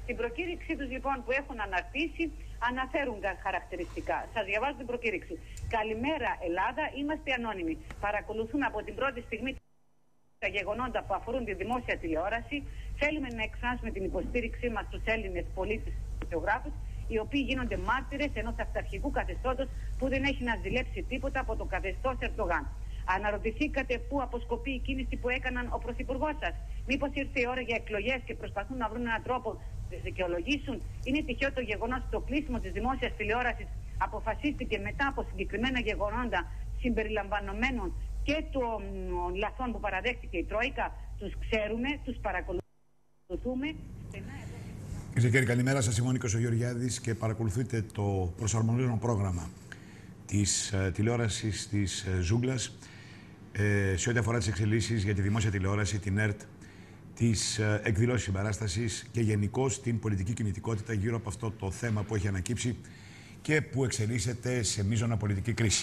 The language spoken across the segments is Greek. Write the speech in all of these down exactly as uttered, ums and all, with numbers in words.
Στην προκήρυξή τους λοιπόν που έχουν αναρτήσει αναφέρουν χαρακτηριστικά. Σας διαβάζω την προκήρυξη. Καλημέρα Ελλάδα, είμαστε ανώνυμοι. Παρακολουθούμε από την πρώτη στιγμή τα γεγονότα που αφορούν τη δημόσια τηλεόραση. Θέλουμε να εκφράσουμε την υποστήριξή μας στους Έλληνες πολίτες και δημοσιογράφους, οι οποίοι γίνονται μάρτυρες ενός αυταρχικού καθεστώτος που δεν έχει να ζηλέψει τίποτα από το καθεστώς Ερντογάν. Αναρωτηθήκατε πού αποσκοπεί η κίνηση που έκαναν ο Πρωθυπουργός σας? Μήπως ήρθε η ώρα για εκλογές και προσπαθούν να βρουν έναν τρόπο να τις δικαιολογήσουν? Είναι τυχαίο το γεγονός ότι το κλείσιμο της δημόσιας τηλεόρασης αποφασίστηκε μετά από συγκεκριμένα γεγονότα συμπεριλαμβανομένων και των λαθών που παραδέχτηκε η Τρόικα? Τους ξέρουμε, τους παρακολουθούμε. Κύριε Κέρη, καλημέρα σας. Είμαι ο Νίκος ο Γεωργιάδης και παρακολουθείτε το προσαρμοσμένο πρόγραμμα της uh, τηλεόρασης της uh, Ζούγκλας ε, σε ό,τι αφορά τις εξελίξεις για τη δημόσια τηλεόραση, την ΕΡΤ, τις uh, εκδηλώσεις συμπαράστασης και γενικώς την πολιτική κινητικότητα γύρω από αυτό το θέμα που έχει ανακύψει και που εξελίσσεται σε μείζωνα πολιτική κρίση.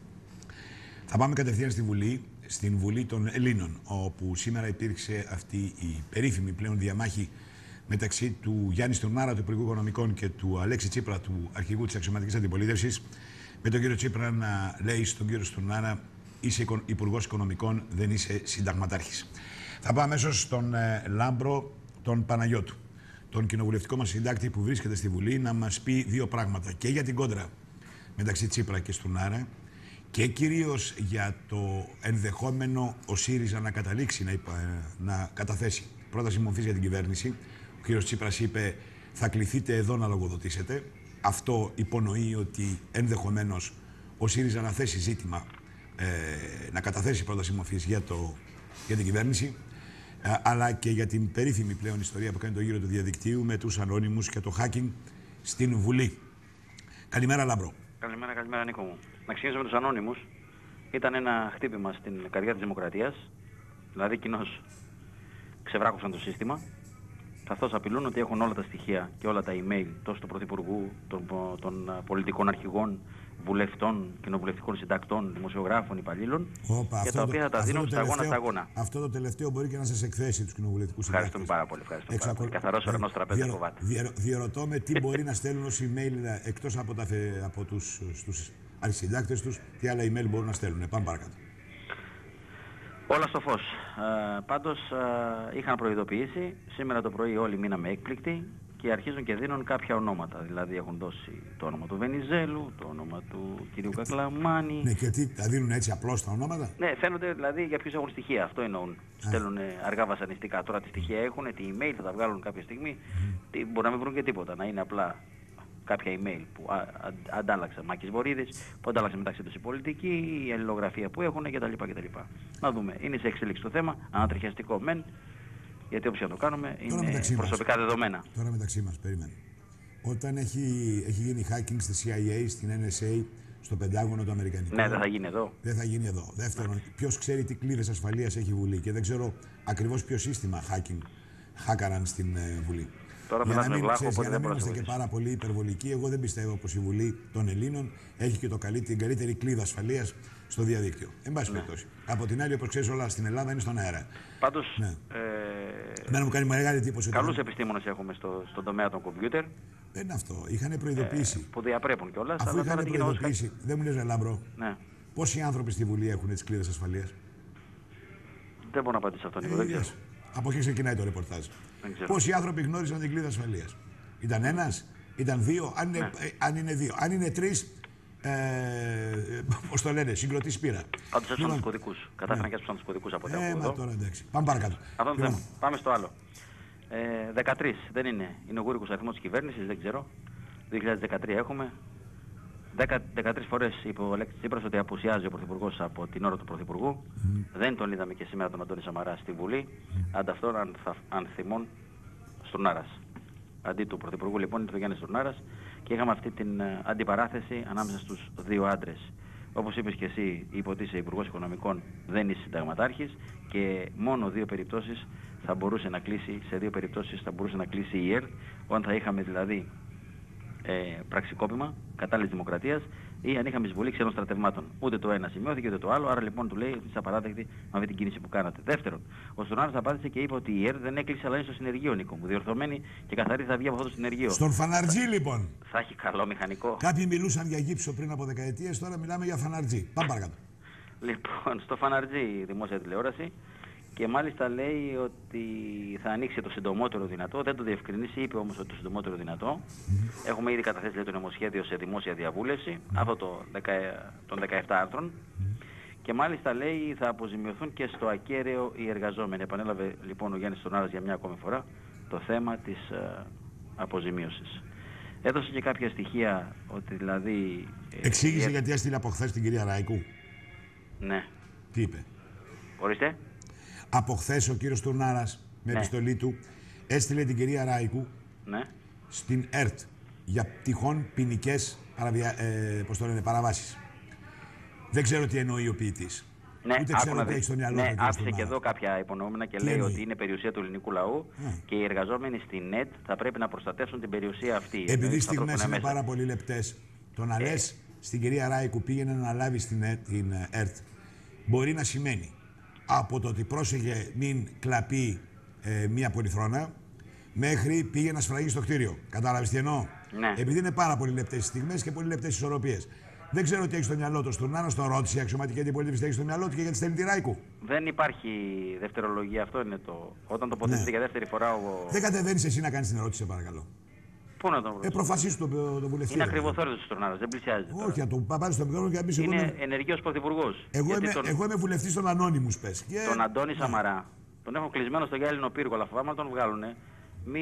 Θα πάμε κατευθείαν στη Βουλή, στην Βουλή των Ελλήνων, όπου σήμερα υπήρξε αυτή η περίφημη πλέον διαμάχη μεταξύ του Γιάννη Στουρνάρα, του Υπουργού Οικονομικών, και του Αλέξη Τσίπρα, του αρχηγού της αξιωματικής αντιπολίτευσης, με τον κύριο Τσίπρα να λέει στον κύριο Στουρνάρα: είσαι Υπουργός Οικονομικών, δεν είσαι συνταγματάρχης. Θα πάμε αμέσως στον ε, Λάμπρο τον Παναγιώτου, τον κοινοβουλευτικό μας συντάκτη που βρίσκεται στη Βουλή, να μας πει δύο πράγματα και για την κόντρα μεταξύ Τσίπρα και Στουρνάρα και κυρίως για το ενδεχόμενο ο ΣΥΡΙΖΑ να καταλήξει να, υπα, να καταθέσει πρόταση μορφής για την κυβέρνηση. Ο κύριος Τσίπρας είπε: θα κληθείτε εδώ να λογοδοτήσετε. Αυτό υπονοεί ότι ενδεχομένως ο ΣΥΡΙΖΑ να θέσει ζήτημα, ε, να καταθέσει πρόταση μορφής για, για την κυβέρνηση, ε, αλλά και για την περίφημη πλέον ιστορία που κάνει το γύρο του διαδικτύου με τους ανώνυμους και το hacking στην Βουλή. Καλημέρα, Λάμπρο. Καλημέρα, καλημέρα, Νίκο μου. Να ξεκινήσω με τους ανώνυμους. Ήταν ένα χτύπημα στην καρδιά της δημοκρατίας. Δηλαδή, κοινώς ξεβράκωσαν το σύστημα. Καθώς απειλούν ότι έχουν όλα τα στοιχεία και όλα τα email τόσο του Πρωθυπουργού, των, των πολιτικών αρχηγών, βουλευτών, κοινοβουλευτικών συντακτών, δημοσιογράφων, υπαλλήλων, για τα οποία θα τα δίνουν στα αγώνα στα αγώνα. Αυτό το τελευταίο μπορεί και να σας εκθέσει τους κοινοβουλευτικούς συντακτές. Ευχαριστούμε πάρα πολύ. Ευχαριστούμε πάρα πολύ. Καθαρός ορεινός τραπέζι φοβάται. Διερωτώ με τι μπορεί να στέλνουν ως email εκτός από, τα, από τους, τους αρχισυντάκτες τους, τι άλλα email μπορούν να στέλνουν. Πάμε παρακάτω. Όλα στο φως. Ε, πάντως ε, είχαν προειδοποιήσει, σήμερα το πρωί όλοι μείναμε έκπληκτοι και αρχίζουν και δίνουν κάποια ονόματα. Δηλαδή έχουν δώσει το όνομα του Βενιζέλου, το όνομα του κυρίου Κακλαμάνη. Ναι, και τι, τα δίνουν έτσι απλώς τα ονόματα? Ναι, φαίνονται δηλαδή για ποιους έχουν στοιχεία, αυτό εννοούν. Στέλνουν αργά βασανιστικά. Τώρα τι στοιχεία έχουν, τι email θα τα βγάλουν κάποια στιγμή, mm. τι, μπορεί να μην βρουν και τίποτα, να είναι απλά κάποια email που α, α, αντάλλαξε Μάκης Βορίδης, που αντάλλαξε μεταξύ τους η πολιτική, η αλληλογραφία που έχουν κτλ. κτλ. Να δούμε. Είναι σε εξέλιξη το θέμα, ανατριχιαστικό μεν, γιατί όπως και να το κάνουμε είναι προσωπικά μας δεδομένα. Τώρα μεταξύ μας, περίμενε. Όταν έχει, έχει γίνει hacking στη σι άι έι, στην εν ες έι, στο Πεντάγωνο το Αμερικανικό. Ναι, δεν θα γίνει εδώ. Δεν θα γίνει εδώ. Δεύτερον, ποιος ξέρει τι κλίδες ασφαλείας έχει η Βουλή και δεν ξέρω ακριβώς ποιο σύστημα hacking χάκαραν στην ε, Βουλή. Τώρα για να μην, βλάχο, ξέρεις, για να μην είμαστε και πάρα πολύ υπερβολικοί, εγώ δεν πιστεύω πως η Βουλή των Ελλήνων έχει και το καλύτερη, την καλύτερη κλίδα ασφαλείας στο διαδίκτυο. Εν πάση ναι. περιπτώσει. Από την άλλη, όπως ξέρεις, όλα στην Ελλάδα είναι στον αέρα. Πάντως, ναι. ε... Εμένα μου κάνει μεγάλη εντύπωση. Καλούς ότι... επιστήμονες έχουμε στο, στον τομέα των κομπιούτερ. Δεν είναι αυτό. Είχαν προειδοποιήσει. Ε, που διαπρέπουν κιόλας. Αφού είχαν προειδοποιήσει, ως... δεν μου λες, Λάμπρο, ναι. πόσοι άνθρωποι στη Βουλή έχουν τις κλίδες ασφαλείας? Δεν μπορώ να απαντήσω αυτό, Νίκο. Ε, από εκεί ξεκινάει το ρεπορτάζ. Πόσοι άνθρωποι γνώρισαν την κλίδα ασφαλείας? Ήταν ένας, ήταν δύο, αν είναι, ναι. ε, αν είναι δύο. Αν είναι τρεις, ε, πώς το λένε, συγκροτής πείρα. Πάντως έψαν τους κωδικούς. Κατάφεραν και έψαν τους κωδικούς από ό,τι ακούω εδώ. Τώρα εντάξει. Πάμε παρακάτω. Αυτό λοιπόν. Πάμε στο άλλο. Ε, δεκατρείς δεν είναι. Είναι ο γούρικος αριθμός της κυβέρνησης, δεν ξέρω. δύο χιλιάδες δεκατρία έχουμε. δεκατρείς φορές είπε ο Αλέξης Τσίπρας ότι απουσιάζει ο Πρωθυπουργός από την ώρα του Πρωθυπουργού. Mm. Δεν τον είδαμε και σήμερα τον Αντώνη Σαμαρά στη Βουλή. Mm. Ανταυτόν αν, αν θυμών Στουρνάρας. Αντί του Πρωθυπουργού λοιπόν είναι το Γιάννης Στουρνάρας και είχαμε αυτή την uh, αντιπαράθεση ανάμεσα στους δύο άντρες. Όπως είπες και εσύ, υποτίθεσαι Υπουργός Οικονομικών, δεν είσαι συνταγματάρχης και μόνο δύο περιπτώσεις θα μπορούσε να κλείσει, σε δύο περιπτώσεις θα μπορούσε να κλείσει η ΕΡΤ, όταν θα είχαμε δηλαδή ε, πραξικόπημα κατάλληλης δημοκρατίας ή αν είχαμε εισβολή ξένων στρατευμάτων. Ούτε το ένα σημειώθηκε ούτε το άλλο, άρα λοιπόν του λέει ότι είσαι απαράδεκτη με αυτή την κίνηση που κάνατε. Δεύτερον, ο Στουρνάρας απάντησε και είπε ότι η ΕΡΤ δεν έκλεισε αλλά είναι στο συνεργείο, Νίκο μου. Διορθωμένη και καθαρή θα βγει από αυτό το συνεργείο. Στον Φαναρτζή λοιπόν. Θα έχει καλό μηχανικό. Κάποιοι μιλούσαν για γύψο πριν από δεκαετίες, τώρα μιλάμε για Φαναρτζή. Πάμε παρακάτω. Λοιπόν, στο Φαναρτζή η δημόσια τηλεόραση. Και μάλιστα λέει ότι θα ανοίξει το συντομότερο δυνατό. Δεν το διευκρινίσει, είπε όμως ότι το συντομότερο δυνατό. Mm-hmm. Έχουμε ήδη καταθέσει λέει, το νομοσχέδιο σε δημόσια διαβούλευση, mm-hmm. αυτό το δεκα, των δεκαεπτά άρθρων. Mm-hmm. Και μάλιστα λέει θα αποζημιωθούν και στο ακέραιο οι εργαζόμενοι. Επανέλαβε λοιπόν ο Γιάννης Στουρνάρας για μια ακόμη φορά το θέμα της uh, αποζημίωσης. Έδωσε και κάποια στοιχεία ότι δηλαδή... Εξήγησε ε, γιατί έστειλε από χθες την κυρία Ράικου. Ναι. Τι είπε? Ορίστε. Από χθες ο κύριος Στουρνάρας με ναι. επιστολή του έστειλε την κυρία Ράικου ναι. στην ΕΡΤ για τυχόν ποινικές παραβια... ε, πώς το λένε, παραβάσεις. Δεν ξέρω τι εννοεί ο ποιητής. Ναι, Ούτε ξέρω τι έχει στο μυαλό του. Ναι, άφησε και εδώ κάποια υπονοούμενα και τι λέει εννοεί? Ότι είναι περιουσία του ελληνικού λαού yeah. και οι εργαζόμενοι στην ΕΡΤ θα πρέπει να προστατεύσουν την περιουσία αυτή. Επειδή οι στιγμές είναι μέσα. Πάρα πολύ λεπτές, το να ε. λες στην κυρία Ράικου πήγαινε να λάβει στην ΕΡΤ, την ΕΡΤ μπορεί να σημαίνει από το ότι πρόσεχε μην κλαπεί ε, μία πολυθρόνα μέχρι πήγε να σφραγεί στο κτίριο. Κατάλαβες τι εννοώ? Ναι. Επειδή είναι πάρα πολύ λεπτές οι στιγμές και πολύ λεπτές οι ισορροπίες. Δεν ξέρω τι έχει στο μυαλό του. Στουρνάρας τον ρώτησε η αξιωματική αντιπολίτευση τι έχει στο μυαλό του και γιατί στέλνει τη Ράικου. Δεν υπάρχει δευτερολογία. Αυτό είναι το. Όταν τοποθετείται ναι. για δεύτερη φορά ο. Δεν κατεβαίνεις εσύ να κάνεις την ερώτηση, παρακαλώ. Πού να τον ρωτήσω? Ε, προφασίσου τον το βουλευτή. Είναι ακριβοθόρητος ο Στουρνάρας, δεν πλησιάζει. Όχι, να τον πάρει στο μικρόφωνο και να πει. Είναι εγώ ενεργός πρωθυπουργός. Εγώ, είμαι, τον... εγώ είμαι βουλευτής των Ανώνυμους, πες. Και... Τον Αντώνη Σαμαρά. Τον έχω κλεισμένο στο γυάλινο πύργο, αλλά φοβάμαι να τον βγάλουνε. Μη.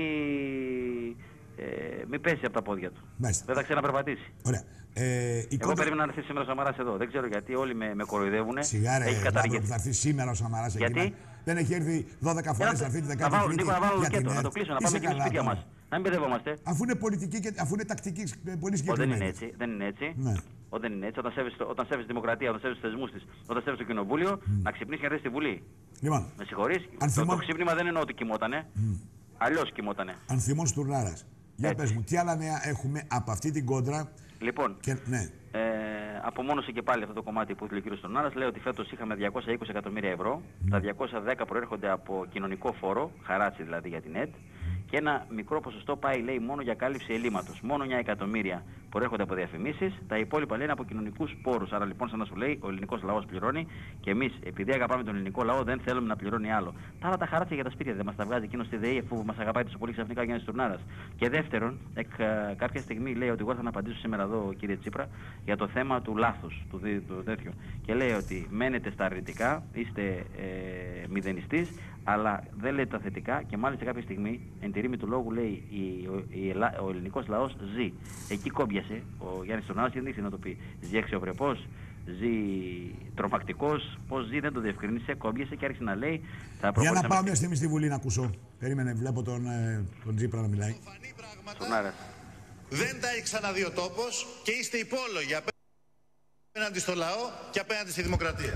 Ε, μη πέσει από τα πόδια του. Μάλιστα. Δεν θα ξαναπερπατήσει. Ωραία. Ε, Εγώ κόντρα... περίμενα να έρθει σήμερα ο Σαμαράς εδώ. Δεν ξέρω γιατί όλοι με, με κοροϊδεύουν. Σιγάρε, έχει καταργηθεί. Θα έρθει σήμερα ο Σαμαράς εκεί. Γιατί? Δεν έχει έρθει δώδεκα φορές, θα έρθει τη δεκαετία. Να το κλείσω, να πάμε και στα σπίτια μας. Να μην μπερδευόμαστε. Αφού είναι πολιτική και αφού είναι τακτική πολύ συγκεκριμένη. Δεν είναι έτσι. Δεν είναι έτσι. Ναι. Δεν είναι έτσι. Όταν σέβεσαι, όταν σέβεσαι τη δημοκρατία, όταν σέβεσαι τους θεσμούς της, όταν σέβεσαι το κοινοβούλιο, mm. να ξυπνήσει και να έρθει στη Βουλή. Λοιπόν, με συγχωρείς. θυμώ... Το, το ξύπνημα δεν εννοώ ότι κοιμότανε. Mm. Αλλιώς κοιμότανε. Αν θυμός Στουρνάρας. Για πες μου, τι άλλα νέα έχουμε από αυτή την κόντρα. Λοιπόν, και, ναι. ε, απομόνωσε και πάλι αυτό το κομμάτι που ήθελε ο κ. Στουρνάρας. Λέει ότι φέτος είχαμε διακόσια είκοσι εκατομμύρια ευρώ. Mm. Τα διακόσια δέκα προέρχονται από κοινωνικό φόρο, χαράτσι δηλαδή για την ΕΤ. Και ένα μικρό ποσοστό πάει, λέει, μόνο για κάλυψη ελλείμματος. Μόνο εννιά εκατομμύρια προέρχονται από διαφημίσεις. Τα υπόλοιπα λένε από κοινωνικούς πόρους. Άρα λοιπόν, σαν να σου λέει, ο ελληνικός λαός πληρώνει και εμείς, επειδή αγαπάμε τον ελληνικό λαό, δεν θέλουμε να πληρώνει άλλο. Τα άλλα τα χαράτσια για τα σπίτια δεν μας τα βγάζει εκείνο στη ΔΕΗ, αφού μας αγαπάει τόσο πολύ ξαφνικά ο Γιάννης Στουρνάρας. Και δεύτερον, εκ, κάποια στιγμή λέει ότι εγώ θα απαντήσω σήμερα εδώ, κύριε Τσίπρα, για το θέμα του λάθους, του, του τέτοιου. Και λέει ότι μένετε στα αρνητικά, είστε ε, μηδενιστής, αλλά δεν λέει τα θετικά και μάλιστα κάποια στιγμή, εν τη ρήμη του λόγου, λέει η, ο, η Ελλά, ο ελληνικός λαός ζει. Εκεί κόμπιασε ο Γιάννης Στουρνάρας και δεν ήξερε να το πει. Ζει αξιοπρεπώς, ζει τρομακτικός, πώς ζει δεν το διευκρινίσε, κόμπιασε και άρχισε να λέει. Θα για να πάω μια στιγμή στη Βουλή να ακούσω. Περίμενε, βλέπω τον, ε, τον Τσίπρα να μιλάει. Στουρνάρας. Δεν τα έχει ξαναδεί ο τόπος και είστε υπόλογοι απέναντι στο λαό και απέναντι στη δημοκρατία.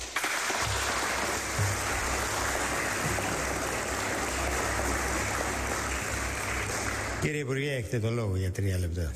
Κύριε Υπουργέ, έχετε το λόγο για τρία λεπτά.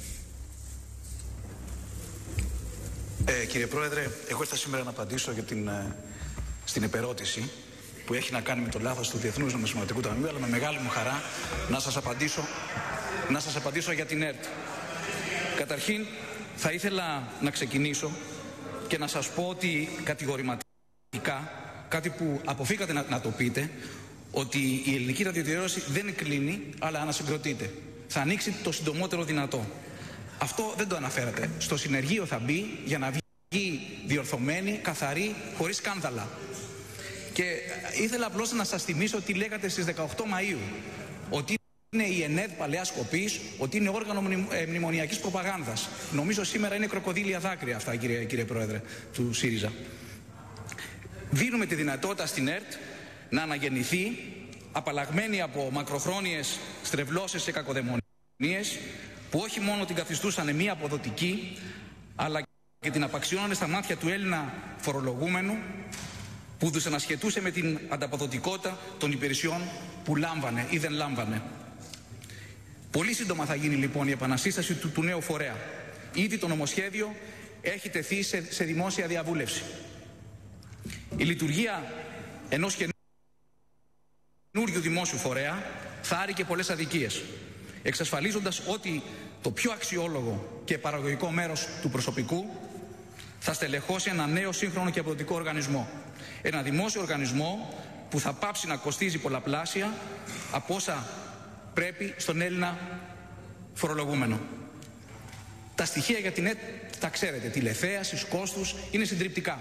Ε, κύριε Πρόεδρε, εγώ ήρθα σήμερα να απαντήσω για την, στην επερώτηση που έχει να κάνει με το λάθος του Διεθνούς Νομισματικού Ταμείου, αλλά με μεγάλη μου χαρά να σας απαντήσω, να σας απαντήσω για την ΕΡΤ. Καταρχήν, θα ήθελα να ξεκινήσω και να σας πω ότι κατηγορηματικά, κάτι που αποφύγατε να, να το πείτε, ότι η ελληνική ραδιοτηλεόραση δεν κλείνει, αλλά ανασυγκροτείται. Θα ανοίξει το συντομότερο δυνατό. Αυτό δεν το αναφέρατε. Στο συνεργείο θα μπει για να βγει διορθωμένη, καθαρή, χωρίς σκάνδαλα. Και ήθελα απλώς να σας θυμίσω τι λέγατε στις δεκαοκτώ Μαΐου. Ότι είναι η ΕΝΕΔ παλαιάς κοπής, ότι είναι όργανο μνημονιακής προπαγάνδας. Νομίζω σήμερα είναι κροκοδίλια δάκρυα αυτά, κύριε, κύριε Πρόεδρε του ΣΥΡΙΖΑ. Δίνουμε τη δυνατότητα στην ΕΡΤ να αναγεννηθεί απαλλαγμένη από μακροχρόνιες στρεβλώσεις και κακοδαιμονίες που όχι μόνο την καθιστούσαν μη αποδοτική, αλλά και την απαξιώνανε στα μάτια του Έλληνα φορολογούμενου που τους ανασχετούσε με την ανταποδοτικότητα των υπηρεσιών που λάμβανε ή δεν λάμβανε. Πολύ σύντομα θα γίνει λοιπόν η επανασύσταση του, του νέου φορέα. Ήδη το νομοσχέδιο έχει τεθεί σε, σε δημόσια διαβούλευση. Η λειτουργία ενός καινούριου δημόσιου φορέα θα άρει και πολλές αδικίες, εξασφαλίζοντας ότι το πιο αξιόλογο και παραγωγικό μέρος του προσωπικού θα στελεχώσει ένα νέο σύγχρονο και αποδοτικό οργανισμό. Ένα δημόσιο οργανισμό που θα πάψει να κοστίζει πολλαπλάσια από όσα πρέπει στον Έλληνα φορολογούμενο. Τα στοιχεία για την ΕΤ τα ξέρετε, τηλεθέασης, κόστους, είναι συντριπτικά.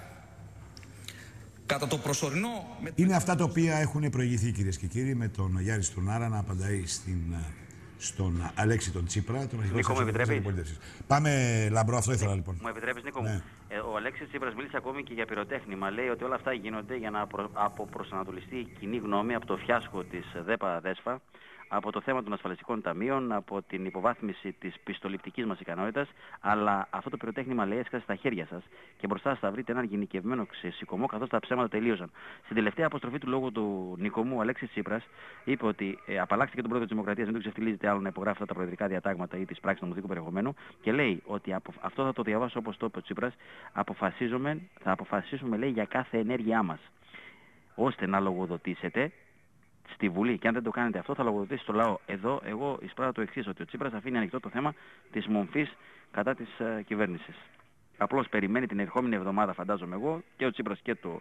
Κατά το προσωρινό... Είναι αυτά τα οποία έχουν προηγηθεί, κυρίες και κύριοι, με τον Γιάννη Στουρνάρα να απαντάει στην, στον Αλέξη τον Τσίπρα, τον αρχηγό της Αντιπολίτευσης. Πάμε, Λαμπρό, αυτό ήθελα λοιπόν. Μου επιτρέπεις, Νίκο ναι. μου. Ε, ο Αλέξης Τσίπρας μίλησε ακόμη και για πυροτέχνημα. Λέει ότι όλα αυτά γίνονται για να προ... αποπροσανατολιστεί η κοινή γνώμη από το φιάσκο της ΔΕΠΑ ΔΕΣΦΑ, από το θέμα των ασφαλιστικών ταμείων, από την υποβάθμιση της πιστοληπτικής μας ικανότητας, αλλά αυτό το πυροτέχνημα, λέει, έσκασε στα χέρια σας και μπροστά σας θα βρείτε έναν γενικευμένο ξεσηκωμό, καθώς τα ψέματα τελείωσαν. Στην τελευταία αποστροφή του λόγου του Νικομού, ο Αλέξης Τσίπρας είπε ότι ε, απαλλάξτε και τον πρόεδρο της Δημοκρατίας, μην του ξεφτιλίζετε άλλο να υπογράφει αυτά τα προεδρικά διατάγματα ή τις πράξεις νομοθετικού περιεχομένου, και λέει ότι απο... αυτό θα το διαβάσω όπως το είπε ο Τσίπρας, αποφασίζουμε, θα αποφασίσουμε, λέει, για κάθε ενέργειά μας, ώστε να λογοδοτήσετε στη Βουλή, και αν δεν το κάνετε αυτό θα λογοδοτήσει στο λαό. Εδώ εγώ εισπράττω το εξής, ότι ο Τσίπρας αφήνει ανοιχτό το θέμα της μομφής κατά της uh, κυβέρνησης. Απλώς περιμένει την ερχόμενη εβδομάδα, φαντάζομαι εγώ, και ο Τσίπρας και το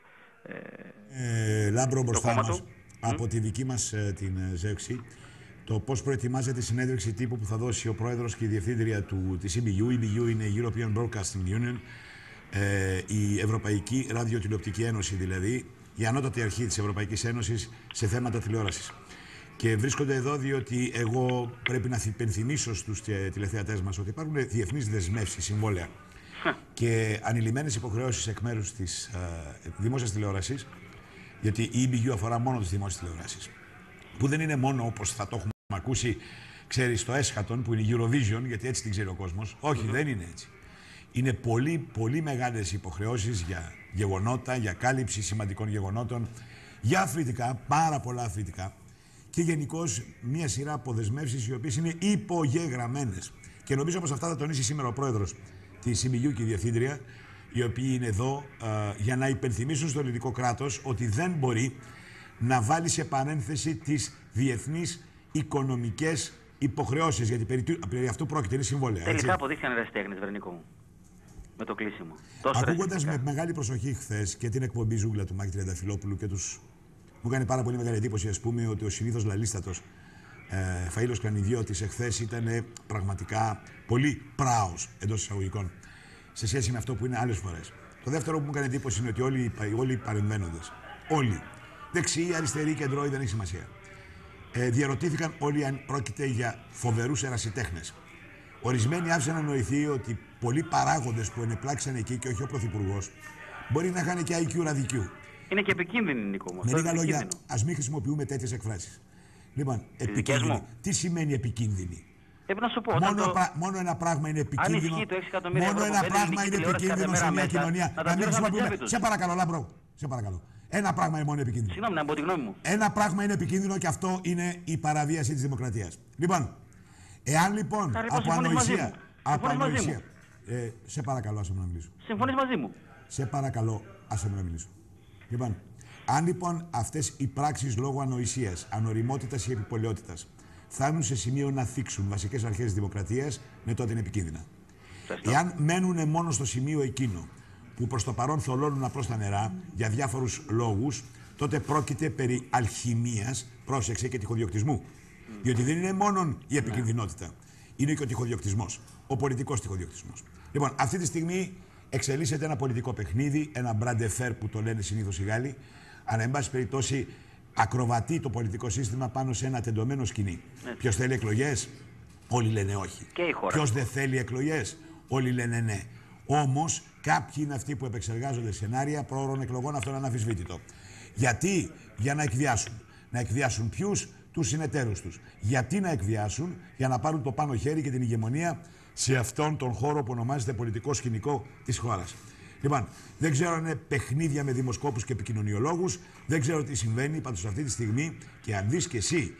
ε, ε, Λάμπρο μπροστά μας, του. από mm. τη δική μας ε, την ε, ζεύξη, το πώς προετοιμάζεται η συνέντευξη τύπου που θα δώσει ο πρόεδρος και η διευθύντρια του, της ι μπι γιου. Η ι μπι γιου είναι η European Broadcasting Union, ε, η Ευρωπαϊκή Ραδιοτηλεοπτική Ένωση δηλαδή, η ανώτατη αρχή της Ευρωπαϊκής Ένωσης σε θέματα τηλεόρασης. Και βρίσκονται εδώ διότι εγώ πρέπει να υπενθυμίσω στους τηλεθεατές μας ότι υπάρχουν διεθνείς δεσμεύσεις, συμβόλαια και ανηλυμένες υποχρεώσεις εκ μέρους της uh, δημόσιας τηλεόρασης, γιατί η ι μπι γιου αφορά μόνο τις δημόσιες τηλεοράσεις. Που δεν είναι μόνο όπως θα το έχουμε ακούσει, ξέρεις, στο έσχατον που είναι η Eurovision, γιατί έτσι την ξέρει ο κόσμος. Όχι, mm-hmm. δεν είναι έτσι. Είναι πολύ, πολύ μεγάλες υποχρεώσεις για γεγονότα, για κάλυψη σημαντικών γεγονότων, για αθλητικά, πάρα πολλά αθλητικά και γενικώς μια σειρά από δεσμεύσεις οι οποίες είναι υπογεγραμμένες. Και νομίζω πως αυτά θα τονίσει σήμερα ο πρόεδρος της ι μπι γιου και η διευθύντρια, οι οποίοι είναι εδώ α, για να υπενθυμίσουν στο ελληνικό κράτος ότι δεν μπορεί να βάλει σε παρένθεση τις διεθνείς οικονομικές υποχρεώσεις, γιατί περί, περί αυτού πρόκειται, είναι συμβόλαια. Τελικά αποδείχθηκαν ερασιτέχνες, Βερνίκο μου. Με το κλείσιμο. Ακούγοντας με μεγάλη προσοχή χθες και την εκπομπή Ζούγκλα του Μάκη Τριανταφυλόπουλου και τους... μου κάνει πάρα πολύ μεγάλη εντύπωση, ας πούμε, ότι ο συνήθως λαλίστατος ε, Φαΐλος Κρανιδιώτης εχθές ήταν πραγματικά πολύ πράος εντός εισαγωγικών σε σχέση με αυτό που είναι άλλες φορές. Το δεύτερο που μου κάνει εντύπωση είναι ότι όλοι, όλοι οι παρεμβαίνοντες, όλοι, δεξιοί, αριστεροί, κεντρώοι, δεν έχει σημασία, ε, διαρωτήθηκαν όλοι αν πρόκειται για φοβερούς ερασιτέχνες. Ορισμένοι άφησαν να νοηθεί ότι πολλοί παράγοντες που ενεπλάξαν εκεί και όχι ο Πρωθυπουργός μπορεί να είχαν και άι κιου ραδικιού. Είναι και επικίνδυνη, Νίκο μου. Με λίγα λόγια, ας μην χρησιμοποιούμε τέτοιες εκφράσεις. Λοιπόν, επικίνδυνη. Τι σημαίνει επικίνδυνη? Πρέπει να σου πω. Μόνο, το... πρα... μόνο ένα πράγμα είναι επικίνδυνο. Μόνο ένα πράγμα είναι επικίνδυνο σε μια κοινωνία. Να μην χρησιμοποιούμε. Σε παρακαλώ, Λάμπρο. Σε παρακαλώ. Ένα πράγμα είναι μόνο επικίνδυνο. Συγγνώμη, να πω τη γνώμη μου. Ένα πράγμα είναι επικίνδυνο και αυτό είναι η παραβίαση της δημοκρατίας. Λοιπόν, εάν λοιπόν Άρα, από ανοησία. Από ανοησία. Ε, σε παρακαλώ, άσε με να μιλήσω. Συμφωνείς μαζί μου? Σε παρακαλώ, άσε με να μιλήσω. Λοιπόν, αν λοιπόν αυτές οι πράξεις λόγω ανοησίας, ανοριμότητας ή επιπολαιότητας φτάνουν σε σημείο να θίξουν βασικές αρχές της δημοκρατίας, ναι, τότε είναι επικίνδυνα. Φεστό. Εάν μένουν μόνο στο σημείο εκείνο που προς το παρόν θολώνουν απλώς τα νερά για διάφορους λόγους, τότε πρόκειται περί αλχημίας, πρόσεξε, και τυχοδιοκτισμού. Mm. Διότι δεν είναι μόνο η επικινδυνότητα, είναι και ο τυχοδιοκτισμός, ο πολιτικός τυχοδιοκτισμός. Λοιπόν, αυτή τη στιγμή εξελίσσεται ένα πολιτικό παιχνίδι, ένα μπραντεφέρ που το λένε συνήθως οι Γάλλοι, αλλά εν πάση περιπτώσει ακροβατεί το πολιτικό σύστημα πάνω σε ένα τεντωμένο σκηνή. Ποιος θέλει εκλογές? Όλοι λένε όχι. Ποιος δεν θέλει εκλογές? Όλοι λένε ναι. Όμως κάποιοι είναι αυτοί που επεξεργάζονται σενάρια πρόωρων εκλογών, αυτό είναι αναμφισβήτητο. Γιατί? Για να εκβιάσουν. Να εκβιάσουν ποιους? Τους συνεταίρους τους. Γιατί να εκβιάσουν? Για να πάρουν το πάνω χέρι και την ηγεμονία σε αυτόν τον χώρο που ονομάζεται πολιτικό σκηνικό της χώρας. Λοιπόν, δεν ξέρω αν είναι παιχνίδια με δημοσκόπους και επικοινωνιολόγους, δεν ξέρω τι συμβαίνει, πάντως αυτή τη στιγμή, και αν δεις και εσύ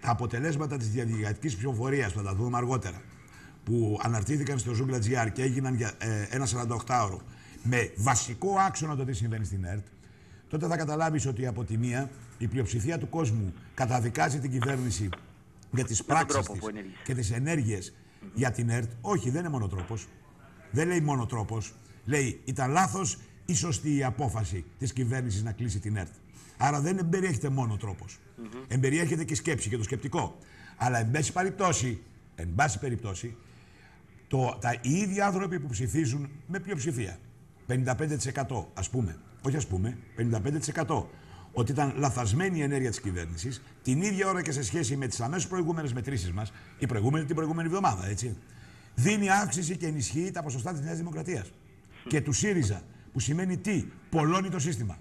τα αποτελέσματα της διαδικτυακής ψηφοφορίας, που θα τα δούμε αργότερα, που αναρτήθηκαν στο Zoogla τζι αρ και έγιναν για ε, ένα σαρανταοκτάωρο, με βασικό άξονα το τι συμβαίνει στην ΕΡΤ, τότε θα καταλάβεις ότι από τη μία η πλειοψηφία του κόσμου καταδικάζει την κυβέρνηση για τις πράξεις της και τις ενέργειες mm-hmm. για την ΕΡΤ. Όχι, δεν είναι μόνο τρόπος. Δεν λέει μόνο τρόπος. Λέει, ήταν λάθος ή σωστή η απόφαση της κυβέρνησης να κλείσει την ΕΡΤ. Άρα δεν εμπεριέχεται μόνο τρόπος. Mm-hmm. Εμπεριέχεται και σκέψη και το σκεπτικό. Αλλά εν πάση περιπτώσει, εν πάση περιπτώσει το, τα, οι ίδιοι άνθρωποι που ψηφίζουν με πλειοψηφία, πενήντα πέντε τοις εκατό ας πούμε, όχι ας πούμε, πενήντα πέντε τοις εκατό, ότι ήταν λαθασμένη η ενέργεια της κυβέρνησης, την ίδια ώρα και σε σχέση με τις αμέσως προηγούμενες μετρήσεις μας, η προηγούμενη την προηγούμενη εβδομάδα, έτσι, δίνει αύξηση και ενισχύει τα ποσοστά της Νέας Δημοκρατίας και του ΣΥΡΙΖΑ, που σημαίνει τι, πολλώνει το σύστημα.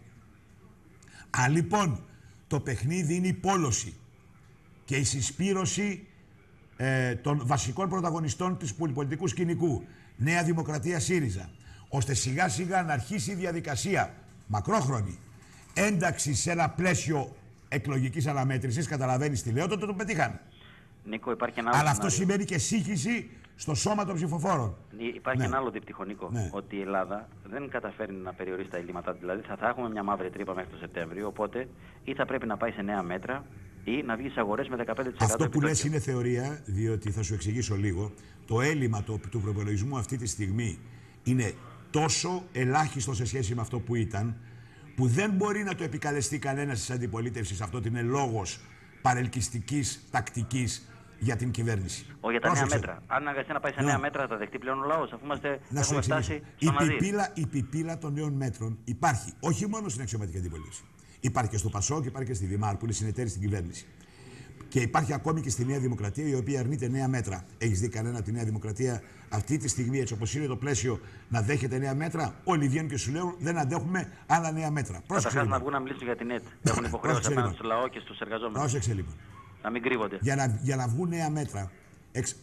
Αν λοιπόν το παιχνίδι είναι η πόλωση και η συσπήρωση ε, των βασικών πρωταγωνιστών της πολυπολιτικού σκηνικού, Νέα Δημοκρατία ΣΥΡΙΖΑ, ώστε σιγά σιγά να αρχίσει η διαδικασία μακρόχρονη ένταξη σε ένα πλαίσιο εκλογικής αναμέτρησης, καταλαβαίνεις τι λέω, τότε το πετύχανε. Νίκο, υπάρχει ένα άλλο Αλλά αυτό σενάριο. σημαίνει και σύγχυση στο σώμα των ψηφοφόρων. Υπάρχει ναι. ένα άλλο δίπτυχο, Νίκο, ναι. ότι η Ελλάδα δεν καταφέρνει να περιορίσει τα ελλείμματα. Δηλαδή θα, θα έχουμε μια μαύρη τρύπα μέχρι το Σεπτέμβριο, οπότε ή θα πρέπει να πάει σε νέα μέτρα ή να βγει στις αγορές με δεκαπέντε τοις εκατό. Αυτό που λες είναι θεωρία, διότι θα σου εξηγήσω λίγο. Το έλλειμμα το, του προπολογισμού αυτή τη στιγμή είναι τόσο ελάχιστο σε σχέση με αυτό που ήταν, που δεν μπορεί να το επικαλεστεί κανένας της αντιπολίτευσης. Αυτό ότι είναι λόγος παρελκυστικής τακτικής για την κυβέρνηση. Όχι για τα Πρόσεξε. νέα μέτρα. Αν αναγκαστεί να πάει σε ναι. νέα μέτρα, θα δεχτεί πλέον ο λαός, αφού είμαστε, να έχουμε φτάσει στο η πιπίλα, η πιπίλα των νέων μέτρων υπάρχει όχι μόνο στην αξιωματική αντιπολίτευση. Υπάρχει και στο ΠΑΣΟΚ, υπάρχει και στη ΔΙΜΑΡ, που είναι συνεταίροι στην κυβέρνηση. Και υπάρχει ακόμη και στη Νέα Δημοκρατία, η οποία αρνείται νέα μέτρα. Έχεις δει κανένα από τη Νέα Δημοκρατία αυτή τη στιγμή, έτσι όπως είναι το πλαίσιο, να δέχεται νέα μέτρα? Όλοι βγαίνουν και σου λέγουν δεν αντέχουμε άλλα νέα μέτρα. Καταρχάς να βγουν να μιλήσουν για την ΕΤ. Έχουν υποχρέωση απέναντι στο λαό και στους εργαζόμενους. Πρόσεξε λοιπόν. Να μην κρύβονται. Για να, για να βγουν νέα μέτρα. Εξ...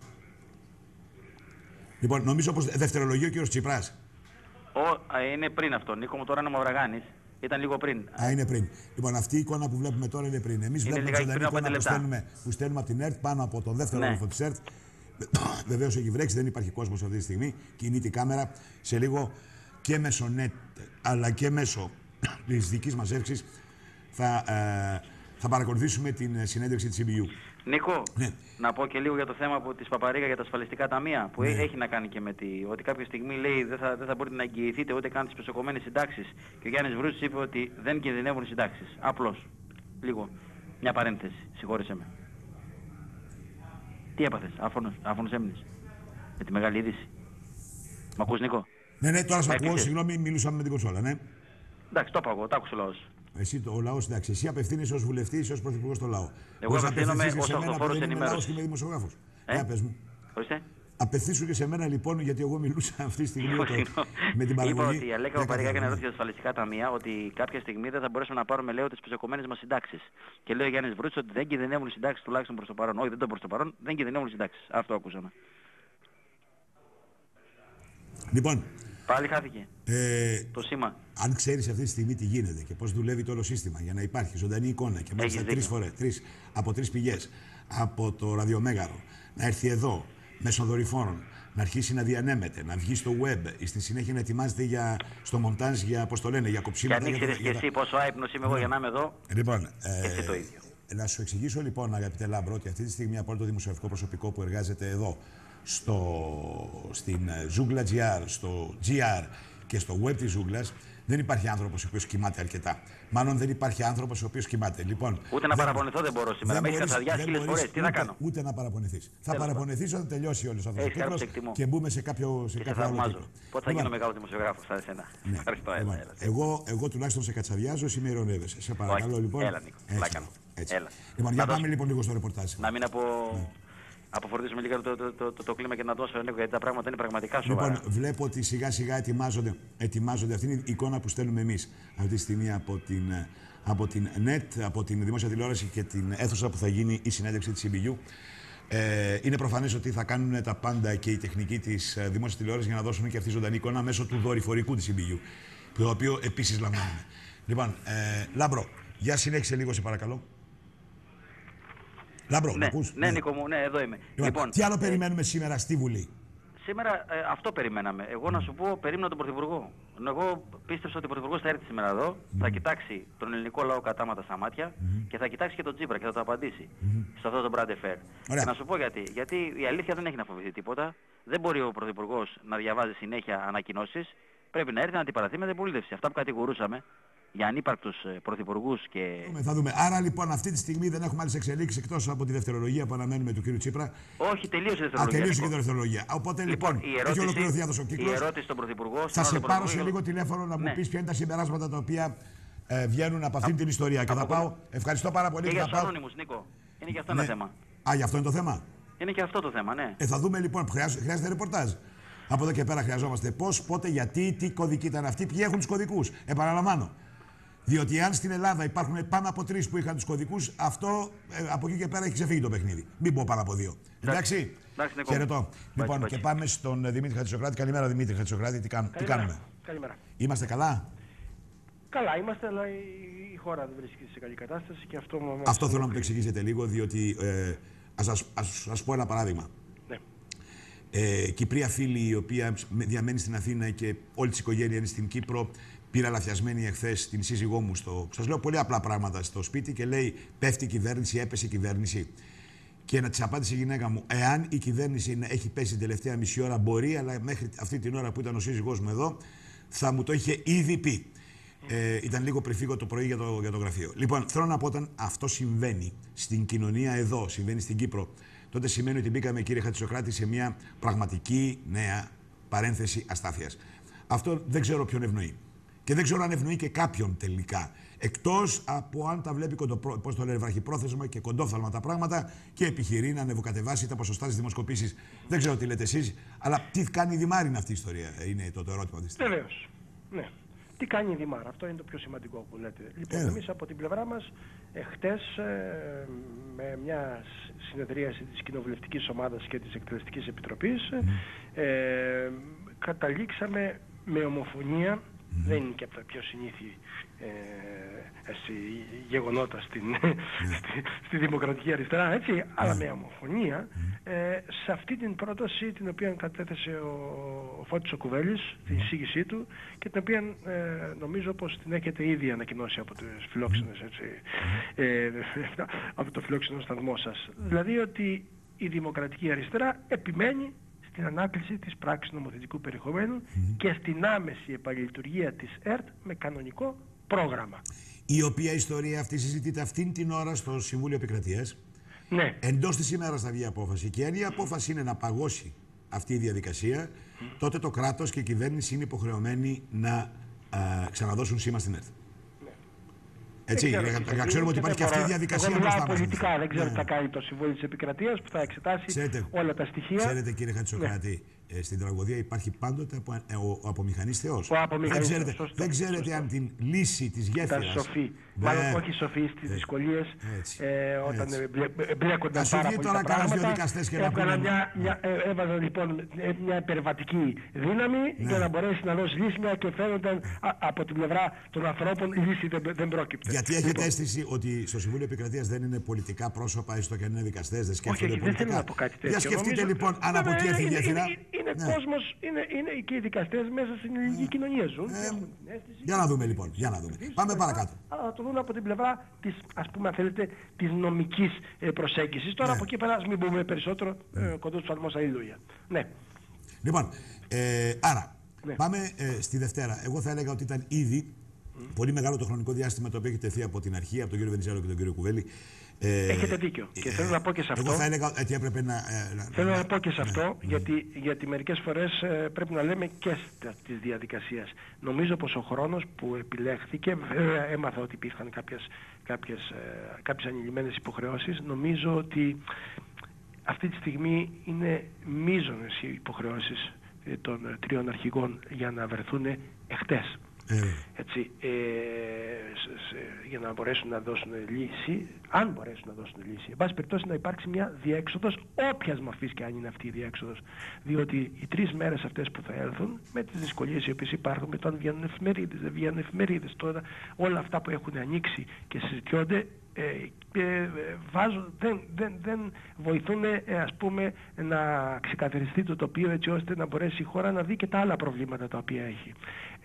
Λοιπόν, νομίζω πως δευτερολογεί ο κύριος Τσιπράς. Ο, είναι πριν αυτό. Νίκο μου, τώρα είναι ο Μαυραγάνης. Ήταν λίγο πριν. Α, είναι πριν. Λοιπόν, αυτή η εικόνα που βλέπουμε τώρα είναι πριν. Εμείς βλέπουμε τη ζωντανή εικόνα που στέλνουμε, που στέλνουμε από την ΕΡΤ πάνω από τον δεύτερο όροφο της ΕΡΤ. Βεβαίως έχει βρέξει, δεν υπάρχει κόσμος αυτή τη στιγμή. Κινείται η κάμερα. Σε λίγο και μέσω νετ αλλά και μέσω της δικής μας εύξης θα, ε, θα παρακολουθήσουμε την συνέντευξη της σι μπι γιου. Νίκο, ναι. να πω και λίγο για το θέμα που, της Παπαρίγα για τα ασφαλιστικά ταμεία, που ναι. έχει να κάνει και με τη, ότι κάποια στιγμή λέει δεν θα, δεν θα μπορείτε να εγγυηθείτε ούτε καν τις προσοκομμένες συντάξεις. Και ο Γιάννης Βρούτσης είπε ότι δεν κινδυνεύουν οι συντάξεις. Απλώς. Λίγο. Μια παρένθεση. Συγχώρεσέ με. Τι έπαθες, άφωνος, άφωνος έμεινες. Με τη μεγάλη είδηση. Μ' ακούς, Νίκο? Ναι, ναι, τώρα σε ακούω, συγγνώμη, μιλούσαμε με την κονσόλα, ναι. Εντάξει, το είπα εγώ, το άκουσε ο λαός. Εσύ, το, ο λαός, εντάξει, εσύ απευθύνεσαι ως βουλευτής, ως πρωθυπουργός στο λαό. Εγώ απευθύνομαι ως αυτοφόρος ενημέρωσης. Λαός και είμαι δημοσιογράφος. Ε? Για πες μου. Ορίστε. Απευθύσου και σε μένα λοιπόν, γιατί εγώ μιλούσα αυτή τη στιγμή το, με την παραγωγή. Είπα ότι η Αλέκα Παπαρίγα έκανε ερώτηση για τα ασφαλιστικά ταμεία, ότι κάποια στιγμή δεν θα μπορέσουμε να πάρουμε, λέω, τις προσεκομμένες μας συντάξεις. Και λέει ο Γιάννης Βρούτσης ότι δεν κινδυνεύουν οι συντάξεις, τουλάχιστον προς το παρόν. Όχι, δεν το προς το παρόν, δεν κινδυνεύουν οι συντάξεις. Αυτό ακούσαμε. Λοιπόν. Πάλι χάθηκε. Ε, το σήμα. Αν ξέρεις αυτή τη στιγμή τι γίνεται και πώς δουλεύει το όλο σύστημα για να υπάρχει ζωντανή εικόνα και μάλιστα τρεις φορές, τρεις, από τρεις πηγές, από το ραδιομέγαρο, να έρθει εδώ μέσω δορυφόρων, να αρχίσει να διανέμεται, να βγει στο web, στη συνέχεια να ετοιμάζεται για, στο μοντάζ για, πώς το λένε, για κοψίματα. Και αν ήξερες και εσύ πόσο άϊπνος είμαι εγώ για να είμαι εδώ, λοιπόν, ε, εσύ το ίδιο. Να σου εξηγήσω λοιπόν, αγαπητέ Λάμπρο, ότι αυτή τη στιγμή από όλο το δημοσιογραφικό προσωπικό που εργάζεται εδώ, στο, στην Zoogla τζι αρ, στο τζι αρ και στο web της Ζούγκλας, δεν υπάρχει άνθρωπος ο οποίος κοιμάται αρκετά. Μάλλον δεν υπάρχει άνθρωπος ο οποίος κοιμάται. Λοιπόν, ούτε να παραπονηθώ δεν μπορώ σήμερα. Με έχεις κατσαδιάσει χίλιες φορές. Τι να κάνω. Ούτε να παραπονηθείς. Θα παραπονηθείς όταν τελειώσει όλος αυτός ο κύκλος και μπούμε σε κάποιο, σε κάποιο άλλο κύκλο. Πότε θα γίνω μεγάλος δημοσιογράφος, σαν εσένα. Ναι. Ευχαριστώ. Λοιπόν, έλα, έλα. Εγώ, εγώ τουλάχιστον σε κατσαδιάζω, εσύ με ειρωνεύεσαι. Σε παρακαλώ λοιπόν. Έλα, Νίκο. Έτσι. Λοιπόν, για πάμε λοιπόν λίγο στο ρεπορτάζ. Να μην απο... ναι. αποφορτήσουμε λίγο το, το, το, το, το κλίμα και να δώσω λίγο, γιατί τα πράγματα είναι πραγματικά σοβαρά. Λοιπόν, βλέπω ότι σιγά σιγά ετοιμάζονται, ετοιμάζονται. Αυτή είναι η εικόνα που στέλνουμε εμείς αυτή τη στιγμή από την, από την ΝΕΤ, από την Δημόσια Τηλεόραση και την αίθουσα που θα γίνει η συνέντευξη της σι μπι γιου. Ε, είναι προφανές ότι θα κάνουν τα πάντα και η τεχνική της Δημόσιας Τηλεόρασης για να δώσουν και αυτή η ζωντανή εικόνα μέσω του δορυφορικού της σι μπι γιου, το οποίο επίσης λαμβάνουμε. Λοιπόν, ε, Λάμπρο, για συνέχισε λίγο σε παρακαλώ. Λάμπρο, ναι, ακούς? ναι, Νίκο μου, ναι, εδώ είμαι. Λοιπόν, Λοιπόν, τι άλλο ε, περιμένουμε σήμερα στη Βουλή? Σήμερα ε, αυτό περιμέναμε. Εγώ να σου πω, περίμενα τον Πρωθυπουργό. Εγώ πίστεψα ότι ο Πρωθυπουργός θα έρθει σήμερα εδώ, mm. θα κοιτάξει τον ελληνικό λαό κατάματα στα μάτια mm. και θα κοιτάξει και τον Τσίπρα και θα το απαντήσει mm. σε αυτό το brand fair. Και να σου πω γιατί. Γιατί η αλήθεια δεν έχει να φοβηθεί τίποτα. Δεν μπορεί ο Πρωθυπουργός να διαβάζει συνέχεια ανακοινώσεις. Πρέπει να έρθει να αντιπαραθεί με την πολίτευση. Αυτά που κατηγορούσαμε για ανύπαρκτους πρωθυπουργούς και... Θα δούμε. Άρα λοιπόν αυτή τη στιγμή δεν έχουμε άλλες εξελίξεις εκτός από τη δευτερολογία που αναμένουμε του κ. Τσίπρα. Όχι, τελείωσε η δευτερολογία. Α, τελείωσε και η δευτερολογία. Οπότε λοιπόν, λοιπόν η ερώτηση, έχει ολοκληρωθεί αυτός ο κύκλος. Η ερώτηση στον Πρωθυπουργό... Θα σε πάρω σε λίγο τηλέφωνο να μου ναι. πεις ποια είναι τα συμπεράσματα τα οποία ε, βγαίνουν από αυτήν την ιστορία. Και θα πάω... Ευχαριστώ πάρα πολύ. Και για τους πάω... ανώνυμους, Νίκο. Είναι και αυτό ναι. ένα θέμα. Α, γι' αυτό είναι το θέμα. Είναι και αυτό το θέμα, ναι. Ε, θα δούμε λοιπόν, χρειάζεται, χρειάζεται ρεπορτάζ. Από εδώ και πέρα χρειαζόμαστε πώς, πότε, γιατί, τι κωδικοί ήταν αυτοί, ποιοι έχουν τους κωδικούς. Επαναλαμβάνω. Διότι αν στην Ελλάδα υπάρχουν πάνω από τρεις που είχαν τους κωδικούς, αυτό ε, από εκεί και πέρα έχει ξεφύγει το παιχνίδι. Μην πω πάνω από δύο. Εντάξει. Χαιρετώ. Λοιπόν, μπάκι. Και πάμε στον Δημήτρη Χατζησοκράτη. Καλημέρα, Δημήτρη Χατζησοκράτη. Τι, κάν, τι κάνουμε? Καλημέρα. Είμαστε καλά? Καλά είμαστε, αλλά η χώρα δεν βρίσκεται σε καλή κατάσταση και αυτό μου... Αυτό θέλω να μου το εξηγήσετε λίγο, διότι ε, ας, ας, ας, ας πω ένα παράδειγμα. Ναι. Ε, Κυπρία φίλη, η οποία διαμένει στην Αθήνα και όλη της οικογένεια είναι στην Κύπρο, πήρα λαθιασμένη εχθές την σύζυγό μου στο... Σας λέω πολύ απλά πράγματα στο σπίτι και λέει πέφτει η κυβέρνηση, έπεσε η κυβέρνηση. Και να της απάντησε η γυναίκα μου, εάν η κυβέρνηση έχει πέσει την τελευταία μισή ώρα μπορεί, αλλά μέχρι αυτή την ώρα που ήταν ο σύζυγός μου εδώ, θα μου το είχε ήδη πει. Ε, ήταν λίγο πριν φύγω το πρωί για το, για το γραφείο. Λοιπόν, θέλω να πω όταν αυτό συμβαίνει στην κοινωνία εδώ, συμβαίνει στην Κύπρο, τότε σημαίνει ότι μπήκαμε, κύριε Χατζησοκράτη, σε μια πραγματική νέα παρένθεση αστάθειας. Αυτό δεν ξέρω ποιον ευνοεί. Και δεν ξέρω αν ευνοεί και κάποιον τελικά. Εκτός από αν τα βλέπει κοντοπρό... πώς το λένε, βραχυπρόθεσμα και κοντόφθαλμα τα πράγματα και επιχειρεί να ανεβοκατεβάσει τα ποσοστά στις δημοσκοπήσεις. Δεν ξέρω τι λέτε εσείς, αλλά τι κάνει η Δημάρη αυτή η ιστορία, είναι το, το ερώτημα της. Βεβαίως. Ναι. Τι κάνει η Δημάρα, αυτό είναι το πιο σημαντικό που λέτε. Λοιπόν, ε. εμείς από την πλευρά μας, ε, χτες, ε, με μια συνεδρίαση της Κοινοβουλευτικής Ομάδας και της Εκτελεστικής Επιτροπής, mm. ε, καταλήξαμε με ομοφωνία. Mm-hmm. Δεν είναι και από τα πιο συνήθη ε, έτσι, γεγονότα στην, yeah. στη, στη δημοκρατική αριστερά, έτσι, yeah. αλλά με ομοφωνία mm-hmm. ε, σε αυτή την πρόταση την οποία κατέθεσε ο, ο Φώτης ο Κουβέλης, mm-hmm. την εισήγησή του και την οποία ε, νομίζω πως την έχετε ήδη ανακοινώσει από τις φιλόξενες, έτσι, mm-hmm. ε, από το φιλόξενο σταθμό σας. Mm-hmm. Δηλαδή ότι η δημοκρατική αριστερά επιμένει στην ανάκληση της πράξης νομοθετικού περιεχομένου mm-hmm. και στην άμεση επαλληλειτουργία της ΕΡΤ με κανονικό πρόγραμμα. Η οποία ιστορία αυτή συζητείται αυτήν την ώρα στο Συμβούλιο Επικρατείας. Ναι. Εντός της ημέρας θα βγει απόφαση. Και αν η απόφαση είναι να παγώσει αυτή η διαδικασία, mm-hmm. τότε το κράτος και η κυβέρνηση είναι υποχρεωμένοι να α, ξαναδώσουν σήμα στην ΕΡΤ. Έτσι, για να ξέρουμε ότι υπάρχει και αυτή η διαδικασία μπροστά μας. Πολιτικά, δεν ξέρω τι θα κάνει το Συμβούλιο της Επικρατείας που θα εξετάσει ξέρετε, όλα τα στοιχεία. Ξέρετε, κύριε Χατζησοκράτη, ναι. στην τραγωδία υπάρχει πάντοτε ο, ο, ο απομηχανής Θεός. Ο απομηχανής δεν ξέρετε, σωστό, δεν ξέρετε σωστό. αν την λύση της γέφυρας... Ήταν σοφή. Δε... Μάλλον όχι σοφή στις ε, δυσκολίες, έτσι, ε, όταν μπλέκονταν πάρα πολύ τα πράγματα. Έβγαλαν μια, μια, ε, έβαζαν λοιπόν μια υπερβατική δύναμη ναι. για να μπορέσει να δώσει λύση, μια και φαίνονταν από την πλευρά των ανθρώπων λύση δεν, δεν πρόκειται. Γιατί έχετε λοιπόν αίσθηση ότι στο Συμβούλιο Επικρατείας δεν είναι πολιτικά πρόσωπα, έστω και αν είναι δικαστές, δεν σκέφτονται πολιτικά. Για σκεφτείτε λοιπόν αν από εκεί έρθει η γέφυρα. Είναι κόσμος, είναι και οι δικαστές μέσα στην ελληνική κοινωνία ζουν. Για να δούμε λοιπόν, για να δούμε. Πάμε παρακάτω. Αλλά θα το δούμε από την πλευρά της, ας πούμε, αν θέλετε, της νομικής προσέγγισης. Τώρα από εκεί πέρα ας μην πούμε περισσότερο κοντό του ψαλμός αλληλούια. Ναι. Λοιπόν, άρα πάμε στη Δευτέρα. Εγώ θα έλεγα ότι ήταν ήδη πολύ μεγάλο το χρονικό διάστημα το οποίο έχει τεθεί από την αρχή, από τον κύριο Βενιζέλο και τον κύριο Κουβέλη. Ε, Έχετε δίκιο. Και ε, θέλω να πω και σε αυτό. Εγώ θα έλεγα ότι έπρεπε να. Ε, να θέλω να, να πω και σε ναι, αυτό, ναι. γιατί, γιατί μερικές φορές ε, πρέπει να λέμε και της διαδικασίας. Νομίζω πως ο χρόνος που επιλέχθηκε, βέβαια έμαθα ότι υπήρχαν κάποιες, κάποιες, ε, κάποιες ανηλυμένες υποχρεώσεις. Νομίζω ότι αυτή τη στιγμή είναι μείζονες οι υποχρεώσεις των τριών αρχηγών για να βρεθούν εχτες. Ε. Έτσι, ε, σε, για να μπορέσουν να δώσουν λύση, αν μπορέσουν να δώσουν λύση, εν πάση περιπτώσει να υπάρξει μια διέξοδος, όποιας μορφής και αν είναι αυτή η διέξοδος. Διότι οι τρεις μέρες αυτές που θα έρθουν, με τις δυσκολίες οι οποίες υπάρχουν, με το αν βγαίνουν εφημερίδες, δεν βγαίνουν εφημερίδες τώρα, όλα αυτά που έχουν ανοίξει και συζητιόνται, Ε, ε, βάζουν, δεν, δεν, δεν βοηθούν ε, ας πούμε να ξεκαθαριστεί το τοπίο, έτσι ώστε να μπορέσει η χώρα να δει και τα άλλα προβλήματα τα οποία έχει. Ε,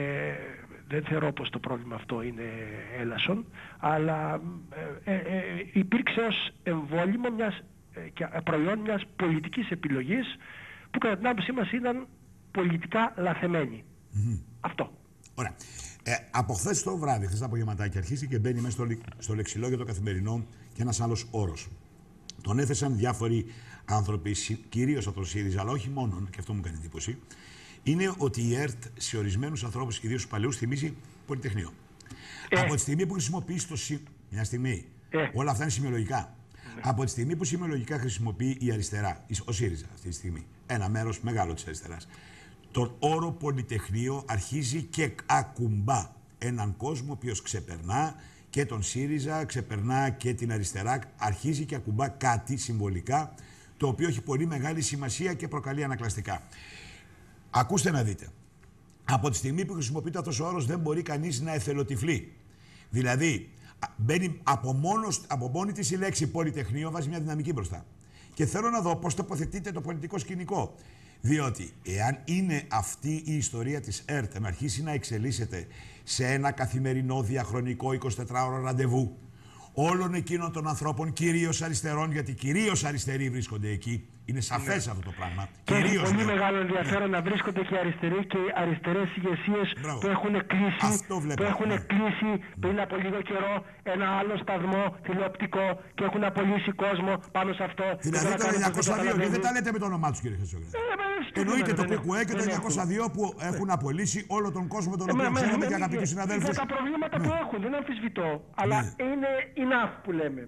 δεν θεωρώ πως το πρόβλημα αυτό είναι έλασον, αλλά ε, ε, ε, υπήρξε ως εμβόλυμο μιας, ε, προϊόν μιας πολιτικής επιλογής που κατά την άποψή μας ήταν πολιτικά λαθεμένη. Mm-hmm. Αυτό. Ωραία. Ε, από χθε το βράδυ, χθε το απογευματάκι, αρχίσει και μπαίνει μέσα στο, στο λεξιλόγιο το καθημερινό και ένας άλλος όρος. Τον έθεσαν διάφοροι άνθρωποι, κυρίως από το ΣΥΡΙΖΑ, αλλά όχι μόνο, και αυτό μου κάνει εντύπωση. Είναι ότι η ΕΡΤ σε ορισμένους ανθρώπους, ιδίως στους παλαιούς, θυμίζει Πολυτεχνείο. Ε. Από τη στιγμή που χρησιμοποιεί το ΣΥ... Μια στιγμή. Ε. Όλα αυτά είναι σημειολογικά. Ε. Από τη στιγμή που σημειολογικά χρησιμοποιεί η αριστερά, ο ΣΥΡΙΖΑ αυτή τη στιγμή, ένα μέρος μεγάλο της αριστεράς, τον όρο Πολυτεχνείο αρχίζει και ακουμπά έναν κόσμο ο οποίος ξεπερνά και τον ΣΥΡΙΖΑ, ξεπερνά και την αριστερά, αρχίζει και ακουμπά κάτι συμβολικά, το οποίο έχει πολύ μεγάλη σημασία και προκαλεί ανακλαστικά. Ακούστε να δείτε. Από τη στιγμή που χρησιμοποιείται αυτός ο όρος δεν μπορεί κανείς να εθελοτυφλεί. Δηλαδή, μπαίνει από, μόνος, από μόνη της η λέξη Πολυτεχνείο, βάζει μια δυναμική μπροστά. Και θέλω να δω πώς τοποθετείται το πολιτικό σκηνικό. Διότι εάν είναι αυτή η ιστορία της ΕΡΤ να αρχίσει να εξελίσσεται σε ένα καθημερινό διαχρονικό εικοσιτετράωρο ραντεβού όλων εκείνων των ανθρώπων, κυρίως αριστερών, γιατί κυρίως αριστεροί βρίσκονται εκεί, είναι σαφές ναι. αυτό το πράγμα. Και έχει πολύ ναι. μεγάλο ενδιαφέρον ναι. να βρίσκονται και αριστεροί και αριστερές ηγεσίες που έχουν κλείσει, που έχουν ναι. κλείσει πριν από λίγο καιρό ένα άλλο σταθμό τηλεοπτικό και έχουν απολύσει κόσμο πάνω σε αυτό. Δηλαδή το εννιακόσια δύο, και δεν τα λέτε με το όνομά τους, κύριε Χρυσόγραφε. Εννοείται το ΚΚΕ και το εννιακόσια δύο που έχουν απολύσει όλο τον κόσμο, τον οποίο ξέρουμε και αγαπητοί συναδέλφους. Για τα προβλήματα που έχουν, δεν αμφισβητώ, αλλά είναι enough που λέμε.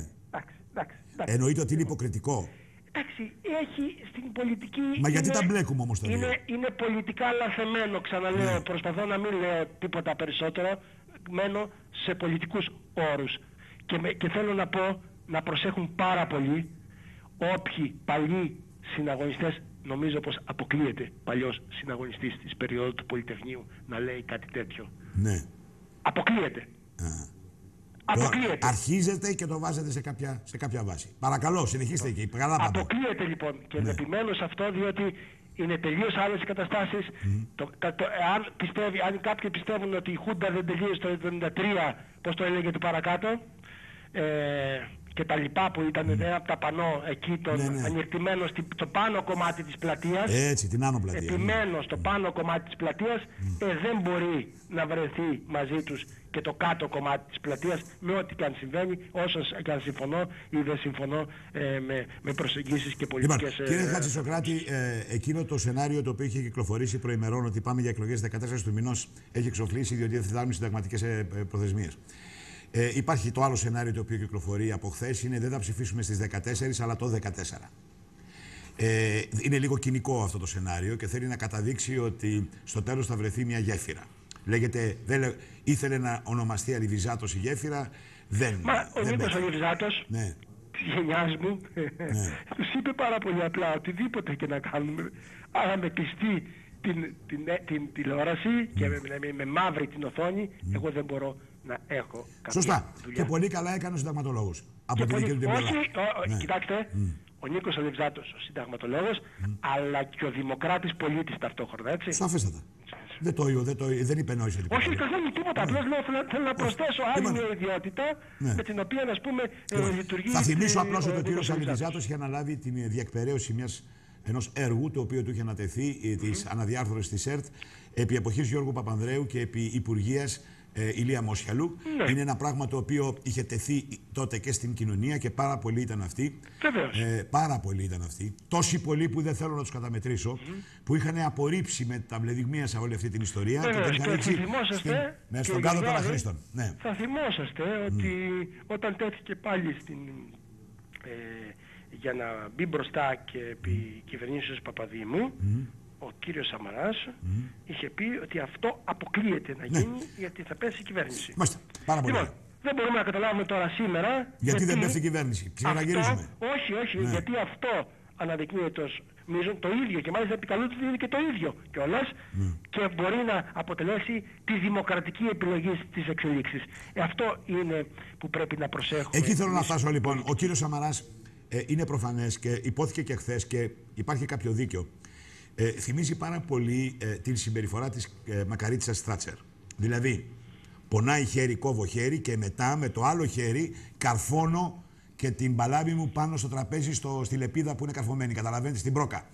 Εννοείται ότι είναι υποκριτικό. Εντάξει, έχει στην πολιτική... Μα γιατί είναι, τα μπλέκουμε όμως τα δύο. Είναι, είναι πολιτικά λαθεμένο, ξαναλέω. Ναι. Προσπαθώ να μην λέω τίποτα περισσότερο. Μένω σε πολιτικούς όρους. Και, με, και θέλω να πω να προσέχουν πάρα πολύ όποιοι παλιοί συναγωνιστές, νομίζω πως αποκλείεται παλιός συναγωνιστής της περίοδου του Πολυτεχνείου να λέει κάτι τέτοιο. Ναι. Αποκλείεται. Α. Αποκλείεται. Αρχίζετε και το βάζετε σε κάποια, σε κάποια βάση. Παρακαλώ, συνεχίστε εκεί. Αποκλείεται λοιπόν και ναι. επιμένω σε αυτό, διότι είναι τελείως άλλες οι καταστάσεις. Mm. Το, το, αν, πιστεύει, αν κάποιοι πιστεύουν ότι η Χούντα δεν τελείωσε το εβδομήντα τρία, πώς το έλεγε του παρακάτω, ε, και τα λοιπά που ήταν mm. ένα από τα πανό εκεί, τον ναι, ναι. ανοιχτημένο στο πάνω κομμάτι της πλατείας. Έτσι, την άνω πλατεία. Επιμένω ναι. στο πάνω κομμάτι της πλατείας, mm. ε, δεν μπορεί να βρεθεί μαζί τους και το κάτω κομμάτι της πλατείας, με ό,τι και αν συμβαίνει, όσο και αν συμφωνώ ή δεν συμφωνώ ε, με, με προσεγγίσεις και πολιτικές... Λοιπόν, κύριε Χατζησοκράτη, ε, εκείνο το σενάριο το οποίο είχε κυκλοφορήσει προημερών ότι πάμε για εκλογές δεκατέσσερις του μηνός έχει εξοφλήσει, διότι δεν θα φτάνουν συνταγματικές ε, προθεσμίες. Ε, υπάρχει το άλλο σενάριο το οποίο κυκλοφορεί από χθες, είναι δεν θα ψηφίσουμε στις δεκατέσσερις αλλά το δεκατέσσερα. Ε, είναι λίγο κοινικό αυτό το σενάριο και θέλει να καταδείξει ότι στο τέλος θα βρεθεί μια γέφυρα. Λέγεται, δεν, ήθελε να ονομαστεί Αλιβιζάτος η γέφυρα, δεν... Μα ο Νίκος Αλιβιζάτος, ναι. της γενιάς μου, ναι. τους είπε πάρα πολύ απλά, οτιδήποτε και να κάνουμε, αλλά με κλειστή την, την, την, την τηλεόραση mm. και με, με, με μαύρη την οθόνη, mm. εγώ δεν μπορώ να έχω κάποια Σωστά. δουλειά. Και πολύ καλά έκανε ο συνταγματολόγος. Από την δική του όχι, ο, ναι. κοιτάξτε, mm. ο Νίκος Αλιβιζάτος, ο συνταγματολόγος, mm. αλλά και ο δημοκράτης πολίτης ταυτόχρονα, έτσι. Σαφέστατα. Δεν το δεν, το, δεν υπενόησε λοιπόν. Όχι, δεν είναι τίποτα. Απλώς λέω, θέλω, θέλω να προσθέσω άλλη μια ιδιότητα ναι. με την οποία, ας πούμε, ε, λειτουργεί. Θα θυμίσω απλώς ότι ο κύριος Αλιβιζάτος είχε αναλάβει την διεκπαιρέωση μιας, ενός έργου το οποίο του είχε ανατεθεί mm-hmm. της αναδιάρθρωσης της ΕΡΤ επί εποχής Γιώργου Παπανδρέου και επί υπουργείας ε, Ηλία Μόσχαλου. Ναι. Είναι ένα πράγμα το οποίο είχε τεθεί τότε και στην κοινωνία και πάρα πολλοί ήταν αυτοί. Ε, πάρα πολλοί ήταν αυτοί. Τόσοι πολλοί που δεν θέλω να τους καταμετρήσω, mm-hmm. που είχαν απορρίψει με τα βλεδειγμία σε όλη αυτή την ιστορία Βέβαια, και την είχαν ρίξει στην, ναι, στον κάδο των αχρήστων. Ναι. Θα θυμόσαστε ότι mm. όταν τέθηκε πάλι στην, ε, για να μπει μπροστά και επί mm. κυβερνήσεως Παπαδήμου, mm. ο κύριος Σαμαράς Mm. είχε πει ότι αυτό αποκλείεται να γίνει, ναι, γιατί θα πέσει η κυβέρνηση. Μάλιστα, πάρα πολύ. Λοιπόν, δεν μπορούμε να καταλάβουμε τώρα σήμερα γιατί, γιατί δεν πέφτει η κυβέρνηση. Ξαναγυρίζουμε. Όχι, όχι, ναι. γιατί αυτό αναδεικνύεται ως μείζον το ίδιο και μάλιστα επικαλούνται είναι και το ίδιο κιόλας mm. και μπορεί να αποτελέσει τη δημοκρατική επιλογή της εξελίξης. Ε, αυτό είναι που πρέπει να προσέχουμε. Εκεί θέλω να φτάσω λοιπόν. Ο κύριος Σαμαράς ε, είναι προφανές και υπόθηκε και χθες και υπάρχει κάποιο δίκιο. Ε, θυμίζει πάρα πολύ ε, την συμπεριφορά της ε, Μακαρίτσας Θάτσερ. Δηλαδή, πονάει χέρι, κόβω χέρι και μετά με το άλλο χέρι καρφώνω και την παλάμη μου πάνω στο τραπέζι, στο, στη λεπίδα που είναι καρφωμένη. Καταλαβαίνετε, στην μπρόκα.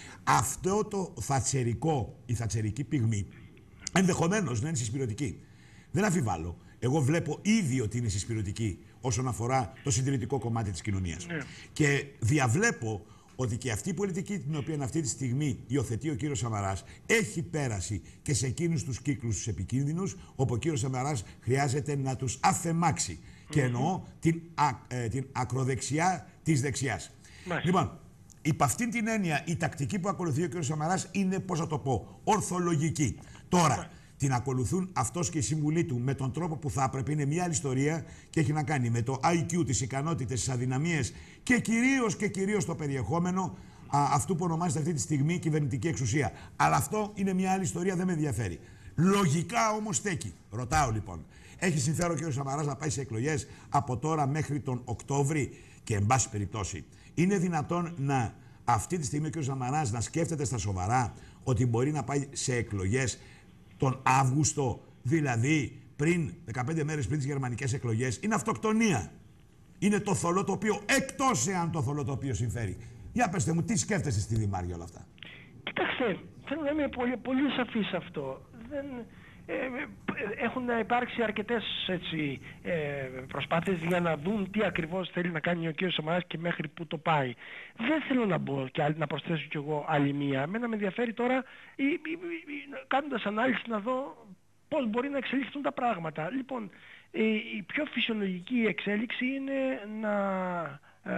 Αυτό το θατσερικό, η θατσερική πυγμή, ενδεχομένως να είναι συσπηρωτική. Δεν αμφιβάλλω. Εγώ βλέπω ήδη ότι είναι συσπηρωτική όσον αφορά το συντηρητικό κομμάτι της κοινωνίας. Ναι. Και διαβλέπω ότι και αυτή η πολιτική την οποία αυτή τη στιγμή υιοθετεί ο κύριος Σαμαράς έχει πέρασει και σε εκείνους τους κύκλους τους επικίνδυνους, όπου ο κύριος Σαμαράς χρειάζεται να τους αφεμάξει. Mm-hmm. Και εννοώ την, α, ε, την ακροδεξιά της δεξιάς. Mm-hmm. Λοιπόν, υπ' αυτήν την έννοια η τακτική που ακολουθεί ο κύριος Σαμαράς είναι, πώς θα το πω, ορθολογική. Τώρα, mm-hmm. την ακολουθούν αυτός και η συμβουλή του με τον τρόπο που θα έπρεπε, είναι μια άλλη ιστορία και έχει να κάνει με το άι κιου, τις ικανότητες, τις αδυναμίες και κυρίως και κυρίως το περιεχόμενο α, αυτού που ονομάζεται αυτή τη στιγμή κυβερνητική εξουσία. Αλλά αυτό είναι μια άλλη ιστορία, δεν με ενδιαφέρει. Λογικά όμως στέκει. Ρωτάω λοιπόν, έχει συμφέρον ο κ. Σαμαράς να πάει σε εκλογές από τώρα μέχρι τον Οκτώβρη και εν πάση περιπτώσει, είναι δυνατόν να αυτή τη στιγμή ο κ. Σαμαράς να σκέφτεται στα σοβαρά ότι μπορεί να πάει σε εκλογές τον Αύγουστο, δηλαδή πριν δεκαπέντε μέρες πριν τις γερμανικές εκλογές? Είναι αυτοκτονία. Είναι το θολό τοπίο, εκτός εάν το θολό τοπίο συμφέρει. Για πέστε μου, τι σκέφτεστε στη Δημάρη όλα αυτά? Κοιτάξτε, θέλω να είμαι πολύ, πολύ σαφής σε αυτό. Δεν, ε, έχουν υπάρξει αρκετές έτσι, ε, προσπάθειες για να δουν τι ακριβώς θέλει να κάνει ο κ. Σαμαράς και μέχρι πού το πάει. Δεν θέλω να μπω και άλλη, να προσθέσω κι εγώ άλλη μία. Εμένα με ενδιαφέρει τώρα, ή, ή, ή, κάνοντας ανάλυση, να δω πώς μπορεί να εξελιχθούν τα πράγματα. Λοιπόν, η, η πιο φυσιολογική εξέλιξη είναι να, ε,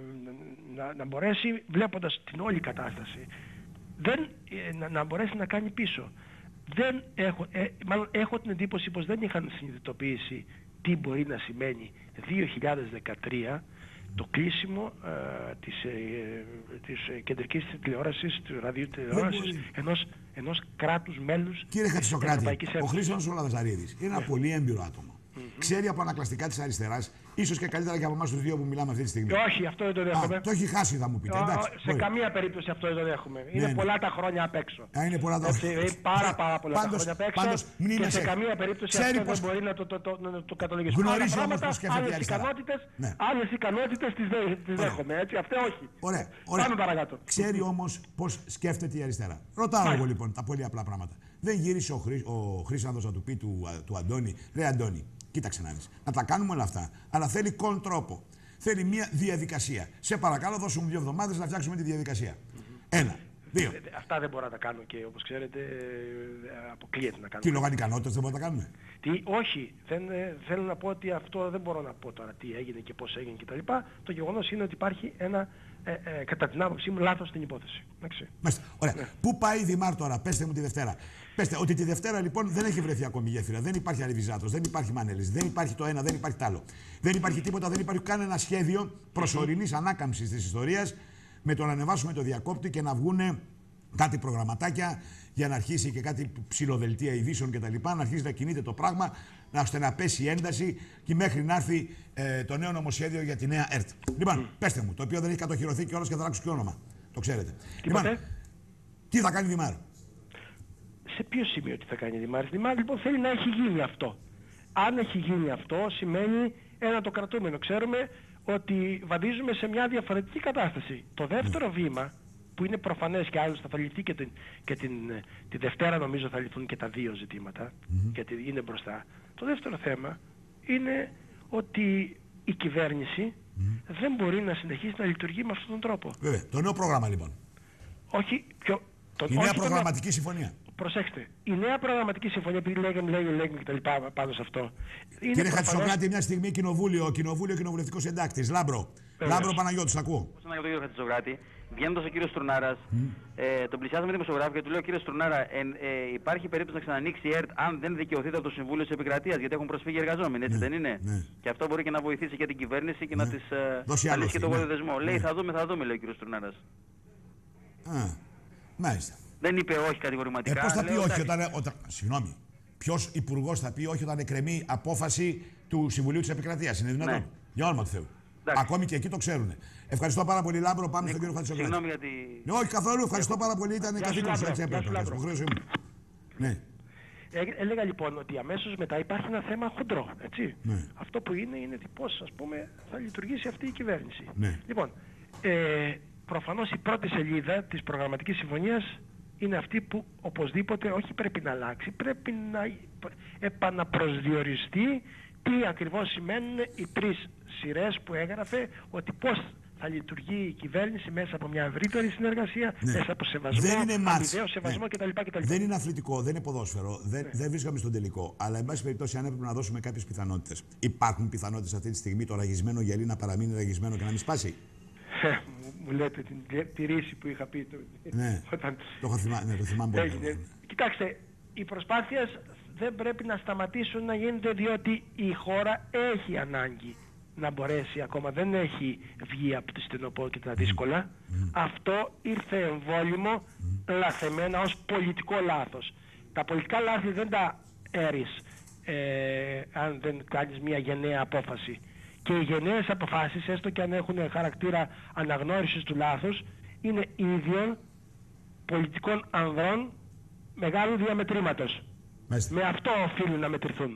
να, να μπορέσει, βλέποντας την όλη κατάσταση, δεν, ε, να, να μπορέσει να κάνει πίσω. Δεν έχω, ε, μάλλον έχω την εντύπωση πως δεν είχαν συνειδητοποιήσει τι μπορεί να σημαίνει δύο χιλιάδες δεκατρία το κλείσιμο ε, της, ε, της ε, κεντρικής τηλεόρασης, του ραδιού τηλεόρασης ενός, ενός κράτους μέλους. Κύριε Χατζησοκράτη, ο Χρήστος ο Λαζαρίδης είναι ένα πολύ έμπειρο άτομο. Mm-hmm. Ξέρει από ανακλαστικά της αριστεράς, ίσως και καλύτερα και από εμάς τους δύο που μιλάμε αυτή τη στιγμή. Όχι, αυτό δεν το δέχομαι. Α, το έχει χάσει, θα μου πείτε. Ο, εντάξει, σε μπορεί. Καμία περίπτωση αυτό δεν το δέχομαι. Είναι ναι, πολλά ναι. τα χρόνια απ' έξω. Α, είναι πολλά τα χρόνια. Έτσι, πάρα, πάρα πολλά πάντως, τα χρόνια απ' έξω. Πάντως, και σε καμία περίπτωση αυτό πως... δεν μπορεί να το, το, το, το, το καταλογιστεί. Γνωρίζει όμως πώς σκέφτεται η αριστερά. Ναι. Άλλες ικανότητες τις, δε, τις δέχομαι. Έτσι, αυτό όχι. Ωραία, ωραία. Πάμε παρακάτω. Ξέρει όμως πώς σκέφτεται η αριστερά. Ρωτάω εγώ λοιπόν τα πολύ απλά πράγματα. Δεν γύρισε ο, Χρή, ο Χρήσανδος να του πει του, του Αντώνη, ρε Αντώνη, κοίταξε να δεις. Να τα κάνουμε όλα αυτά, αλλά θέλει κον τρόπο. Θέλει μια διαδικασία. Σε παρακαλώ, δώσουμε δύο εβδομάδες να φτιάξουμε τη διαδικασία. Mm-hmm. Ένα. Δύο. Αυτά δεν μπορώ να τα κάνω και όπως ξέρετε αποκλείεται να κάνω. Τι λόγω ανικανότητας δεν μπορούμε να τα κάνουμε? Τι, όχι. Δεν, θέλω να πω ότι αυτό δεν μπορώ να πω τώρα τι έγινε και πώς έγινε κτλ. Το γεγονός είναι ότι υπάρχει ένα, ε, ε, κατά την άποψή μου, λάθος στην υπόθεση. Μάλιστα. Ωραία. Ναι. Πού πάει η Δημάρ τώρα? Πέστε μου τη Δευτέρα. Πέστε ότι τη Δευτέρα λοιπόν δεν έχει βρεθεί ακόμη γέφυρα. Δεν υπάρχει Αριβιζάτος, δεν υπάρχει Μανέλης, δεν υπάρχει το ένα, δεν υπάρχει το άλλο. Δεν υπάρχει τίποτα, δεν υπάρχει κανένα σχέδιο προσωρινής ανάκαμψης της ιστορίας με το να ανεβάσουμε το διακόπτη και να βγουν κάτι προγραμματάκια για να αρχίσει και κάτι ψηλοδελτία ειδήσεων κτλ. Να αρχίσει να κινείται το πράγμα, ώστε να πέσει η ένταση και μέχρι να έρθει ε, το νέο νομοσχέδιο για τη νέα ΕΡΤ. Λοιπόν, mm. πέστε μου, το οποίο δεν έχει κατοχυρωθεί κιόλας και θα αλλάξω και όνομα. Το ξέρετε. Λοιπόν, τι θα κάνει η Δημάρ? Σε ποιο σημείο τι θα κάνει η Δημάρ? Η Δημάρ λοιπόν θέλει να έχει γίνει αυτό. Αν έχει γίνει αυτό, σημαίνει ένα το κρατούμενο. Ξέρουμε ότι βαδίζουμε σε μια διαφορετική κατάσταση. Το δεύτερο mm. βήμα, που είναι προφανές και άλλωστε θα λυθεί και, την, και την, τη Δευτέρα νομίζω θα λυθούν και τα δύο ζητήματα, mm-hmm. γιατί είναι μπροστά. Το δεύτερο θέμα είναι ότι η κυβέρνηση mm-hmm. δεν μπορεί να συνεχίσει να λειτουργεί με αυτόν τον τρόπο. Βέβαια. Το νέο πρόγραμμα λοιπόν. Όχι, πιο... Το, η νέα προγραμματική το, συμφωνία. προσέξτε, η νέα προγραμματική συμφωνία, επειδή λέγαμε, λέγαμε, λέγαμε και τα λοιπά πάνω σε αυτό. Κύριε προφανώς... Χατζησοκράτη, μια στιγμή κοινοβούλιο, κοινοβούλιο, κοινοβουλευτικός εντάκτης. Λάμπρο. Βεβαίως. Λάμπρο Παναγιώτης, ακούω. Πώς να για τον κύριο Χατζησοκράτη, βγαίνοντας ο κύριος Στουρνάρας, mm. ε, τον πλησιάζουμε δημοσιογράφο και του λέω: κύριε Στουρνάρα, ε, ε, υπάρχει περίπτωση να ξανανοίξει η ΕΡΤ αν δεν δικαιωθείτε από το Συμβούλιο της Επικρατείας, γιατί έχουν προσφύγει εργαζόμενοι, έτσι ναι, δεν είναι? Ναι. Και αυτό μπορεί και να βοηθήσει και την κυβέρνηση και ναι. να της ε, αλύσει και τον ναι. δεσμό. Ναι. Λέει: θα δούμε, θα δούμε, λέει ο κύριος Στουρνάρας. Α, μάλιστα. Δεν είπε όχι κατηγορηματικά. Ε, πώς θα πει όχι όταν, όταν... Συγγνώμη. Ποιος υπουργός θα πει όχι όταν εκκρεμεί απόφαση του Συμβουλίου της Επικρατείας? Είναι δυνατόν? Ναι. Για όνομα του Θεού. Ακόμη και εκεί το ξέρουν. Ευχαριστώ πάρα πολύ, Λάμπρο. Πάμε ναι, στον κύριο Χατζησοκράτη. Συγγνώμη γιατί. Ναι, όχι καθόλου. Ευχαριστώ πάρα πολύ. Ήταν καθήκον σου. Έτσι έπρεπε. Ναι. Έλεγα λοιπόν ότι αμέσως μετά υπάρχει ένα θέμα χοντρό. Έτσι. Ναι. Αυτό που είναι είναι πώς, ας πούμε, θα λειτουργήσει αυτή η κυβέρνηση. Ναι. Λοιπόν, ε, προφανώς η πρώτη σελίδα της προγραμματικής συμφωνίας είναι αυτή που οπωσδήποτε όχι πρέπει να αλλάξει, πρέπει να επαναπροσδιοριστεί τι ακριβώς σημαίνουν οι τρεις σειρές που έγραφε, ότι πώς θα λειτουργεί η κυβέρνηση μέσα από μια ευρύτερη συνεργασία, ναι. μέσα από σεβασμό, αμοιβαίο σεβασμό ναι. κτλ, κτλ. Δεν είναι αθλητικό, δεν είναι ποδόσφαιρο, δεν, ναι. δεν βρίσκαμε στον τελικό. Αλλά, εν πάση περιπτώσει, αν έπρεπε να δώσουμε κάποιες πιθανότητες, υπάρχουν πιθανότητες αυτή τη στιγμή το ραγισμένο γυαλί να παραμείνει ραγισμένο και να μην σπάσει? Μου λέτε την, τη ρίση που είχα πει. Το, ναι, όταν... το, θυμά, ναι, το θυμάμαι πολύ. Ναι. Κοιτάξτε, οι προσπάθειες δεν πρέπει να σταματήσουν να γίνονται, διότι η χώρα έχει ανάγκη να μπορέσει, ακόμα δεν έχει βγει από τη στενοπό και τα δύσκολα. Mm. Αυτό ήρθε εμβόλυμο, mm. λαθεμένα ως πολιτικό λάθος. Τα πολιτικά λάθη δεν τα έρεις ε, αν δεν κάνεις μια γενναία απόφαση. Και οι γενναίες αποφάσεις, έστω και αν έχουν χαρακτήρα αναγνώρισης του λάθους, είναι ίδιων πολιτικών ανδρών μεγάλου διαμετρήματος. Μάλιστα. Με αυτό οφείλουν να μετρηθούν.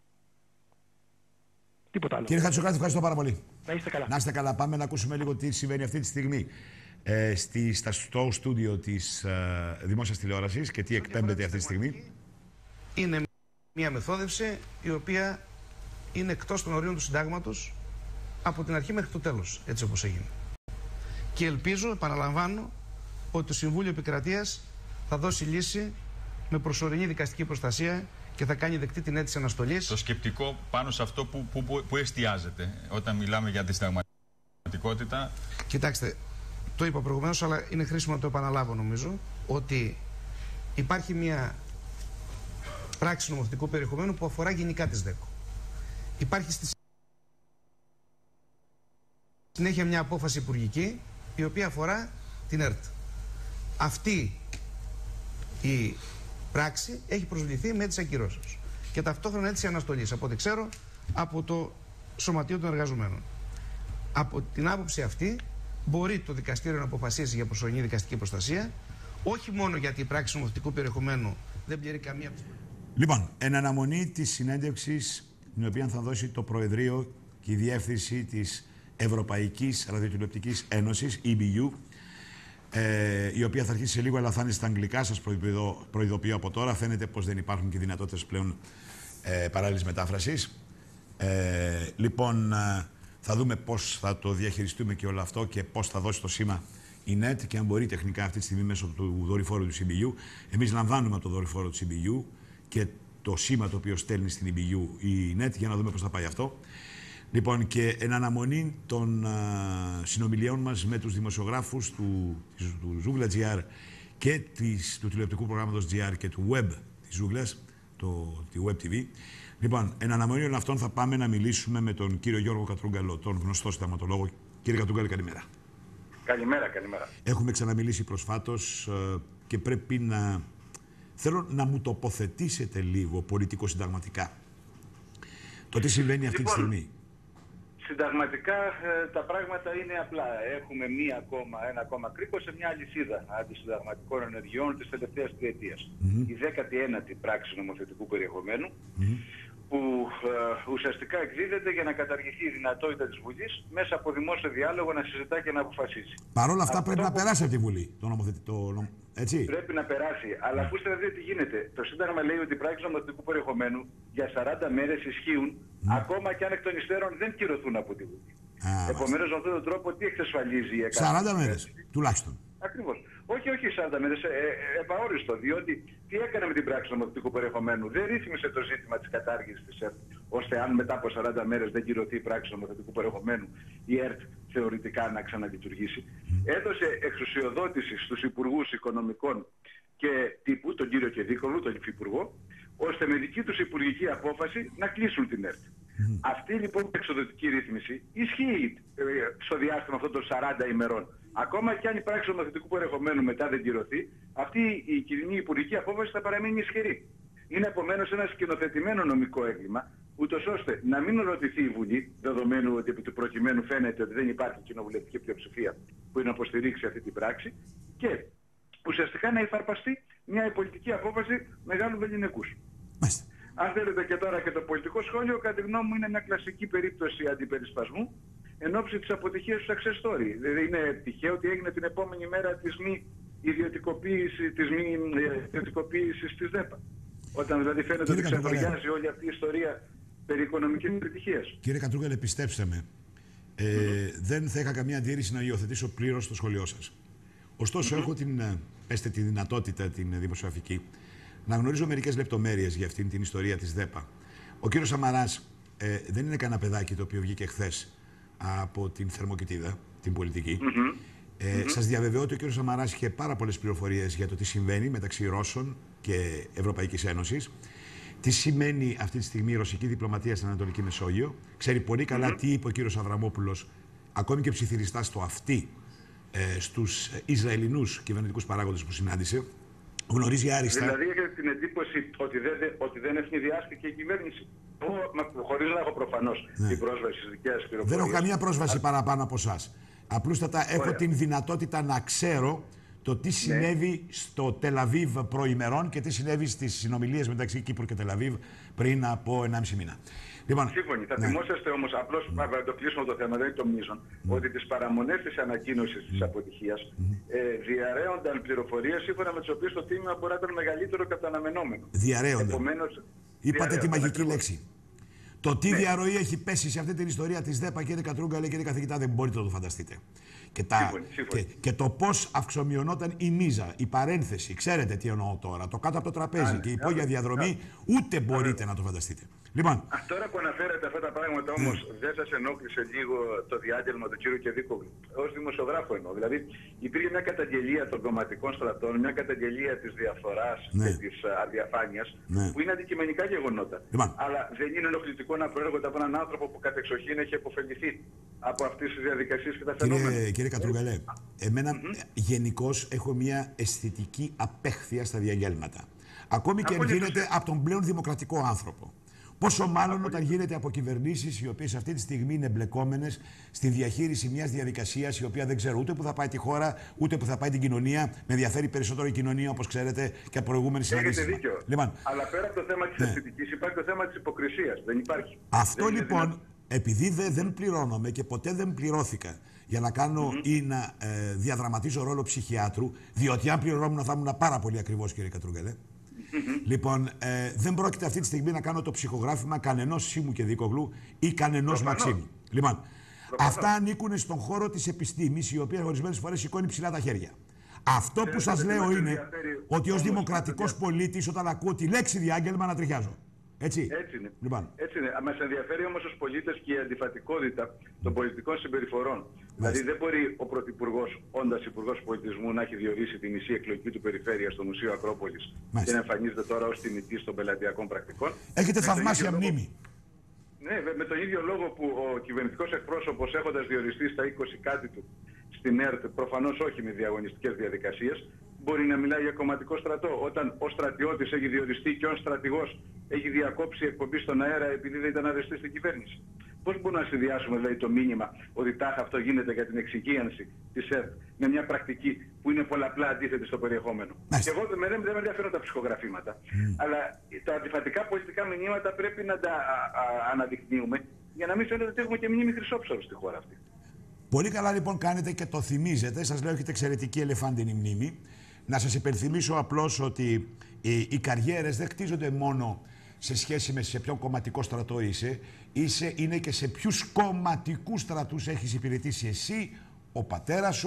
Τίποτα άλλο. Κύριε Χατζησοκράτη, ευχαριστώ πάρα πολύ. Να είστε καλά. Να είστε καλά. Πάμε να ακούσουμε λίγο τι συμβαίνει αυτή τη στιγμή ε, στη, στα, στο στούντιο της ε, δημόσιας τηλεόρασης και τι εκπέμπεται αυτή τη στιγμή. Είναι μια μεθόδευση η οποία είναι εκτός των ορίων του συντάγματος από την αρχή μέχρι το τέλος, έτσι όπως έγινε. Και ελπίζω, επαναλαμβάνω, ότι το Συμβούλιο Επικρατείας θα δώσει λύση με προσωρινή δικαστική προστασία και θα κάνει δεκτή την αίτηση αναστολής. Το σκεπτικό πάνω σε αυτό που, που, που, που εστιάζεται όταν μιλάμε για τη συνταγματικότητα. Κοιτάξτε, το είπα προηγουμένως, αλλά είναι χρήσιμο να το επαναλάβω νομίζω, ότι υπάρχει μια πράξη νομοθετικού περιεχομένου που αφορά γενικά τις ΔΕΚΟ. Υπάρχει στη συνέχεια μια απόφαση υπουργική η οποία αφορά την ΕΡΤ. Αυτή η πράξη έχει προσβληθεί με τις ακυρώσεις και ταυτόχρονα αίτηση αναστολής, από ό,τι ξέρω, από το Σωματείο των Εργαζομένων. Από την άποψη αυτή μπορεί το δικαστήριο να αποφασίσει για προσωρινή δικαστική προστασία, όχι μόνο γιατί η πράξη νομοθετικού περιεχομένου δεν πληρεί καμία... Λοιπόν, εν αναμονή της συνέντευξης την οποία θα δώσει το Προεδρείο και η Διεύθυνση της Ευρωπαϊκής Ραδιοτηλεοπτικής Ένωσης, ι μπι γιου, ε, η οποία θα αρχίσει σε λίγο, αλλά θα είναι στα αγγλικά, σας προειδοποιώ, προειδοποιώ από τώρα. Φαίνεται πως δεν υπάρχουν και δυνατότητες πλέον ε, παράλληλης μετάφρασης. Ε, λοιπόν, ε, θα δούμε πώς θα το διαχειριστούμε και όλο αυτό και πώς θα δώσει το σήμα η ΝΕΤ και αν μπορεί τεχνικά αυτή τη στιγμή μέσω του δορυφόρου του σι μπι γιου. Εμείς λαμβάνουμε από το δορυφόρο του σι μπι γιου και το σήμα το οποίο στέλνει στην ι μπι γιου η ΝΕΤ για να δούμε πώς θα πάει αυτό. Λοιπόν, και εν αναμονή των α, συνομιλιών μας με τους δημοσιογράφους του, του Ζούγκλα τζι αρ και της, του τηλεοπτικού προγράμματος τζι αρ και του web της Ζούγκλας, το, τη Web τι βι. Λοιπόν, εν αναμονή όλων αυτών θα πάμε να μιλήσουμε με τον κύριο Γιώργο Κατρούγκαλο, τον γνωστό συνταγματολόγο. Κύριε Κατρούγκαλο, καλημέρα. Καλημέρα, καλημέρα. Έχουμε ξαναμιλήσει προσφάτως ε, και πρέπει να... Θέλω να μου τοποθετήσετε λίγο πολιτικο-συνταγματικά το τι συμβαίνει αυτή λοιπόν, τη στιγμή. Συνταγματικά ε, τα πράγματα είναι απλά. Έχουμε μία ακόμα, ένα ακόμα κρίκο σε μια αλυσίδα αντισυνταγματικών ενεργειών της τελευταίας τριετίας. Mm-hmm. Η δέκατη ένατη πράξη νομοθετικού περιεχομένου, mm-hmm. που ε, ουσιαστικά εκδίδεται για να καταργηθεί η δυνατότητα της Βουλής μέσα από δημόσιο διάλογο να συζητά και να αποφασίσει. Παρ' όλα αυτά αυτό πρέπει που... να περάσει από τη Βουλή το νομοθετικό. Έτσι. Πρέπει να περάσει. Αλλά mm. ακούστε να δείτε τι γίνεται. Το Σύνταγμα λέει ότι οι πράξεις νομοθετικού περιεχομένου για σαράντα μέρες ισχύουν mm. ακόμα και αν εκ των υστέρων δεν κυρωθούν από τη Βουλή. Επομένως, με αυτόν τον τρόπο τι εξασφαλίζει η εκάστοτε. σαράντα μέρες τουλάχιστον. Ακριβώς. Όχι Όχι, όχι σαράντα μέρες, ε, ε, επαόριστο. Διότι τι έκανε με την πράξη νομοθετικού περιεχομένου? Δεν ρύθμισε το ζήτημα της κατάργησης της ΕΡΤ, ώστε αν μετά από σαράντα μέρες δεν κυρωθεί η πράξη νομοθετικού περιεχομένου, η ΕΡΤ θεωρητικά να ξαναλειτουργήσει. Έδωσε εξουσιοδότηση στους Υπουργούς Οικονομικών και Τύπου, τον κύριο Κεδίκογλου, τον Υφυπουργό, ώστε με δική τους υπουργική απόφαση να κλείσουν την ΕΡΤ. Mm. Αυτή λοιπόν η εξοδοτική ρύθμιση ισχύει ε, στο διάστημα αυτών των σαράντα ημερών. Ακόμα και αν η πράξη νομοθετικού περιεχομένου μετά δεν κυρωθεί, αυτή η κοινή υπουργική απόφαση θα παραμείνει ισχυρή. Είναι επομένως ένα σκηνοθετημένο νομικό έγκλημα, ούτως ώστε να μην ρωτηθεί η Βουλή, δεδομένου ότι επί του προκειμένου φαίνεται ότι δεν υπάρχει κοινοβουλευτική πλειοψηφία που να υποστηρίξει αυτή την πράξη, και ουσιαστικά να υφαρπαστεί μια πολιτική απόφαση μεγάλου βεληνικούς. Αν θέλετε και τώρα και το πολιτικό σχόλιο, κατά τη γνώμη μου είναι μια κλασική περίπτωση αντιπερισπασμού εν ώψη της αποτυχίας του success story. Δηλαδή είναι τυχαίο ότι έγινε την επόμενη μέρα της μη ιδιωτικοποίησης της, μη ιδιωτικοποίησης της ΔΕΠΑ. Όταν δηλαδή φαίνεται ότι ξεδοριάζει όλη αυτή η ιστορία περί οικονομικής επιτυχίας. Κύριε Κατρούγκαλε, πιστέψτε με, ε, mm-hmm. δεν θα είχα καμία αντίρρηση να υιοθετήσω πλήρως το σχολείο σας. Ωστόσο, mm-hmm. έχω την, έστε, τη δυνατότητα την δημοσιογραφική να γνωρίζω μερικές λεπτομέρειες για αυτήν την ιστορία της ΔΕΠΑ. Ο κύριος Σαμαράς ε, δεν είναι κανένα παιδάκι το οποίο βγήκε χθες από την Θερμοκηπίδα, την πολιτική. Mm-hmm. Ε, mm-hmm. Σας διαβεβαιώ ότι ο κύριος Σαμαράς είχε πάρα πολλές πληροφορίες για το τι συμβαίνει μεταξύ Ρώσων και Ευρωπαϊκής Ένωσης. Τι σημαίνει αυτή τη στιγμή η ρωσική διπλωματία στην Ανατολική Μεσόγειο. Ξέρει πολύ καλά mm-hmm. τι είπε ο κύριος Αβραμόπουλος, ακόμη και ψιθυριστά στο αυτή, ε, στους Ισραηλινούς κυβερνητικούς παράγοντες που συνάντησε. Γνωρίζει άριστα. Δηλαδή έχετε την εντύπωση ότι δεν, ότι δεν ευνηδιάστηκε η κυβέρνηση. Χωρίς να έχω προφανώς ναι. την πρόσβαση στις δικές πληροφορίες. Δεν έχω καμία πρόσβαση Α... παραπάνω από εσάς. Απλούστατα έχω Ωραία. την δυνατότητα να ξέρω το τι συνέβη ναι. στο Τελαβίβ προημερών και τι συνέβη στις συνομιλίες μεταξύ Κύπρου και Τελαβίβ πριν από ενάμιση μήνα. Λοιπόν, Σύμφωνοι. Θα ναι. θυμόσαστε όμως, απλώς mm. να το κλείσουμε το θέμα, δεν είναι το μείζον, mm. ότι τις παραμονές της ανακοίνωσης mm. της αποτυχίας mm. ε, διαρρέονταν πληροφορίες σύμφωνα με τις οποίες το τίμημα μπορεί να ήταν μεγαλύτερο κατά αναμενόμενο. Διαρρέονταν. Επομένως, είπατε τη μαγική ακριβώς. λέξη. Το τι ναι. διαρροή έχει πέσει σε αυτή την ιστορία της ΔΕΠΑ, κύριε Κατρούγκαλε, κύριε καθηγητά, δεν μπορείτε να το φανταστείτε. Και, τα, σύμφωνη, σύμφωνη. Και, και το πώς αυξομειωνόταν η μίζα, η παρένθεση, ξέρετε τι εννοώ τώρα, το κάτω από το τραπέζι Α, και η υπόγεια διαδρομή, α, ούτε μπορείτε α, να το φανταστείτε. Λοιπόν. Α, τώρα που αναφέρατε αυτά τα πράγματα όμως, mm. δεν σας ενόχλησε λίγο το διάγγελμα του κύριου Κεδίκογλου? Ως δημοσιογράφο εννοώ. Δηλαδή, υπήρχε μια καταγγελία των κομματικών στρατών, μια καταγγελία της διαφθοράς ναι. και της αδιαφάνειας, ναι. που είναι αντικειμενικά γεγονότα. Λοιπόν. Αλλά δεν είναι ενοχλητικό να προέρχονται από έναν άνθρωπο που κατεξοχήν έχει αποφεληθεί από αυτές τις διαδικασίες και τα φαινόμενα. Κύριε, κύριε Κατρούγκαλε, εμένα mm-hmm. γενικώς έχω μια αισθητική απέχθεια στα διαγγέλματα. Ακόμη και αν γίνεται από τον πλέον δημοκρατικό άνθρωπο. Πόσο μάλλον όταν γίνεται από κυβερνήσεις οι οποίες αυτή τη στιγμή είναι εμπλεκόμενες στη διαχείριση μιας διαδικασίας η οποία δεν ξέρω ούτε που θα πάει τη χώρα, ούτε που θα πάει την κοινωνία. Με ενδιαφέρει περισσότερο η κοινωνία, όπως ξέρετε, και από προηγούμενες συναντήσεις. Έχετε δίκιο. Λοιπόν, αλλά πέρα από το θέμα της ναι. αισθητικής υπάρχει το θέμα της υποκρισίας. Δεν υπάρχει. Αυτό δεν λοιπόν, δυνατό. επειδή δε, δεν πληρώνομαι και ποτέ δεν πληρώθηκα για να κάνω mm-hmm. ή να ε, διαδραματίζω ρόλο ψυχιάτρου, διότι αν πληρώνόμουν θα ήμουν πάρα πολύ ακριβώς, κύριε Κατρούγκαλε. Mm-hmm. Λοιπόν, ε, δεν πρόκειται αυτή τη στιγμή να κάνω το ψυχογράφημα κανενός Σίμου Κεδίκογλου ή κανενός Μαξίμου. Λοιπόν, Προφανώς. αυτά ανήκουν στον χώρο της επιστήμης, η οποία ορισμένες φορές σηκώνει ψηλά τα χέρια. Αυτό που σας λέω είναι ότι ως δημοκρατικός πολίτης, όταν ακούω τη λέξη διάγγελμα, να τριχιάζω. Έτσι. Έτσι είναι. Λοιπόν. Έτσι είναι. Μας ενδιαφέρει όμως ως πολίτες και η αντιφατικότητα των πολιτικών συμπεριφορών. Μάλιστα. Δηλαδή δεν μπορεί ο Πρωθυπουργός, όντας Υπουργός Πολιτισμού, να έχει διορίσει τη μισή εκλογική του περιφέρεια στο Μουσείο Ακρόπολης και να εμφανίζεται τώρα ως τιμητής των πελατειακών πρακτικών. Έχετε με θαυμάσια μνήμη. Λόγο... Ναι, με τον ίδιο λόγο που ο κυβερνητικός εκπρόσωπος, έχοντας διοριστεί στα είκοσι κάτι του στην ΕΡΤ, προφανώς όχι με διαγωνιστικές διαδικασίες, μπορεί να μιλάει για κομματικό στρατό. Όταν ο στρατιώτης έχει διοριστεί και ο στρατηγός έχει διακόψει εκπομπή στον αέρα επειδή δεν ήταν αρεστή στην κυβέρνηση. Πώς μπορούμε να συνδυάσουμε δηλαδή το μήνυμα ότι τάχα αυτό γίνεται για την εξυγίανση της ΕΡΤ με μια πρακτική που είναι πολλαπλά αντίθετη στο περιεχόμενο? Και εγώ δεν με ενδιαφέρουν τα ψυχογραφήματα. Mm. Αλλά τα αντιφατικά πολιτικά μηνύματα πρέπει να τα α, α, αναδεικνύουμε για να μην φαίνεται ότι έχουμε και μνήμη Χρυσόψαρου στη χώρα αυτή. Πολύ καλά λοιπόν κάνετε και το θυμίζετε. Σας λέω έχετε εξαιρετική ελεφάντινη μνήμη. Να σας υπενθυμίσω απλώς ότι οι, οι καριέρες δεν χτίζονται μόνο σε σχέση με σε ποιον κομματικό στρατό είσαι, είσαι είναι και σε ποιους κομματικούς στρατούς έχεις υπηρετήσει εσύ, ο πατέρας σου,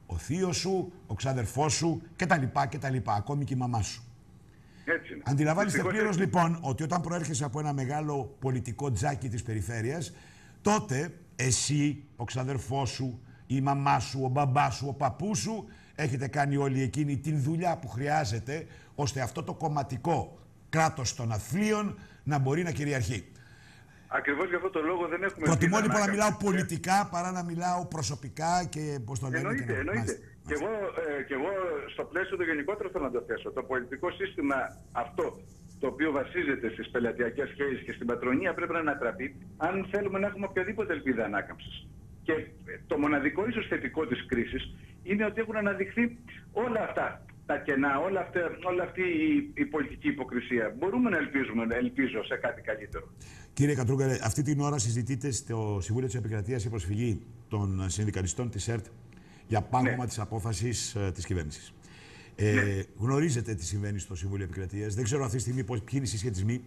ο θείος σου, ο ξάδερφός σου κτλ. κτλ. Ακόμη και η μαμά σου. Αντιλαμβάνεστε πλήρως λοιπόν ότι όταν προέρχεσαι από ένα μεγάλο πολιτικό τζάκι της περιφέρειας, τότε εσύ, ο ξαδερφός σου, η μαμά σου, ο μπαμπάς σου, ο παππούς σου, έχετε κάνει όλη εκείνη την δουλειά που χρειάζεται ώστε αυτό το κομματικό κράτος των αθλίων να μπορεί να κυριαρχεί. Ακριβώς για αυτό το λόγο δεν έχουμε... Προτιμώ λοιπόν να μιλάω πολιτικά παρά να μιλάω προσωπικά και πώς το λένε. Εννοείται, και εννοείται. Και εγώ, ε, και εγώ στο πλαίσιο το γενικότερο θέλω να το θέσω. Το πολιτικό σύστημα αυτό, το οποίο βασίζεται στις πελατειακές σχέσεις και στην πατρονία, πρέπει να ανατραπεί αν θέλουμε να έχουμε οποιαδήποτε ελπίδα ανάκαμψης. Και το μοναδικό ίσως θετικό της κρίσης είναι ότι έχουν αναδειχθεί όλα αυτά τα κενά, όλα αυτά, όλη αυτή η, η πολιτική υποκρισία. Μπορούμε να ελπίζουμε, να ελπίζω σε κάτι καλύτερο. Κύριε Κατρούγκαλε, αυτή την ώρα συζητείται στο Συμβούλιο της Επικρατείας η προσφυγή των συνδικαλιστών της ΕΡΤ για πάγωμα ναι. της απόφασης uh, της κυβέρνησης. Ε, ναι. Γνωρίζετε τι συμβαίνει στο Συμβούλιο Επικρατείας. Δεν ξέρω αυτή τη στιγμή ποιοι είναι οι συσχετισμοί.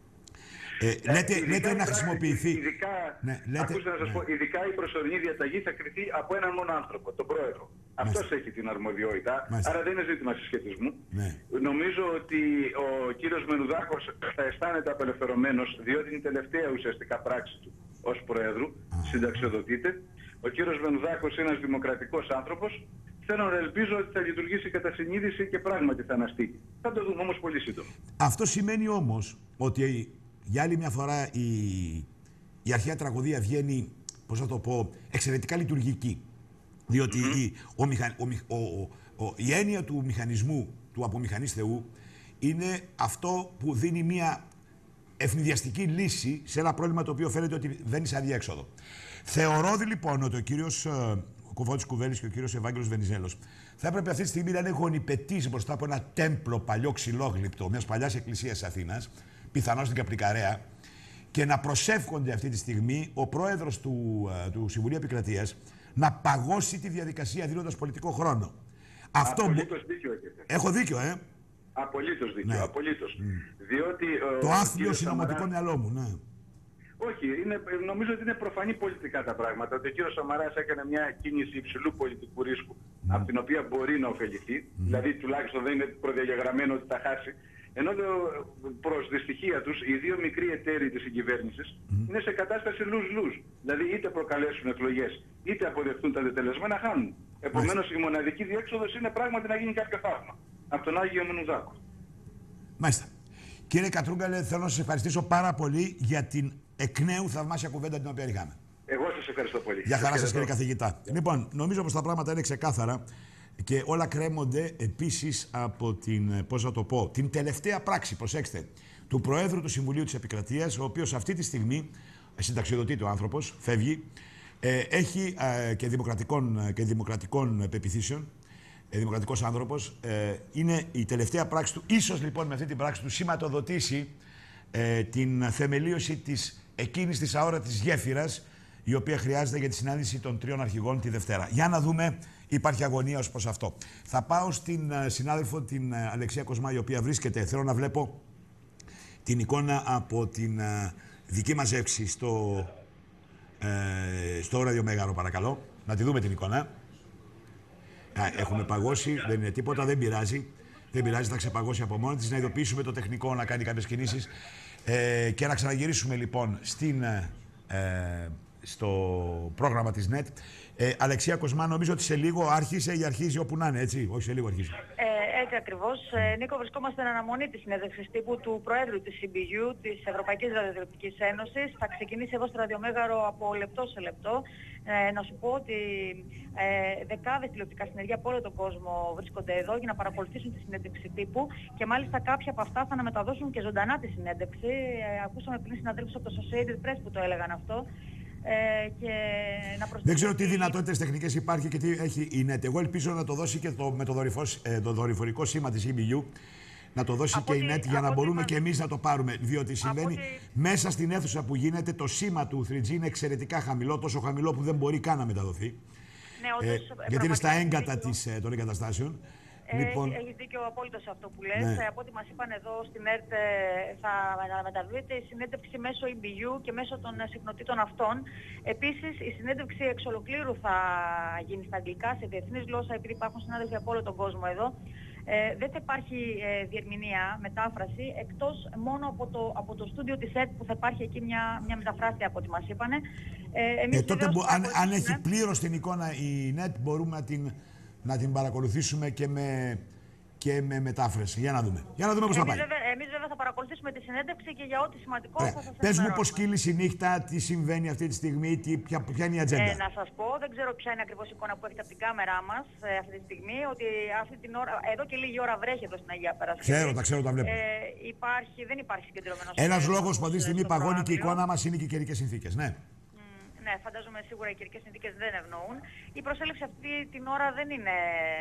Ε, ε, λέτε, ειδικά λέτε να χρησιμοποιηθεί. Ειδικά, ναι, λέτε, ακούστε να σας ναι. πω, ειδικά η προσωρινή διαταγή θα κριθεί από έναν μόνο άνθρωπο, τον πρόεδρο. Αυτός έχει την αρμοδιότητα, Μάλιστα. άρα δεν είναι ζήτημα συσχετισμού. Ναι. Νομίζω ότι ο κύριος Μενουδάκος θα αισθάνεται απελευθερωμένος, διότι είναι η τελευταία ουσιαστικά πράξη του ως Προέδρου, συνταξιοδοτείται. Ο κύριος Μενουδάκος είναι ένας δημοκρατικός άνθρωπος. Θέλω να ελπίζω ότι θα λειτουργήσει κατά συνείδηση και πράγματι θα αναστείλει. Θα το δούμε όμως πολύ σύντομα. Αυτό σημαίνει όμως ότι για άλλη μια φορά η, η αρχαία τραγωδία βγαίνει, πώς θα το πω, εξαιρετικά λειτουργική. Διότι mm-hmm. η, ο μηχα, ο, ο, ο, η έννοια του μηχανισμού, του απομηχανής Θεού, είναι αυτό που δίνει μια ευνηδιαστική λύση σε ένα πρόβλημα το οποίο φαίνεται ότι βαίνει σε αδιέξοδο. Θεωρώ λοιπόν ότι ο κύριος Κοφώτης Κουβέλης και ο κύριος Ευάγγελος Βενιζέλος θα έπρεπε αυτή τη στιγμή να είναι γονιπετής μπροστά από ένα τέμπλο παλιό ξυλόγλυπτο μιας παλιάς εκκλησίας Αθήνας, πιθανώς στην Καπρικαρέα, και να προσεύχονται αυτή τη στιγμή ο πρόεδρος του, του Συμβουλίου Επικρατείας να παγώσει τη διαδικασία δίνοντας πολιτικό χρόνο. Αυτό Απολύτως μπο... δίκιο έχετε. Έχω δίκιο, ε. Απολύτως δίκιο, ναι. απολύτως. Mm. Διότι, το ο, άθλιο συνωμοτικό Σαμαράς... μυαλό μου, ναι. Όχι, είναι, νομίζω ότι είναι προφανή πολιτικά τα πράγματα. Ότι ο κύριος Σαμαράς έκανε μια κίνηση υψηλού πολιτικού ρίσκου, mm. από την οποία μπορεί να ωφεληθεί. Mm. Δηλαδή, τουλάχιστον δεν είναι προδιαγεγραμμένο ότι θα χάσει. Ενώ προς δυστυχία τους, οι δύο μικροί εταίροι της συγκυβέρνησης mm. είναι σε κατάσταση lose-lose. Δηλαδή, είτε προκαλέσουν εκλογές, είτε αποδεχτούν τα τετελεσμένα, χάνουν. Επομένως, η μοναδική διέξοδος είναι πράγματι να γίνει κάποιο θαύμα. Από τον Άγιο Μενουδάκο. Μάλιστα. Κύριε Κατρούγκαλε, θέλω να σας ευχαριστήσω πάρα πολύ για την εκ νέου θαυμάσια κουβέντα την οποία είχαμε. Εγώ σας ευχαριστώ πολύ. Για χαρά σας, κύριε καθηγητά. Yeah. Λοιπόν, νομίζω πως τα πράγματα είναι ξεκάθαρα και όλα κρέμονται επίσης από την, πώς θα το πω, την τελευταία πράξη, προσέξτε, του Προέδρου του Συμβουλίου της Επικρατείας, ο οποίος αυτή τη στιγμή συνταξιοδοτείται ο άνθρωπος, φεύγει, ε, έχει ε, και, δημοκρατικών, και δημοκρατικών πεποιθήσεων, ε, δημοκρατικός άνθρωπος, ε, είναι η τελευταία πράξη του, ίσως λοιπόν με αυτή την πράξη του σηματοδοτήσει ε, την θεμελίωση της εκείνης της αόρατης γέφυρας, η οποία χρειάζεται για τη συνάντηση των τριών αρχηγών τη Δευτέρα. Για να δούμε, υπάρχει αγωνία ως προς αυτό. Θα πάω στην uh, συνάδελφο, την uh, Αλεξία Κοσμά, η οποία βρίσκεται. Θέλω να βλέπω την εικόνα από την uh, δική μας έψη στο, uh, στο ραδιομέγαρο, παρακαλώ. Να τη δούμε την εικόνα. Α, έχουμε παγώσει, δεν είναι τίποτα, δεν πειράζει. Δεν πειράζει, θα ξεπαγώσει από μόνη της. Να ειδοποιήσουμε το τεχνικό να κάνει κάποιες κινήσεις. Ε, και να ξαναγυρίσουμε λοιπόν στην... Uh, στο πρόγραμμα της ΝΕΤ. Ε, Αλεξία Κοσμά, νομίζω ότι σε λίγο άρχισε ή αρχίζει όπου να είναι, έτσι. Όχι, σε λίγο αρχίζει. Ε, έτσι ακριβώς. Ε, Νίκο, βρισκόμαστε στην αναμονή της συνέντευξης τύπου του Προέδρου της σι μπι γιου, της Ευρωπαϊκής Ραδιοτηλεοπτικής Ένωσης. Θα ξεκινήσει εδώ στο ραδιομέγαρο από λεπτό σε λεπτό. Ε, να σου πω ότι ε, δεκάδες τηλεοπτικά συνεργεία από όλο τον κόσμο βρίσκονται εδώ για να παρακολουθήσουν τη συνέντευξη τύπου και μάλιστα κάποια από αυτά θα αναμεταδώσουν και ζωντανά τη συνέντευξη. Ε, ακούσαμε πριν συναδέλφους από το Associated Press που το έλεγαν αυτό. Ε, και να δεν ξέρω τι δυνατότητες τεχνικές υπάρχει και τι έχει η ΝΕΤ. Εγώ ελπίζω να το δώσει και το, με το, ε, το δορυφορικό σήμα της σι μπι γιου, να το δώσει από και η ΝΕΤ για να μπορούμε μα... και εμείς να το πάρουμε. Διότι συμβαίνει ότι... μέσα στην αίθουσα που γίνεται το σήμα του θρι τζι είναι εξαιρετικά χαμηλό, τόσο χαμηλό που δεν μπορεί καν να μεταδοθεί. Ναι, όντως, ε, γιατί είναι στα έγκατα της, των εγκαταστάσεων. Λοιπόν, Έχει, έχεις δίκιο απόλυτο σε αυτό που λες. Ναι. Ε, από ό,τι μας είπαν εδώ στην ΕΡΤ ε, θα μεταδίδεται η συνέντευξη μέσω ι μπι γιου και μέσω των ε, συχνοτήτων αυτών. Επίσης η συνέντευξη εξ ολοκλήρου θα γίνει στα αγγλικά, σε διεθνής γλώσσα, επειδή υπάρχουν συνάδελφοι από όλο τον κόσμο εδώ. Ε, δεν θα υπάρχει ε, διερμηνία, μετάφραση, εκτός μόνο από το, από το στούντιο της ΕΡΤ που θα υπάρχει εκεί μια, μια μεταφράστρια από ό,τι μας είπανε. Ε, εμείς ε, τότε, μπο, αν, αν έχει ναι. πλήρως την εικόνα η ΝΕΤ, μπορούμε να την, να την παρακολουθήσουμε και με, και με μετάφραση. Για να δούμε. Για να δούμε πώς εμείς θα πάει. Βέβαια, εμείς βέβαια θα παρακολουθήσουμε τη συνέντευξη και για ό,τι σημαντικό Ωραία. θα σας Πες μου ενημερώσουμε. πώς κύλησε η νύχτα, τι συμβαίνει αυτή τη στιγμή, τι, ποια, ποια είναι η ατζέντα. Ε, να σας πω, δεν ξέρω ποια είναι ακριβώς η εικόνα που έχετε από την κάμερά μας ε, αυτή τη στιγμή, ότι αυτή την ώρα, εδώ και λίγη ώρα βρέχει εδώ στην Αγία Παρασκευή. Ξέρω, τα ξέρω, τα βλέπω. Ε, υπάρχει, δεν υπάρχει συγκεντρωμένος. Ένας λόγος που αυτή τη στιγμή παγώνει και η προάβλιο. εικόνα μας είναι και οι καιρικές συνθήκες. Ναι. Ναι, φαντάζομαι σίγουρα οι καιρικές συνθήκες δεν ευνοούν. Η προσέλευση αυτή την ώρα δεν είναι...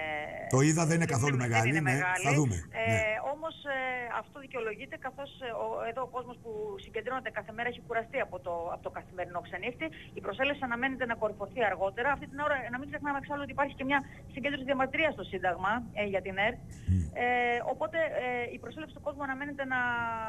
Το είδα, δεν είναι καθόλου δεν μεγάλη, είναι ναι, μεγάλη. θα δούμε. Ε, Ναι. Όμως ε, αυτό δικαιολογείται καθώς ε, ο, εδώ ο κόσμος που συγκεντρώνεται κάθε μέρα έχει κουραστεί από το, από το καθημερινό ξενύχτη. Η προσέλευση αναμένεται να κορυφωθεί αργότερα. Αυτή την ώρα, να μην ξεχνάμε εξάλλου ότι υπάρχει και μια συγκέντρωση διαμαρτυρίας στο Σύνταγμα ε, για την ΕΡΤ. Ε, οπότε ε, η προσέλευση του κόσμου αναμένεται να,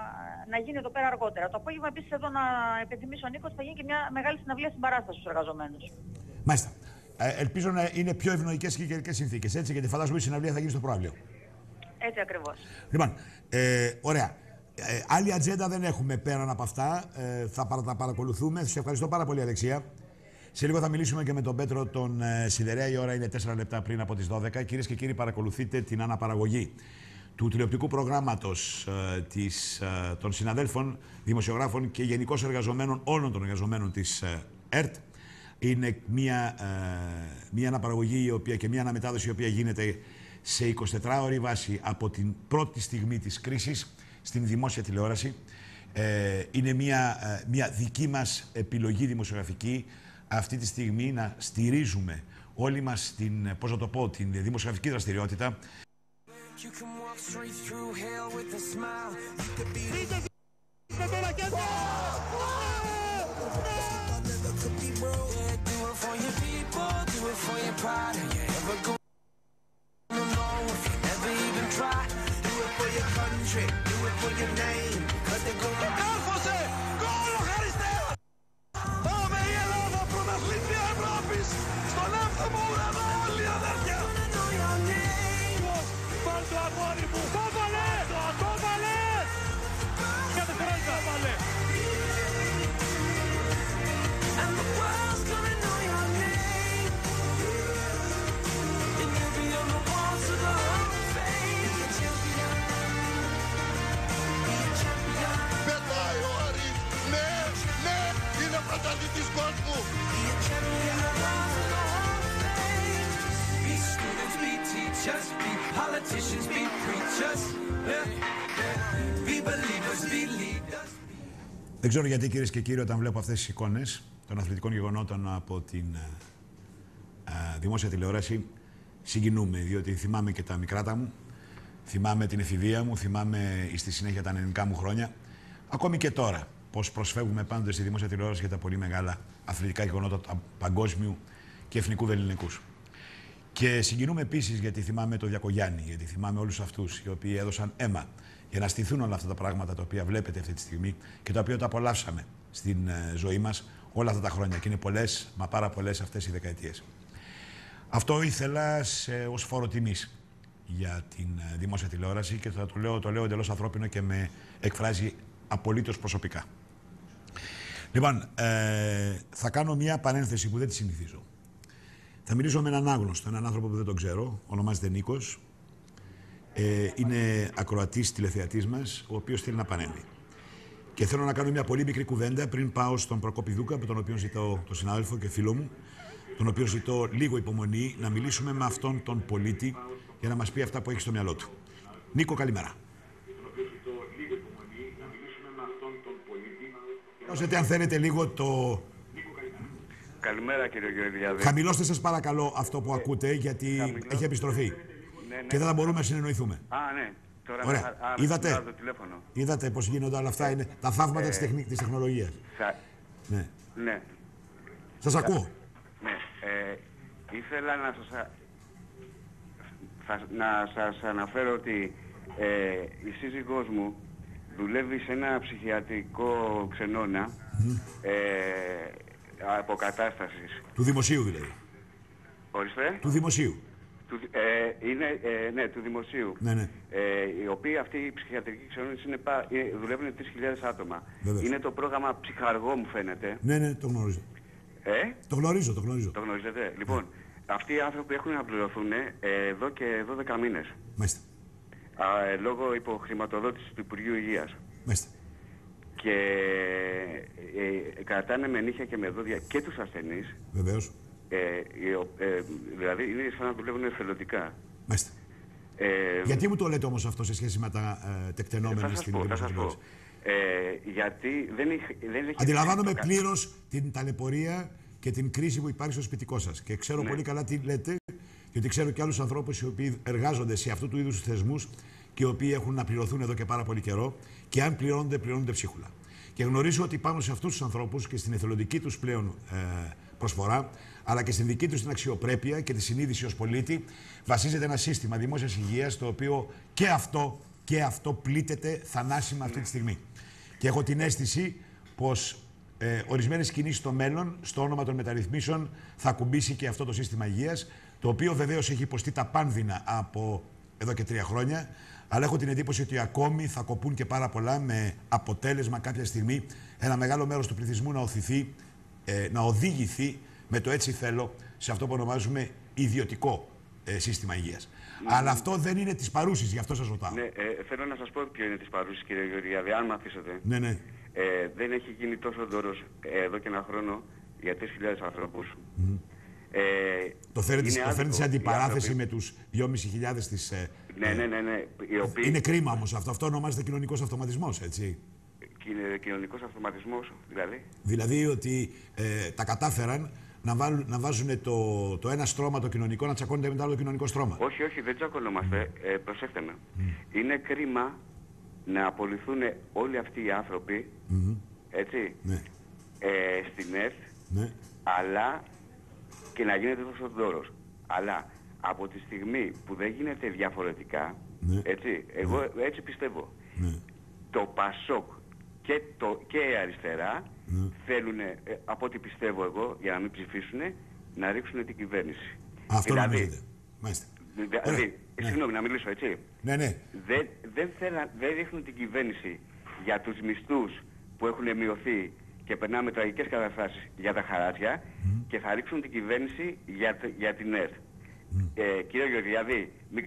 να γίνει εδώ πέρα αργότερα. Το απόγευμα επίσης εδώ να επιθυμίσω ο Νίκος θα γίνει και μια μεγάλη συναυλία συμπαράσταση στους εργαζομένους. Μάλιστα. Ε, ελπίζω να είναι πιο ευνοϊκές και οι καιρικές συνθήκες, έτσι, γιατί φαντάζομαι η συναυλία θα γίνει στο προαύλιο. Έτσι ακριβώς. Λοιπόν, ε, ωραία. Ε, άλλη ατζέντα δεν έχουμε πέραν από αυτά. Ε, θα παρα, τα παρακολουθούμε. Σας ευχαριστώ πάρα πολύ, Αλεξία. Σε λίγο θα μιλήσουμε και με τον Πέτρο τον ε, Σιδερέα. Η ώρα είναι τέσσερα λεπτά πριν από τις δώδεκα. Κυρίες και κύριοι, παρακολουθείτε την αναπαραγωγή του τηλεοπτικού προγράμματος ε, της, ε, των συναδέλφων, δημοσιογράφων και γενικώς εργαζομένων, όλων των εργαζομένων της ε, ΕΡΤ. Είναι μια, ε, μια αναπαραγωγή η οποία, και μια αναμετάδοση η οποία γίνεται σε εικοσιτετράωρη βάση από την πρώτη στιγμή της κρίσης στην δημόσια τηλεόραση. Ε, είναι μια, ε, μια δική μας επιλογή δημοσιογραφική αυτή τη στιγμή να στηρίζουμε όλοι μας την, πώς να το πω, την δημοσιογραφική δραστηριότητα. Κάρφωσε! Γκολ ο Χαριστέας! Πάμε η Ελλάδα πρωταθλήτρια Ευρώπης! Στον έβδομο ουρανό όλοι αδέρφια! Βάλ' το αγόρι μου! Το βάλε! Το βάλε! Κάθε φορά το βάλε! Πετάει ο Άρης! Ναι! Ναι! Είναι πρωταθλητής κόσμου! Δεν ξέρω γιατί, κυρίες και κύριοι, όταν βλέπω αυτές τις εικόνες των αθλητικών γεγονότων από την α, δημόσια τηλεόραση, συγκινούμε, διότι θυμάμαι και τα μικράτα μου, θυμάμαι την εφηβεία μου, θυμάμαι στη συνέχεια τα νεανικά μου χρόνια, ακόμη και τώρα, πώς προσφεύγουμε πάντοτε στη δημόσια τηλεόραση για τα πολύ μεγάλα αθλητικά γεγονότα παγκόσμιου και εθνικού βεληνικούς. Και συγκινούμε επίσης γιατί θυμάμαι τον Διακογιάννη, γιατί θυμάμαι όλους αυτούς οι οποίοι έδωσαν αίμα για να στηθούν όλα αυτά τα πράγματα τα οποία βλέπετε αυτή τη στιγμή και τα οποία τα απολαύσαμε στην ε, ζωή μας όλα αυτά τα χρόνια. Και είναι πολλές, μα πάρα πολλές αυτές οι δεκαετίες. Αυτό ήθελα σε, ως φόρο τιμής για την ε, δημόσια τηλεόραση και θα το λέω, το λέω εντελώς ανθρώπινο και με εκφράζει απολύτως προσωπικά. Λοιπόν, ε, θα κάνω μια παρένθεση που δεν τη συνηθίζω. Θα μιλήσω με έναν άγνωστο, έναν άνθρωπο που δεν τον ξέρω, ονομάζεται Νίκος. Ε, είναι ακροατής τηλεθεατής μας, ο οποίος θέλει να πανέμβει. Και θέλω να κάνω μια πολύ μικρή κουβέντα πριν πάω στον Προκόπη Δούκα, από τον οποίο ζητώ τον συνάδελφο και φίλο μου, τον οποίο ζητώ λίγο υπομονή, να μιλήσουμε με αυτόν τον πολίτη για να μας πει αυτά που έχει στο μυαλό του. Νίκο, καλημέρα. Δώσετε αν θέλετε λίγο το... Καλημέρα κύριε Γεωργιάδη. Χαμηλώστε σας παρακαλώ αυτό που ακούτε, γιατί Χαμηλώ... έχει επιστροφή. Ναι, ναι. Και δεν θα μπορούμε να συνεννοηθούμε. Α, ναι. Τώρα Ωραία. Α, είδατε, το τηλέφωνο. είδατε πώς γίνονται όλα αυτά, είναι τα θαύματα ε, της, τεχνη... της τεχνολογίας. Θα... Ναι. ναι. Σας ακούω. Ναι. Ε, ήθελα να σας... θα, να σας αναφέρω ότι ε, η σύζυγός μου δουλεύει σε ένα ψυχιατρικό ξενώνα mm. ε, αποκατάστασης. Του δημοσίου δηλαδή. Ορίστε. Του δημοσίου. Του, ε, είναι, ε, ναι, του δημοσίου. Ναι, ναι. Ε, οι οποίοι αυτοί οι ψυχιατρικοί ξενώνες είναι, ε, δουλεύουν τρεις χιλιάδες άτομα. Βεβαίως. Είναι το πρόγραμμα Ψυχαργό, μου φαίνεται. Ναι, ναι, το γνωρίζω. Ε? Το γνωρίζω, το γνωρίζω. Το γνωρίζετε. Λοιπόν, ναι. Αυτοί οι άνθρωποι έχουν να πληρωθούν ε, εδώ και δώδεκα μήνες. Μάλιστα. Α, ε, λόγω υποχρηματοδότησης του Υπουργείου Υγείας. Μάλιστα. Και ε, ε, κρατάνε με νύχια και με δόντια και τους ασθενείς. Βεβαίως. Ε, ε, ε, δηλαδή είναι σαν να δουλεύουν εθελοντικά. Μάλιστα. Ε, γιατί μου το λέτε όμως αυτό σε σχέση με τα ε, τεκτενόμενα ε, στην δημοσιογραφία? Ε, γιατί δεν, έχει, δεν έχει... Αντιλαμβάνομαι πλήρως την ταλαιπωρία και την κρίση που υπάρχει στο σπιτικό σας. Και ξέρω ναι. πολύ καλά τι λέτε, γιατί ξέρω και άλλους ανθρώπους οι οποίοι εργάζονται σε αυτού του είδους θεσμούς και οι οποίοι έχουν να πληρωθούν εδώ και πάρα πολύ καιρό και αν πληρώνονται, πληρώνονται ψίχουλα. Και γνωρίζω ότι πάνω σε αυτούς τους ανθρώπους και στην εθελοντική τους πλέον ε, προσφορά, αλλά και στην δική τους την αξιοπρέπεια και τη συνείδηση ως πολίτη, βασίζεται ένα σύστημα δημόσιας υγείας το οποίο και αυτό, και αυτό πλήττεται θανάσιμα αυτή τη στιγμή. Και έχω την αίσθηση πως ε, ορισμένες κινήσεις στο μέλλον, στο όνομα των μεταρρυθμίσεων, θα ακουμπήσει και αυτό το σύστημα υγείας, το οποίο βεβαίως έχει υποστεί τα πάνδυνα από εδώ και τρία χρόνια, αλλά έχω την εντύπωση ότι ακόμη θα κοπούν και πάρα πολλά, με αποτέλεσμα κάποια στιγμή ένα μεγάλο μέρος του πληθυσμού να οθηθεί, ε, να οδηγηθεί με το έτσι θέλω σε αυτό που ονομάζουμε ιδιωτικό ε, σύστημα υγείας. Mm. Αλλά αυτό δεν είναι της παρούσης, γι' αυτό σας ρωτάω. Ναι, ε, θέλω να σας πω ποιο είναι της παρούσης, κύριε Γεωργιάδη, αν με αφήσετε. Ναι, ναι. Ε, δεν έχει γίνει τόσο δώρος ε, εδώ και ένα χρόνο για τρεις χιλιάδες ανθρώπους. Mm. Ε, το φέρνετε σε αντιπαράθεση με τους δυόμισι χιλιάδες της... Ε, ναι, ναι, ναι, ναι. Οι οποίοι... Είναι κρίμα όμως αυτό. Αυτό ονομάζεται κοινωνικός αυτοματισμός, έτσι. Κοινωνικός αυτοματισμός, δηλαδή. Δηλαδή ότι ε, τα κατάφεραν να, βάλουν, να βάζουν το, το ένα στρώμα το κοινωνικό να τσακώνεται με το άλλο κοινωνικό στρώμα. Όχι, όχι, δεν τσακωνόμαστε. Ε, προσέξτε με. Mm. Είναι κρίμα να απολυθούν όλοι αυτοί οι άνθρωποι, mm-hmm. έτσι, ναι. ε, στην ΕΡΤ, ναι. αλλά και να γίνεται τόσο δώρος. Αλλά από τη στιγμή που δεν γίνεται διαφορετικά, ναι. έτσι, εγώ ναι. έτσι πιστεύω, ναι. το ΠΑΣΟΚ και, το, και η αριστερά ναι. θέλουν, ε, από ό,τι πιστεύω εγώ, για να μην ψηφίσουν, να ρίξουν την κυβέρνηση. Αυτό δηλαδή, νομίζετε. Μάλιστα. Δηλαδή, ναι. συγγνώμη να μιλήσω, έτσι. Ναι, ναι. Δεν, δεν, θέλα, δεν ρίχνουν την κυβέρνηση για τους μισθούς που έχουν μειωθεί και περνάμε τραγικές καταστάσεις για τα χαράτσια mm. και θα ρίξουν την κυβέρνηση για, για την ΕΡΤ. Mm. Ε, κύριε Γεωργιάδη, μη...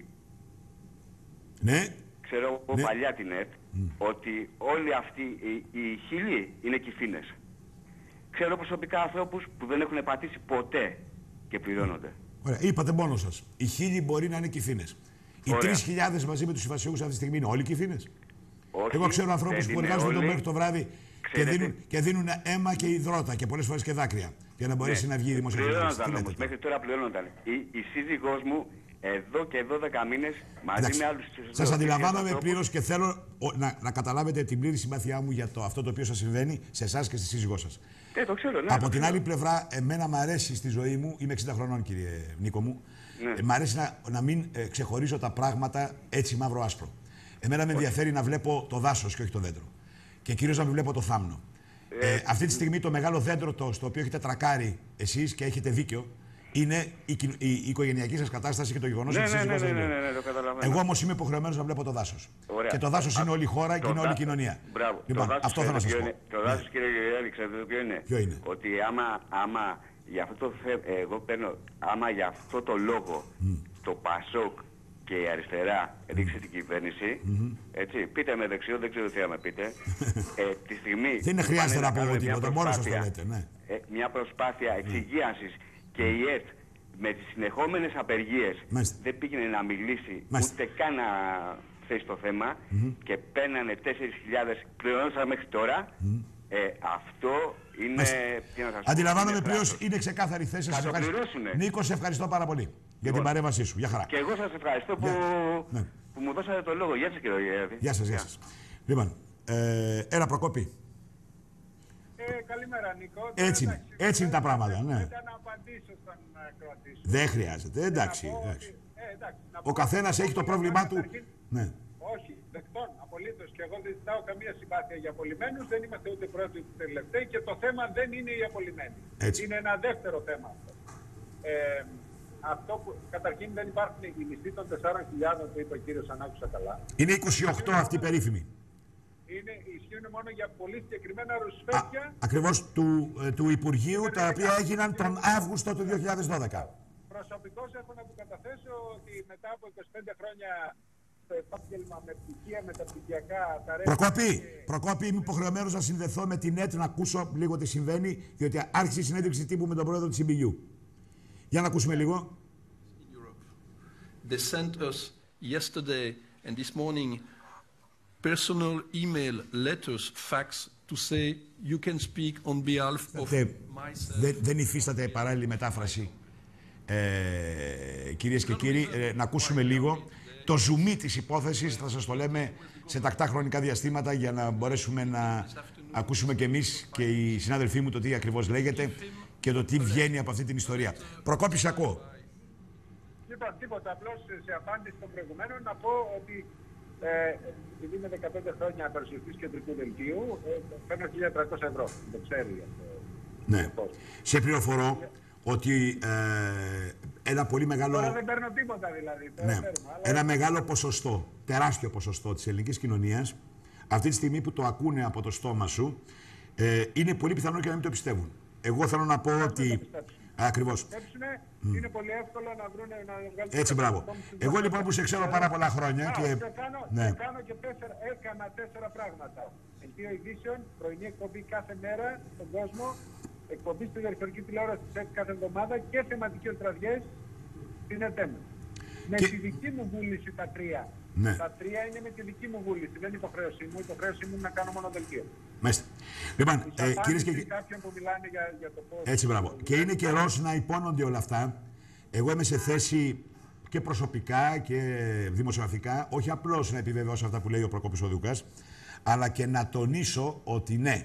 ναι. ξέρω από ναι. παλιά την ΕΡΤ mm. ότι όλοι αυτοί οι, οι χίλιοι είναι κυφίνες. Ξέρω προσωπικά ανθρώπους που δεν έχουν πατήσει ποτέ και πληρώνονται. Ωραία, είπατε μόνο σας. Οι χίλιοι μπορεί να είναι κυφίνες. Οι τρεις χιλιάδες μαζί με τους συμβασιούχους αυτή τη στιγμή είναι όλοι κυφίνες. Όχι, εγώ ξέρω ανθρώπους που εργάζονται το μέχρι το βράδυ και δίνουν, και δίνουν αίμα και υδρότα και πολλές φορές και δάκρυα για να μπορέσει ναι. να βγει η δημοσιογραφία. Όμως, μέχρι τώρα πληρώνονταν. Η, η σύζυγός μου εδώ και δώδεκα μήνες μαζί Εντάξει. με άλλους τους... Σας αντιλαμβάνομαι πλήρως και θέλω να, να καταλάβετε την πλήρη συμπάθειά μου για το, αυτό το οποίο σας συμβαίνει σε εσάς και στη σύζυγό σας. Ε, το ξέρω, ναι, Από το την ξέρω. άλλη πλευρά, εμένα μ' αρέσει στη ζωή μου, είμαι εξήντα χρονών κύριε Νίκο μου, ναι. ε, μ' αρέσει να, να μην ε, ξεχωρίζω τα πράγματα έτσι μαύρο-άσπρο. Εμένα με ενδιαφέρει να βλέπω το δάσος και όχι το δέντρο. Και κυρίως να μην βλέπω το θάμνο. Ε, ε, αυτή τη στιγμή το μεγάλο δέντρο το, στο οποίο έχετε τρακάρει εσείς και έχετε δίκιο, είναι η, η, η οικογενειακή σας κατάσταση και το γεγονός ναι, ότι ναι, εσείς ναι, ναι, ναι, ναι, ναι, το καταλαβαίνω. Εγώ όμως είμαι υποχρεωμένος να βλέπω το δάσος. Ωραία. Και το δάσος είναι όλη η χώρα και είναι όλη η κοινωνία. Μπράβο. Λοιπόν, το αυτό θέλω να σας πω. Το δάσος, ναι. κύριε Γεωργιάδη, ξέρετε ποιο είναι. Ποιο είναι. Ότι άμα, άμα για αυτό το θε, εγώ παίρνω, άμα για αυτό το λόγο mm. το ΠΑΣΟΚ και η αριστερά ρίξει την κυβέρνηση, mm-hmm. έτσι, πείτε με δεξιό, δεν ξέρω τι θα με πείτε, ε, τη στιγμή... Δεν είναι χρειάζεται να πω τίποτα, μόνο σας το λέτε, ναι. Ε, μια προσπάθεια εξυγίανσης mm. και η ΕΡΤ με τις συνεχόμενες απεργίες Μάλιστα. δεν πήγαινε να μιλήσει Μάλιστα. ούτε καν να θέσει το θέμα mm-hmm. και παίρνανε τέσσερις χιλιάδες πληρώνονταν μέχρι τώρα, mm-hmm. ε, αυτό είναι... Αντιλαμβάνομαι πλήρως, είναι ξεκάθαρη θέση. Θα το πληρώσουνε. Νίκο, σε ευχαριστώ πάρα πολύ για την παρέμβασή σου. Γεια χαρά. Και εγώ σας ευχαριστώ που, ναι. που μου δώσατε το λόγο. Γεια σας κύριε Γεωργιάδη. Γεια σας, γεια σας. Λοιπόν, ε, έλα Προκόπη. Ε, καλημέρα Νίκο. Έτσι, εντάξει, έτσι είναι τα πράγματα, ναι. Δεν να απαντήσω στον κρατήσω. Δεν χρειάζεται, εντάξει. εντάξει. Ε, εντάξει, Ο καθένας έχει το πρόβλημά του. Ναι. Όχι, δεκτών, απολύτως. Και εγώ δεν ζητάω καμία συμπάθεια για απολυμμένους. Δεν είμαστε ούτε πρώτοι ούτε τελευταίοι και το θέμα δεν είναι οι απολυμμένοι. Έτσι. Είναι ένα δεύτερο θέμα αυτό. Ε, αυτό που καταρχήν δεν υπάρχουν οι μισθοί των τεσσάρων χιλιάδων που είπε ο κύριος, αν άκουσα καλά. Είναι είκοσι οκτώ αυτή η περίφημη. Είναι, ισχύουν μόνο για πολύ συγκεκριμένα ρουσφέτια. Ακριβώς του, ε, του Υπουργείου, τα οποία έγιναν τον Αύγουστο του δύο χιλιάδες δώδεκα. Προσωπικώς έχω να του καταθέσω ότι μετά από είκοσι πέντε χρόνια στο επάγγελμα με πτυχία, μεταπτυχιακά, τα ρεύματα... Προκόπη, και... Προκόπη, είμαι υποχρεωμένος να συνδεθώ με την ΕΤ να ακούσω λίγο τι συμβαίνει, διότι άρχισε η συνέντευξη τύπου με τον πρόεδρο της Σι Μπι Γιου. Για να ακούσουμε λίγο. They sent us yesterday and this morning personal email, letters, fax to say you can speak on behalf of myself. Δεν, δεν υφίσταται παράλληλη μετάφραση. Ε, κυρίες και κύριοι, ε, να ακούσουμε λίγο το ζουμί της υπόθεσης. Θα σας το λέμε σε τακτά χρονικά διαστήματα για να μπορέσουμε να ακούσουμε και εμείς και οι συνάδελφοί μου το τι ακριβώς λέγεται και το τι βγαίνει από αυτή την ιστορία. Προκόπη, σε ακούω. Λοιπόν, τίποτα, απλώς σε απάντηση των προηγουμένων να πω ότι ε, επειδή είμαι δεκαπέντε χρόνια παρουσιαστής κεντρικού δελτίου, ε, παίρνω χίλια τριακόσια ευρώ. Το ξέρει αυτό. Ναι. Σε πληροφορώ ότι ε, ένα πολύ μεγάλο... Τώρα δεν παίρνω τίποτα δηλαδή. Τώρα ναι. παίρνω, αλλά... Ένα μεγάλο ποσοστό, τεράστιο ποσοστό της ελληνικής κοινωνίας, αυτή τη στιγμή που το ακούνε από το στόμα σου, ε, είναι πολύ πιθανό και να μην το πιστεύουν. Εγώ θέλω να πω δεν ότι... Ακριβώς. Mm. Είναι πολύ εύκολο να βρουν να βγάλουν... Έτσι, μπράβο. Εγώ λοιπόν που σε ξέρω πάρα πολλά χρόνια Α, και... και κάνω, ναι. και κάνω και τέσσερα, έκανα τέσσερα πράγματα. Δελτίο ειδήσεων, πρωινή εκπομπή κάθε μέρα στον κόσμο, εκπομπή στη δορυφορική τηλεόραση κάθε εβδομάδα και θεματικές βραδιές στην ΕΤΕΜ. Με και... τη δική μου βούληση τα τρία. Ναι. Τα τρία είναι με τη δική μου βούληση. Δεν είναι υποχρέωσή μου. Η υποχρέωσή μου είναι να κάνω μόνο δελτίο. Μάλιστα. Λοιπόν, ε, κυρίες και... κάποιον που μιλάνε για, για το πώς... Έτσι, μπράβο. Και είναι καιρός να υπόνονται όλα αυτά. Εγώ είμαι σε θέση και προσωπικά και δημοσιογραφικά, όχι απλώς να επιβεβαιώσω αυτά που λέει ο Προκόπης ο Δούκας, αλλά και να τονίσω ότι ναι,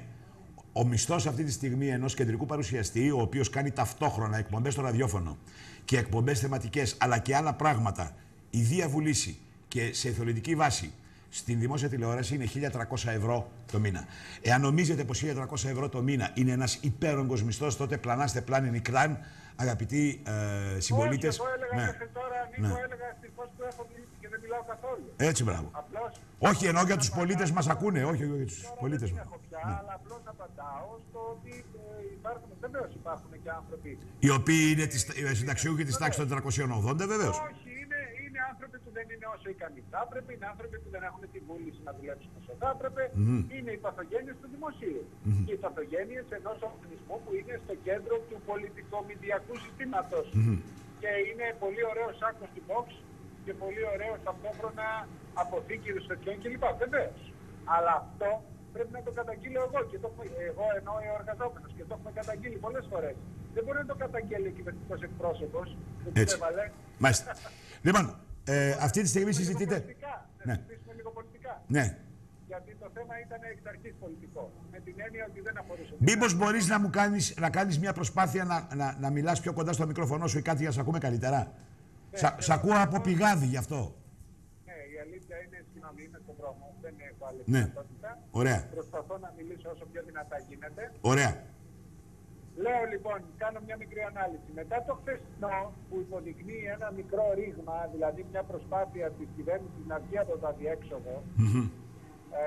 ο μισθός αυτή τη στιγμή ενός κεντρικού παρουσιαστή, ο οποίος κάνει ταυτόχρονα εκπομπές στο ραδιόφωνο και εκπομπές θεματικές, αλλά και άλλα πράγματα, η διαβουλήση και σε εθελοντική βάση στην δημόσια τηλεόραση είναι χίλια τριακόσια ευρώ το μήνα. Εάν νομίζετε πως χίλια τριακόσια ευρώ το μήνα είναι ένας υπέρογκος μισθός, τότε πλανάστε πλάνη νικλάν, αγαπητοί ε, συμπολίτες. Όχι, εγώ έλεγα ναι. μέχρι τώρα, Νίκο, ναι. έλεγα ευτυχώς που έχω μιλήσει και δεν μιλάω καθόλου. Έτσι, μπράβο. Απλώς, όχι, εννοώ για τους πολίτες μας ακούνε, όχι για τους πολίτες μας. Δεν έχω πια, ναι. αλλά απλώς απαντάω στο ότι ε, υπάρχουν, βεβαίως υπάρχουν και άνθρωποι. Οι οποίοι είναι συνταξιούχοι της τάξης των τετρακοσίων ογδόντα, βεβαίως. Όχι, είναι, είναι άνθρωποι που δεν είναι όσο ικανοί θα έπρεπε, είναι άνθρωποι που δεν έχουν την βούληση να δουλέψουν όσο θα έπρεπε, mm-hmm. είναι οι παθογένειες του δημοσίου. Mm-hmm. Και οι παθογένειες ενός οργανισμού που είναι στο κέντρο του πολιτικομηδιακού συστήματος. Mm-hmm. Και είναι πολύ ωραίο σάκος του box και πολύ ωραίο ταυτόχρονα αποθήκη ρουσφετιών κλπ. Βεβαίως. Αλλά αυτό πρέπει να το καταγγείλω εγώ, και το, εγώ εννοώ ο εργαζόμενος, και το έχουμε καταγγείλει πολλές φορές. Δεν μπορεί να το καταγγέλει ο κυβερνητικός εκπρόσωπος που του έβαλε. Μάλιστα. Λοιπόν, ε, αυτή τη στιγμή συζητείτε. Να συζητήσουμε λίγο πολιτικά. Ναι. Γιατί το θέμα ήταν εξ αρχής πολιτικό. Με την έννοια ότι δεν αφορούσε. Μήπως μπορείς να μου κάνεις, να κάνεις μια προσπάθεια να, να, να μιλάς πιο κοντά στο μικρόφωνο σου ή κάτι για να σε ακούμε καλύτερα. Ναι, Σα, σ' ακούω από πηγάδι γι' αυτό. Ναι, η αλήθεια είναι, συγγνώμη, είμαι στον δρόμο. Δεν έχω άλλη ναι. δυνατότητα. Ωραία. Προσπαθώ να μιλήσω όσο πιο δυνατά γίνεται. Ωραία. Λέω λοιπόν, κάνω μια μικρή ανάλυση. Μετά το χθεσινό που υποδεικνύει ένα μικρό ρήγμα, δηλαδή μια προσπάθεια της κυβέρνησης να βγει από το αδιέξοδο, mm-hmm. ε,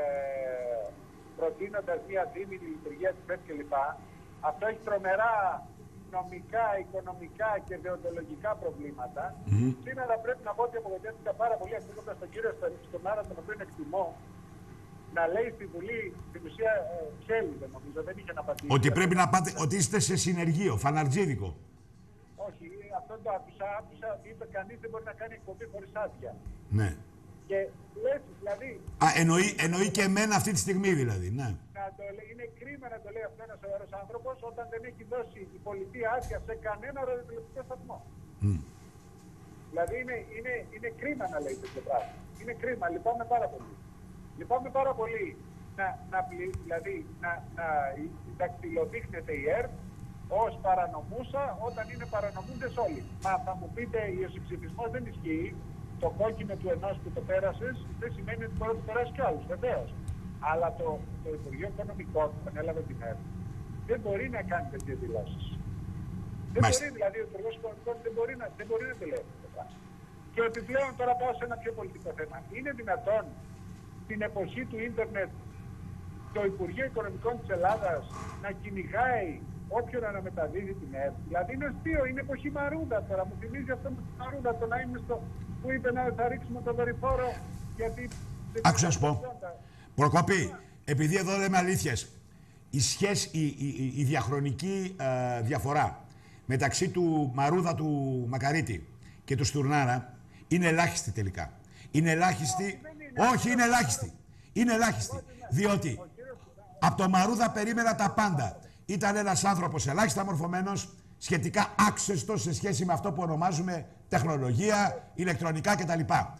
προτείνοντας μια δίμηνη λειτουργία της ΠΕΠ κλπ. Αυτό έχει τρομερά νομικά, οικονομικά και δεοντολογικά προβλήματα. Mm-hmm. Σήμερα πρέπει να πω ότι απογοητεύτηκα πάρα πολύ ακούγοντας τον κύριο Στομάρα, τον οποίο εκτιμώ, να λέει στη Βουλή, στην ουσία ψέλιδε νομίζω, δεν είχε να απαντήσει. Ότι πρέπει να πάτε, ότι είστε σε συνεργείο, φαναρτζίδικο. Όχι, αυτό το άκουσα, άκουσα ότι είπε κανείς δεν μπορεί να κάνει εκπομπή χωρίς άδεια. Ναι. Και λες, δηλαδή... Α, εννοεί, εννοεί και εμένα αυτή τη στιγμή δηλαδή, ναι. Να το λέει, είναι κρίμα να το λέει αυτό ένας σοβαρός άνθρωπος όταν δεν έχει δώσει η πολιτεία άδεια σε κανένα ραδιοτηλεοπτικό σταθμό. Mm. Δηλαδή είναι, είναι, είναι κρίμα να λέει τέτοιο πράγμα. Είναι κρίμα, λυπάμαι πάρα πολύ. Λυπάμαι πάρα πολύ να, να, δηλαδή, να, να δακτυλοδείχνεται η ΕΡΤ ως παρανομούσα όταν είναι παρανομούντες όλοι. Μα θα μου πείτε, ο συμψηφισμός δεν ισχύει. Το κόκκινο του ενός που το πέρασες δεν σημαίνει ότι μπορεί να το περάσει κι άλλους, βεβαίως. Αλλά το, το Υπουργείο Οικονομικών που ανέλαβε την ΕΡΤ δεν μπορεί να κάνει τέτοιες δηλώσεις. Δεν μπορεί, δηλαδή ο Υπουργός Οικονομικών δεν μπορεί να, δεν μπορεί να το λέει αυτό. Και επιπλέον τώρα πάω σε ένα πιο πολιτικό θέμα. Είναι δυνατόν στην εποχή του ίντερνετ το Υπουργείο Οικονομικών της Ελλάδας να κυνηγάει όποιον αναμεταδίδει την ΕΡΤ? Δηλαδή είναι αστείο, είναι εποχή Μαρούδα τώρα. Μου θυμίζει αυτό με τη Μαρούδα, το να είμαι στο που είπε να θα ρίξουμε τον δορυφόρο γιατί... Άκουσα να σου πω. Προκόπη, επειδή εδώ λέμε αλήθειες, η σχέση, η, η, η διαχρονική ε, διαφορά μεταξύ του Μαρούδα του Μακαρίτη και του Στουρνάρα είναι ελάχιστη τελικά. Είναι ελάχιστη, όχι είναι ελάχιστη, είναι ελάχιστη, διότι από το Μαρούδα περίμενα τα πάντα. Ήταν ένας άνθρωπος ελάχιστα μορφωμένος, σχετικά άξεστος σε σχέση με αυτό που ονομάζουμε τεχνολογία, ηλεκτρονικά κτλ.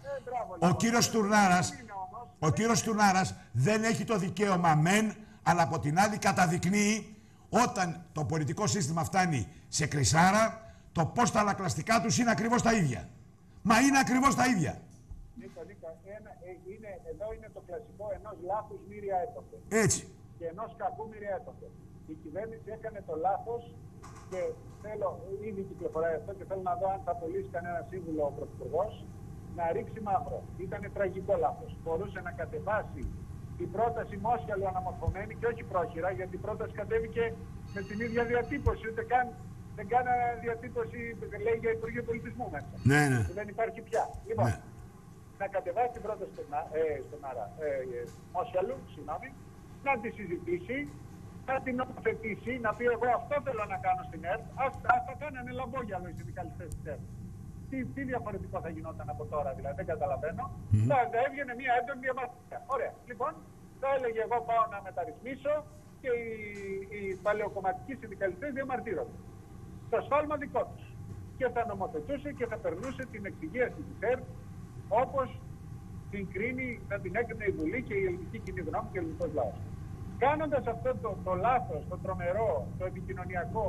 Ο κύριος Στουρνάρας, ο κύριος Στουρνάρας δεν έχει το δικαίωμα μεν, αλλά από την άλλη καταδεικνύει όταν το πολιτικό σύστημα φτάνει σε κρυσάρα, το πώς τα ανακλαστικά τους είναι ακριβώς τα ίδια. Μα είναι ακριβώς τα ίδια. Νίκο, Νίκο, ένα, ε, είναι, εδώ είναι το κλασικό ενός λάθους μοίρια έπαθε. Έτσι. Και ενός κακού μοίρια έπαθε. Η κυβέρνηση έκανε το λάθος και θέλω, ήδη κυκλοφοράει αυτό και θέλω να δω αν θα απολύσει κανένα σύμβουλο ο Πρωθυπουργός, να ρίξει μαύρο. Ήταν τραγικό λάθος. Μπορούσε να κατεβάσει την πρόταση Μόσχαλου αναμορφωμένη και όχι πρόχειρα, γιατί η πρόταση κατέβηκε με την ίδια διατύπωση. Ούτε καν δεν κάνανε διατύπωση, λέει, για Υπουργείο Πολιτισμού μέσα. Ναι, ναι. Που δεν υπάρχει πια. Λοιπόν, ναι. να κατεβάσει την πρόταση στον, ε, στον Άρα, ε, ε, Μόσχαλου, συγγνώμη, να τη συζητήσει, να την νομοθετήσει, να πει εγώ αυτό θέλω να κάνω στην ΕΡΤ. Αυτά θα κάνανε λαμπόγιαλο οι συνδικαλιστές της ΕΡΤ. Τι, τι διαφορετικό θα γινόταν από τώρα, δηλαδή, δεν καταλαβαίνω. Mm-hmm. Θα έβγαινε μια έντονη διαμαρτυρία. Ωραία. Λοιπόν, θα έλεγε εγώ πάω να μεταρρυθμίσω και οι, οι παλαιοκομματικοί συνδικαλιστές διαμαρτύρονται. Το σφάλμα δικό τους. Και θα νομοθετούσε και θα περνούσε την εξυγίαση της ΕΡΤ όπως την κρίνει, θα την έκρινε η Βουλή και η ελληνική κοινή γνώμη και ο ελληνικός λαός. Κάνοντας αυτό το, το λάθος, το τρομερό, το επικοινωνιακό,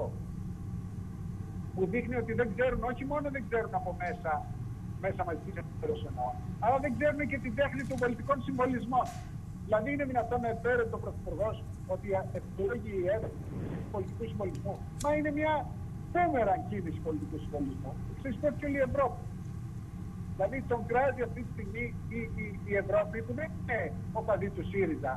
που δείχνει ότι δεν ξέρουν, όχι μόνο δεν ξέρουν από μέσα, μέσα μαζικής ενημέρωσης εννοώ, αλλά δεν ξέρουν και την τέχνη των πολιτικών συμβολισμών. Δηλαδή είναι δυνατόν να εφέρεται ο Πρωθυπουργός ότι επιλέγει η ΕΡΤ πολιτικού συμβολισμού. Μα είναι μια πόμεραν κίνηση πολιτικού συμβολισμού. Ξέρεις πώς και όλη η Ευρώπη. Δηλαδή τον κράζει αυτή τη στιγμή η, η, η Ευρώπη που δεν είναι ο παδί του ΣΥΡΙΖΑ.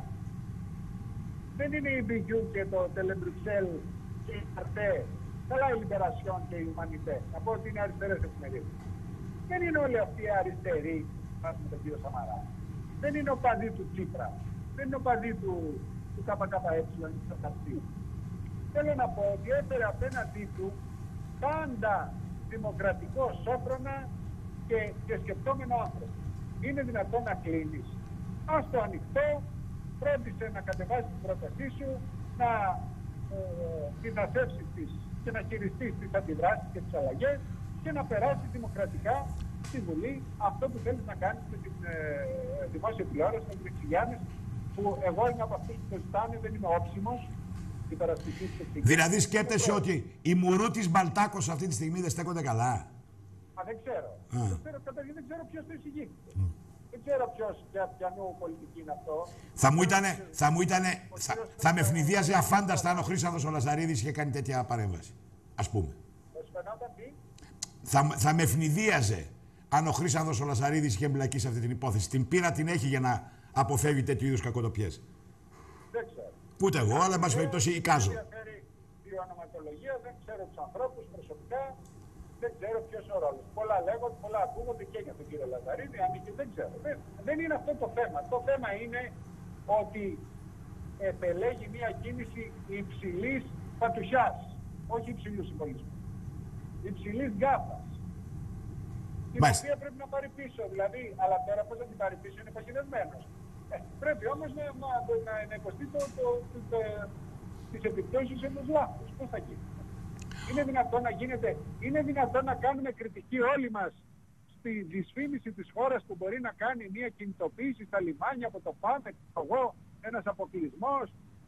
Δεν είναι η μπι γιου και το Τελεμπρουξέλ και η Αρτέ. Καλά η Λιμπερασιόν και η Ουμανιτέ. Να πω ότι είναι αριστερές εφημερίδες. Δεν είναι όλοι αυτοί οι αριστεροί, με τον κύριο Σαμαρά. Δεν είναι ο παδί του Τσίπρα. Δεν είναι ο παδί του, του ΚΚΕ ή του Καστίου. Θέλω να πω ότι έφερε απέναντί του πάντα δημοκρατικό, σόφρονα και, και σκεπτόμενο άνθρωπο. Είναι δυνατόν να κλείνεις? Ας το ανοιχτό, φρόντισε να κατεβάσει την πρότασή σου, να ε, την ασέψεις της και να χειριστείς τις αντιδράσεις και τις αλλαγές και να περάσει δημοκρατικά στη Βουλή αυτό που θέλεις να κάνεις με την ε, δημόσια τηλεόραση, με την εξηγιάννηση, που εγώ είμαι από αυτούς που το ζητάνε, δεν είμαι όψιμος. Δηλαδή σκέπτεσαι ότι οι μουρού της Μπαλτάκος αυτή τη στιγμή δεν στέκονται καλά? Μα δεν ξέρω. Δεν ξέρω, καταρχήν δεν ξέρω ποιος το εισηγήθηκε. Mm. Δεν ξέρω ποιος, ποια, ποιανού πολιτική είναι αυτό. Θα μου ήτανε, θα μου ήτανε, θα, θα με ευνηδίαζε αφάνταστα αν ο Χρήστανδος ο Λαζαρίδης είχε κάνει τέτοια παρέμβαση. Ας πούμε. Θα, θα με ευνηδίαζε αν ο Χρήστανδος ο Λαζαρίδης είχε εμπλακεί σε αυτή την υπόθεση. Την πείρα την έχει για να αποφεύγει τέτοιου είδους κακοτοπιές. Δεν ξέρω. Ούτε εγώ, αλλά εν πάση περιπτώσει εικάζω. Δεν η ονοματολογία, δεν ξέρω τους ανθρώπους προσωπικά, δεν ξέρω ποιος ο ρόλος. Πολλά λέγονται, πολλά ακούγονται και για τον κύριο Λαζαρίδη, αν και δεν ξέρω. Δεν, δεν είναι αυτό το θέμα. Το θέμα είναι ότι επελέγει μια κίνηση υψηλής πατουσιάς, όχι υψηλού συμβολισμού. Υψηλής γκάφας. Την οποία πρέπει να πάρει πίσω, δηλαδή, αλλά τώρα πώς θα την πάρει πίσω, είναι παχυνευμένος. Ε, πρέπει όμως να, να, να, να υποστεί το, το, το, το, τις επιπτώσεις ενός λάθους. Πώς θα γίνει? Είναι δυνατόν να γίνεται, είναι δυνατόν να κάνουμε κριτική όλοι μας στη δυσφήμιση της χώρας που μπορεί να κάνει μια κινητοποίηση στα λιμάνια από το ΠΑΜΕ, εγώ, ένας αποκλεισμός,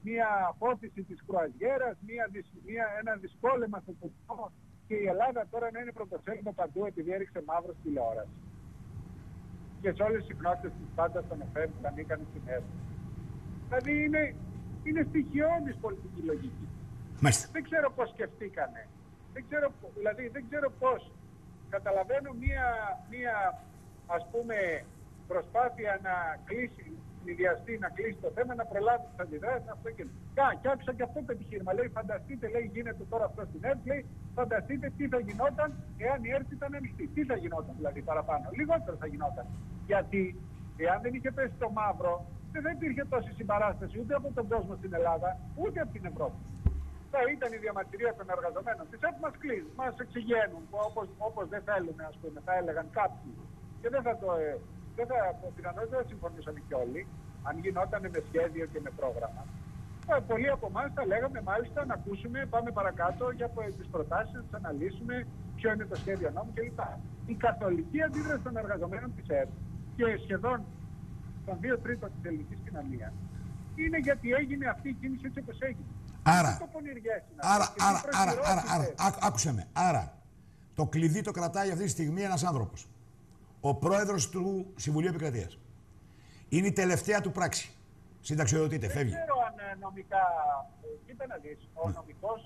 μια απόθεση της κρουαζιέρας, μια, μια, ένα δυσκόλεμα στο τουρκισμό και η Ελλάδα τώρα να είναι πρωτοσέλιδο παντού επειδή έριξε μαύρο στη τηλεόραση. Και σε όλες τις συχνότητες της πάντα στον εφ εμ που ανήκαν στην ΕΡΤ. Δηλαδή είναι, είναι στοιχειώδης πολιτική λογική. Μάλιστα. Δεν ξέρω πώς σκεφτήκανε. Δεν ξέρω, δηλαδή δεν ξέρω πώς. Καταλαβαίνω μία, μία ας πούμε προσπάθεια να κλείσει, συνδυαστεί, να κλείσει το θέμα, να προλάβει τις αντιδράσεις, αυτό και Κα, και άκουσα και αυτό το επιχείρημα. Λέει, φανταστείτε, λέει, γίνεται τώρα αυτό στην ΕΡΤ, λέει, φανταστείτε τι θα γινόταν εάν η ΕΡΤ ήταν ανοιχτή. Τι θα γινόταν δηλαδή παραπάνω. Λιγότερο θα γινόταν. Γιατί εάν δεν είχε πέσει το μαύρο, δεν θα υπήρχε τόση συμπαράσταση ούτε από τον κόσμο στην Ελλάδα, ούτε από την Ευρώπη. Θα ήταν η διαμαρτυρία των εργαζομένων της ΕΡΤ, μας κλείζουν, μας εξηγαίνουν όπως, όπως δεν θέλουμε, ας πούμε, θα έλεγαν κάποιοι. Και δεν θα το. Ε, δεν θα, πιθανώς δεν θα συμφωνούσαν και όλοι, αν γινόταν με σχέδιο και με πρόγραμμα. Ε, πολλοί από εμάς θα λέγαμε μάλιστα να ακούσουμε, πάμε παρακάτω για τις προτάσεις, να τις αναλύσουμε, ποιο είναι το σχέδιο νόμου κλπ. Η καθολική αντίδραση των εργαζομένων της ΕΡΤ και σχεδόν των δύο τρίτων της ελληνικής κοινωνίας είναι γιατί έγινε αυτή η κίνηση έτσι όπως έγινε. Άρα, άρα, άρα, άρα, άρα, άρα, άρα, άκουσε με. Άρα, το κλειδί το κρατάει αυτή τη στιγμή ένας άνθρωπος. Ο πρόεδρος του Συμβουλίου Επικρατείας. Είναι η τελευταία του πράξη. Συνταξιοδοτείται, φεύγει. Δεν ξέρω αν νομικά. Κοίτα να δεις. Ο ναι. νομικός.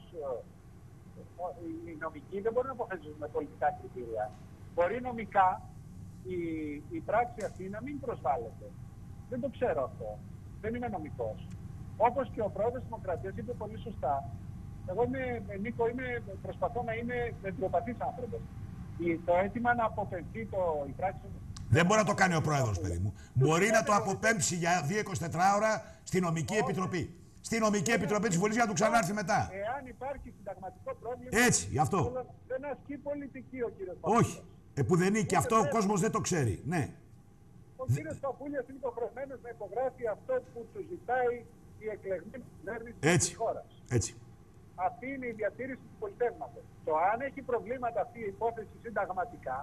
Οι νομικοί δεν μπορούν να αποφασίσουν με πολιτικά κριτήρια. Μπορεί νομικά η, η πράξη αυτή να μην προσβάλλεται. Δεν το ξέρω αυτό. Δεν είμαι νομικός. Όπως και ο πρόεδρος της Δημοκρατίας είπε πολύ σωστά. Εγώ είμαι, Νίκο, είμαι, προσπαθώ να είμαι μετριοπαθής άνθρωπος. Το αίτημα να αποπεμφθεί το, η πράξη... Δεν μπορεί να το κάνει ο πρόεδρος, παιδί μου. Μπορεί να το αποπέμψει για δύο εικοσιτέσσερα ώρα στη νομική επιτροπή. Στη νομική επιτροπή της Βουλής για να του ξανάρθει μετά. Εάν υπάρχει συνταγματικό πρόβλημα... Έτσι, γι' αυτό. Δεν ασκεί πολιτική ο κύριος Παπούλιας. Όχι. Επουδενή. Και αυτό ο κόσμος δεν το ξέρει. Ναι. Ο κύριος Παπούλιας είναι υποχρεωμένος να υπογράφει αυτό που του ζητάει η εκλεγμένη κυβέρνηση της χώρας. Έτσι. Αυτή είναι η διατήρηση του πολιτεύματος. Το αν έχει προβλήματα αυτή η υπόθεση συνταγματικά,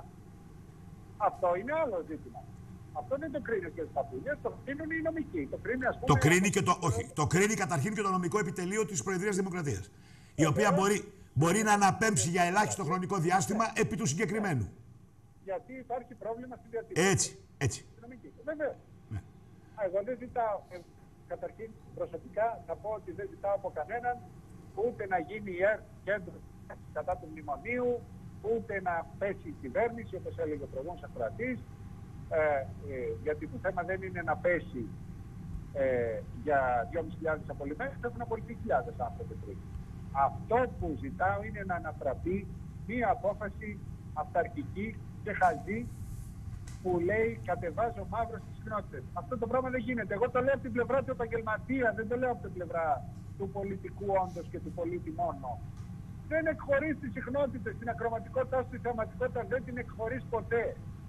αυτό είναι άλλο ζήτημα. Αυτό δεν το κρίνει ο κ. Παπούλιας, το κρίνουν οι νομικοί. Το κρίνει, ας πούμε, το κρίνει, και το, όχι, το κρίνει καταρχήν και το νομικό επιτελείο της Προεδρίας Δημοκρατίας. Η οποία μπορεί, μπορεί να αναπέμψει για ελάχιστο χρονικό διάστημα επί του συγκεκριμένου. Γιατί υπάρχει πρόβλημα στη διατήρηση. Έτσι, έτσι. Βεβαίως. Ναι. Εγώ δεν ζητάω, ε, καταρχήν προσωπικά θα πω ότι δεν ζητάω από κανέναν ούτε να γίνει η ΕΡΤ κέντρο κατά του μνημονίου, ούτε να πέσει η κυβέρνηση, όπως έλεγε ο προηγούμενος ακροατής, ε, ε, γιατί το θέμα δεν είναι να πέσει ε, για δυόμισι χιλιάδες απολυμμένους, έχουν απολυθεί χιλιάδες άνθρωποι πριν. Αυτό που ζητάω είναι να ανατραπεί μία απόφαση αυταρχική και χαζή που λέει κατεβάζω μαύρο στις συχνότητες. Αυτό το πράγμα δεν γίνεται. Εγώ το λέω από την πλευρά του επαγγελματία, δεν το λέω από την πλευρά του πολιτικού όντως και του πολίτη μόνο. Δεν εκχωρείς τις συχνότητες, την ακροματικότητά σου, τη θεαματικότητα δεν την εκχωρείς ποτέ.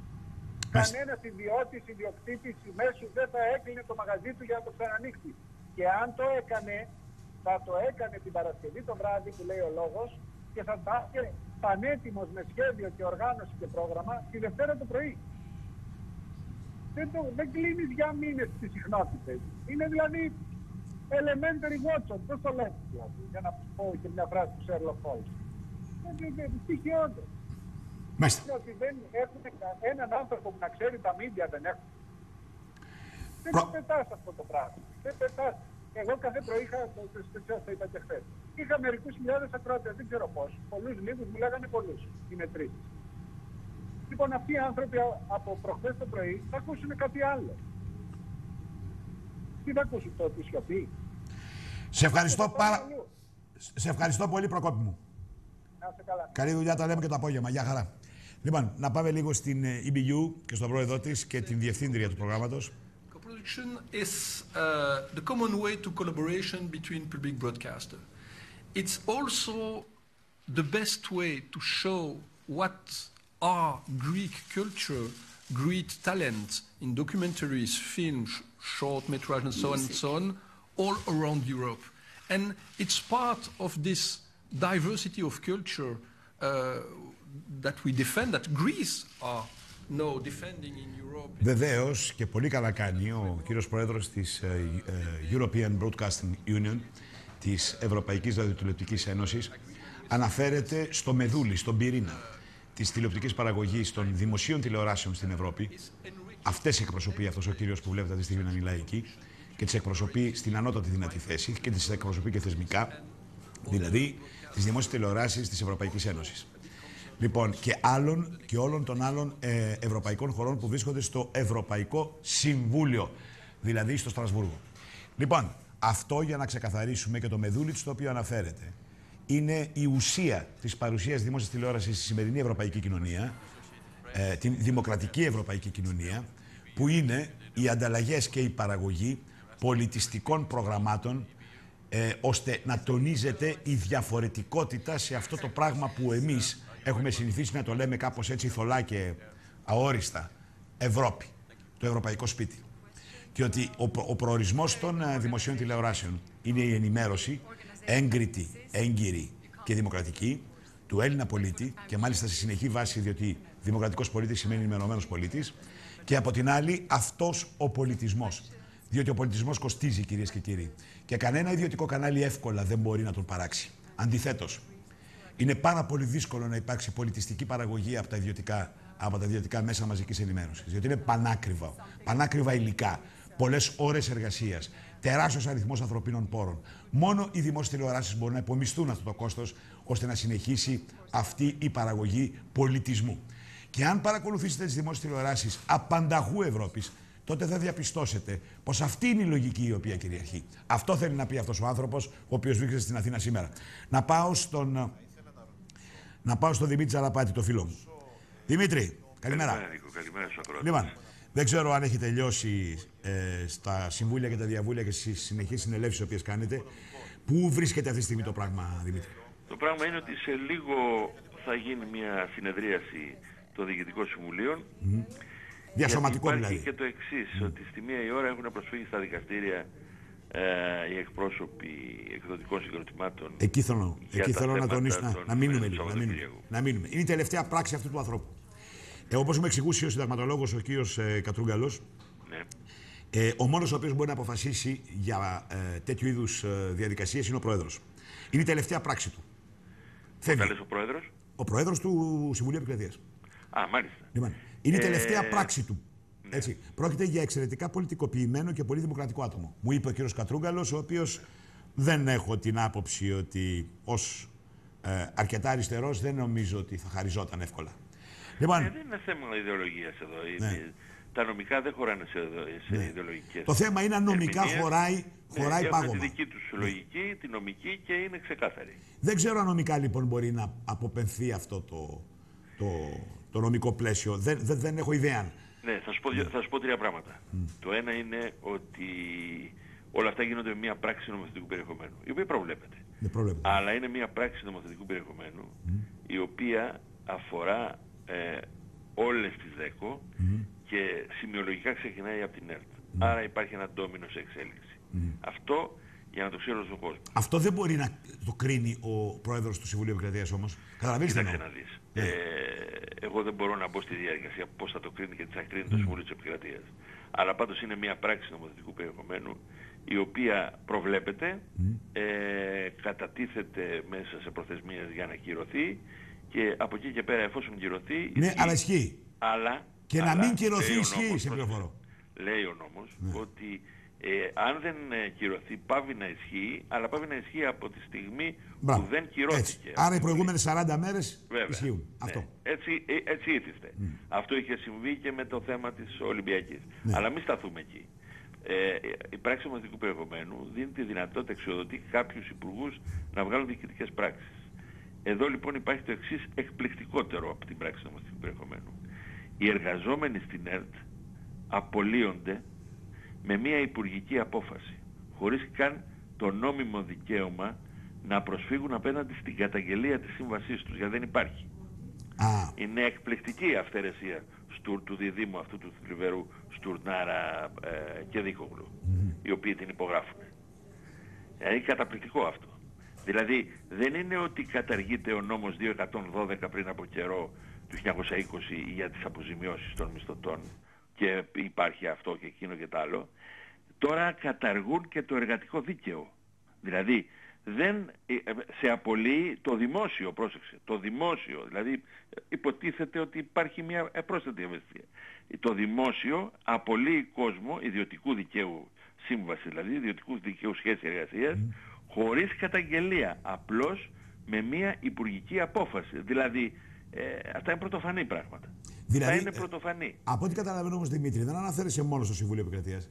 Κανένας ιδιώτης, ιδιοκτήτης μέσου δεν θα έκλεινε το μαγαζί του για να το ξανανοίξει. Και αν το έκανε, θα το έκανε την Παρασκευή το βράδυ που λέει ο λόγος και θα τα είχε πανέτοιμος με σχέδιο και οργάνωση και πρόγραμμα τη Δευτέρα το πρωί. Δεν, το, δεν κλείνεις για μήνες τις συχνότητες. Είναι δηλαδή elementary Watson, πώς το λέτε δηλαδή, για να πω και μια φράση του Sherlock Holmes. Είναι στοιχειώδες. Μάλιστα. Ότι δεν έχουν έναν άνθρωπο που να ξέρει τα μίντια δεν έχουν. Δεν Προ... το πετάς αυτό το πράγμα. Δεν πετάς. Εγώ κάθε πρωί είχα, το είπα και χθες, είχα μερικούς χιλιάδες ακροατές, δεν ξέρω πώς. Πολλούς λίγους μου λέγανε πολλούς οι μετρήσεις. Λοιπόν, αυτοί οι άνθρωποι από προχθές το πρωί θα ακούσουν κάτι άλλο. Τι θα ακούσουν, το τη σιωπή. Σε ευχαριστώ πάρα... Σε ευχαριστώ πολύ, Προκόπη μου. Να σε καλά. Καλή δουλειά, τα λέμε και το απόγευμα. Γεια χαρά. Λοιπόν, να πάμε λίγο στην ι μπι γιου και στον πρόεδρό της και την διευθύντρια του προγράμματος. Co-production is uh, the common way to collaboration between public broadcasters. It's also the best way to show what are Greek culture, Greek talent in documentaries, films, short metrage and so on and so on, all around Europe. And it's part of this diversity of culture uh, that we defend, that Greece are No, defending in Europe. Βεβαίως, και πολύ καλά κάνει ο κύριος Πρόεδρος της uh, European Broadcasting Union, της Ευρωπαϊκής Ραδιοτηλεοπτικής Ένωσης, αναφέρεται στο μεδούλι, στον πυρήνα της τηλεοπτικής παραγωγής των δημοσίων τηλεοράσεων στην Ευρώπη. Αυτές εκπροσωπεί αυτός ο κύριος που βλέπετε αυτή τη στιγμή να μιλάει εκεί και τις εκπροσωπεί στην ανώτατη δυνατή θέση και τις εκπροσωπεί και θεσμικά, δηλαδή τις δημόσιες τηλεοράσεις της Ευρωπαϊκής Ένωσης. Λοιπόν, και άλλων και όλων των άλλων ε, ευρωπαϊκών χωρών που βρίσκονται στο Ευρωπαϊκό Συμβούλιο, δηλαδή στο Στρασβούργο. Λοιπόν, αυτό για να ξεκαθαρίσουμε και το μεδούλι στο οποίο αναφέρεται. Είναι η ουσία της παρουσίας δημόσιας τηλεόρασης στη σημερινή ευρωπαϊκή κοινωνία, ε, την δημοκρατική ευρωπαϊκή κοινωνία, που είναι οι ανταλλαγές και η παραγωγή πολιτιστικών προγραμμάτων, ε, ώστε να τονίζεται η διαφορετικότητα σε αυτό το πράγμα που εμείς έχουμε συνηθίσει να το λέμε κάπως έτσι θολά και αόριστα, Ευρώπη, το ευρωπαϊκό σπίτι. Και ότι ο, ο προορισμός των ε, δημοσίων τηλεοράσεων είναι η ενημέρωση έγκριτη, έγκυρη και δημοκρατική του Έλληνα πολίτη και μάλιστα σε συνεχή βάση, διότι δημοκρατικός πολίτης σημαίνει ενημερωμένος πολίτης, και από την άλλη αυτός ο πολιτισμός. Διότι ο πολιτισμός κοστίζει, κυρίες και κύριοι, και κανένα ιδιωτικό κανάλι εύκολα δεν μπορεί να τον παράξει. Αντιθέτως, είναι πάρα πολύ δύσκολο να υπάρξει πολιτιστική παραγωγή από τα ιδιωτικά, από τα ιδιωτικά μέσα μαζικής ενημέρωσης. Διότι είναι πανάκριβα, πανάκριβα υλικά, πολλές ώρες εργασίας, τεράστιος αριθμός ανθρωπίνων πόρων. Μόνο οι δημόσιες τηλεοράσεις μπορούν να υπομισθούν αυτό το κόστος, ώστε να συνεχίσει αυτή η παραγωγή πολιτισμού. Και αν παρακολουθήσετε τις δημόσιες τηλεοράσεις απανταχού Ευρώπης, τότε θα διαπιστώσετε πως αυτή είναι η λογική η οποία κυριαρχεί. Αυτό θέλει να πει αυτός ο άνθρωπος, ο οποίος βρίσκεται στην Αθήνα σήμερα. Να πάω στον, να πάω στον Δημήτρη Τζαλαπάτη, το φίλο μου. Δημήτρη, καλημέρα. Καλημέρα, Νίκο. Καλημέρα στους ακροατές. Λοιπόν, δεν ξέρω αν έχει τελειώσει ε, στα συμβούλια και τα διαβούλια και στις συνεχείς συνελεύσεις τις οποίες κάνετε. Πού βρίσκεται αυτή τη στιγμή το πράγμα, Δημήτρη? Το πράγμα είναι ότι σε λίγο θα γίνει μια συνεδρίαση των Διοικητικών Συμβουλίων. Mm-hmm. Διασωματικό υπάρχει δηλαδή. Υπάρχει και το εξής, mm. ότι στη μία η ώρα έχουν προσφύγει στα δικαστήρια ε, οι εκπρόσωποι εκδοτικών συγκροτημάτων. Εκεί θέλω, εκεί θέλω να τονίσω, να, να μείνουμε λίγο. Να μείνουμε, να μείνουμε. Είναι η τελευταία πράξη αυτού του ανθρώπου. Ε, όπως μου εξηγούσε ο συνταγματολόγος ο κύριος ε, Κατρούγκαλος, ναι. ε, ο μόνος ο οποίος μπορεί να αποφασίσει για ε, τέτοιου είδους ε, διαδικασίες είναι ο Πρόεδρος. Είναι η τελευταία πράξη του. Φεύγει. Ο Πρόεδρος? Ο Πρόεδρος του Συμβουλίου Επικρατείας. Α, μάλιστα. Λοιπόν, είναι η τελευταία ε... πράξη του. Ναι. Έτσι. Πρόκειται για εξαιρετικά πολιτικοποιημένο και πολύ δημοκρατικό άτομο. Μου είπε ο κύριος Κατρούγκαλος, ο οποίος δεν έχω την άποψη ότι ως ε, αρκετά αριστερός δεν νομίζω ότι θα χαριζόταν εύκολα. Λοιπόν, ε, δεν είναι θέμα ιδεολογίας εδώ. Ναι. Τα νομικά δεν χωράνε σε, σε ναι. ιδεολογικές. Το θέμα είναι αν νομικά ερμηνείες, χωράει, χωράει ναι, πάγωμα. Έχουν τη δική τους λογική, τη νομική και είναι ξεκάθαρη. Δεν ξέρω αν νομικά λοιπόν μπορεί να αποπενθεί αυτό το, το, το νομικό πλαίσιο. Δεν, δεν, δεν έχω ιδέα. Ναι, θα σου πω, ναι. θα σου πω τρία πράγματα. Mm. Το ένα είναι ότι όλα αυτά γίνονται με μια πράξη νομοθετικού περιεχομένου, η οποία προβλέπεται. προβλέπεται. Αλλά είναι μια πράξη νομοθετικού περιεχομένου, mm. η οποία αφορά ε, όλες τις ΔΕΚΟ mm. και σημειολογικά ξεκινάει από την ΕΡΤ. Mm. Άρα υπάρχει ένα ντόμινο σε εξέλιξη. Mm. Αυτό για να το ξέρω στον κόσμο. Αυτό δεν μπορεί να το κρίνει ο πρόεδρος του Συμβουλίου Επικρατείας όμως. Καταλαβαίνεις τι εννοώ. Κοίταξε να δεις. Yeah. Ε, εγώ δεν μπορώ να μπω στη διαδικασία πώς θα το κρίνει και τι θα κρίνει mm. το Συμβούλιο της Επικρατείας. Αλλά πάντως είναι μια πράξη νομοθετικού περιεχομένου η οποία προβλέπεται, mm. ε, κατατίθεται μέσα σε προθεσμίες για να κυρωθεί και από εκεί και πέρα εφόσον κυρωθεί... Ναι, ισχύει, αλλά ισχύει. Αλλά, και αλλά, να μην κυρωθεί ισχύει, σε πληροφορώ. Λέει ο νόμος ναι. ότι ε, αν δεν ε, κυρωθεί πάβει να ισχύει, αλλά πάβει να ισχύει από τη στιγμή Μπράβο. που δεν κυρώθηκε. Έτσι. Άρα οι προηγούμενες σαράντα μέρες Βέβαια. ισχύουν. Ναι. Αυτό. Έτσι, ε, έτσι ήθιστε. Mm. Αυτό είχε συμβεί και με το θέμα της Ολυμπιακής. Ναι. Αλλά μην σταθούμε εκεί. Ε, η πράξη νομοθετικού περιεχομένου δίνει τη δυνατότητα, εξοδοτεί κάποιους υπουργούς να βγάλουν διοικητικές πράξεις. Εδώ λοιπόν υπάρχει το εξής εκπληκτικότερο από την πράξη νομοθετικού περιεχομένου. Οι εργαζόμενοι στην ΕΡΤ απολύονται με μια υπουργική απόφαση, χωρίς καν το νόμιμο δικαίωμα να προσφύγουν απέναντι στην καταγγελία της σύμβασής τους, γιατί δεν υπάρχει. Α. Είναι εκπληκτική η αυθαιρεσία στουρ, του διδήμου αυτού του θλιβερού Στουρνάρα ε, και Δίκογλου, mm. οι οποίοι την υπογράφουν. Είναι καταπληκτικό αυτό. Δηλαδή δεν είναι ότι καταργείται ο νόμος διακόσια δώδεκα πριν από καιρό του χίλια εννιακόσια είκοσι για τις αποζημιώσεις των μισθωτών και υπάρχει αυτό και εκείνο και τ' άλλο, τώρα καταργούν και το εργατικό δίκαιο. Δηλαδή δεν σε απολύει το δημόσιο, πρόσεξε, το δημόσιο, δηλαδή υποτίθεται ότι υπάρχει μια πρόσθετη ευαισθησία. Το δημόσιο απολύει κόσμο ιδιωτικού δικαίου σύμβαση, δηλαδή ιδιωτικού δικαίου σχέση εργασίας, mm. χωρίς καταγγελία, απλώς με μια υπουργική απόφαση. Δηλαδή ε, αυτά είναι πρωτοφανή πράγματα. Δηλαδή, αυτά είναι πρωτοφανή. Ε, από ό,τι καταλαβαίνω όμως, Δημήτρη, δεν αναφέρεσαι μόνο στο Συμβούλιο Επικρατείας.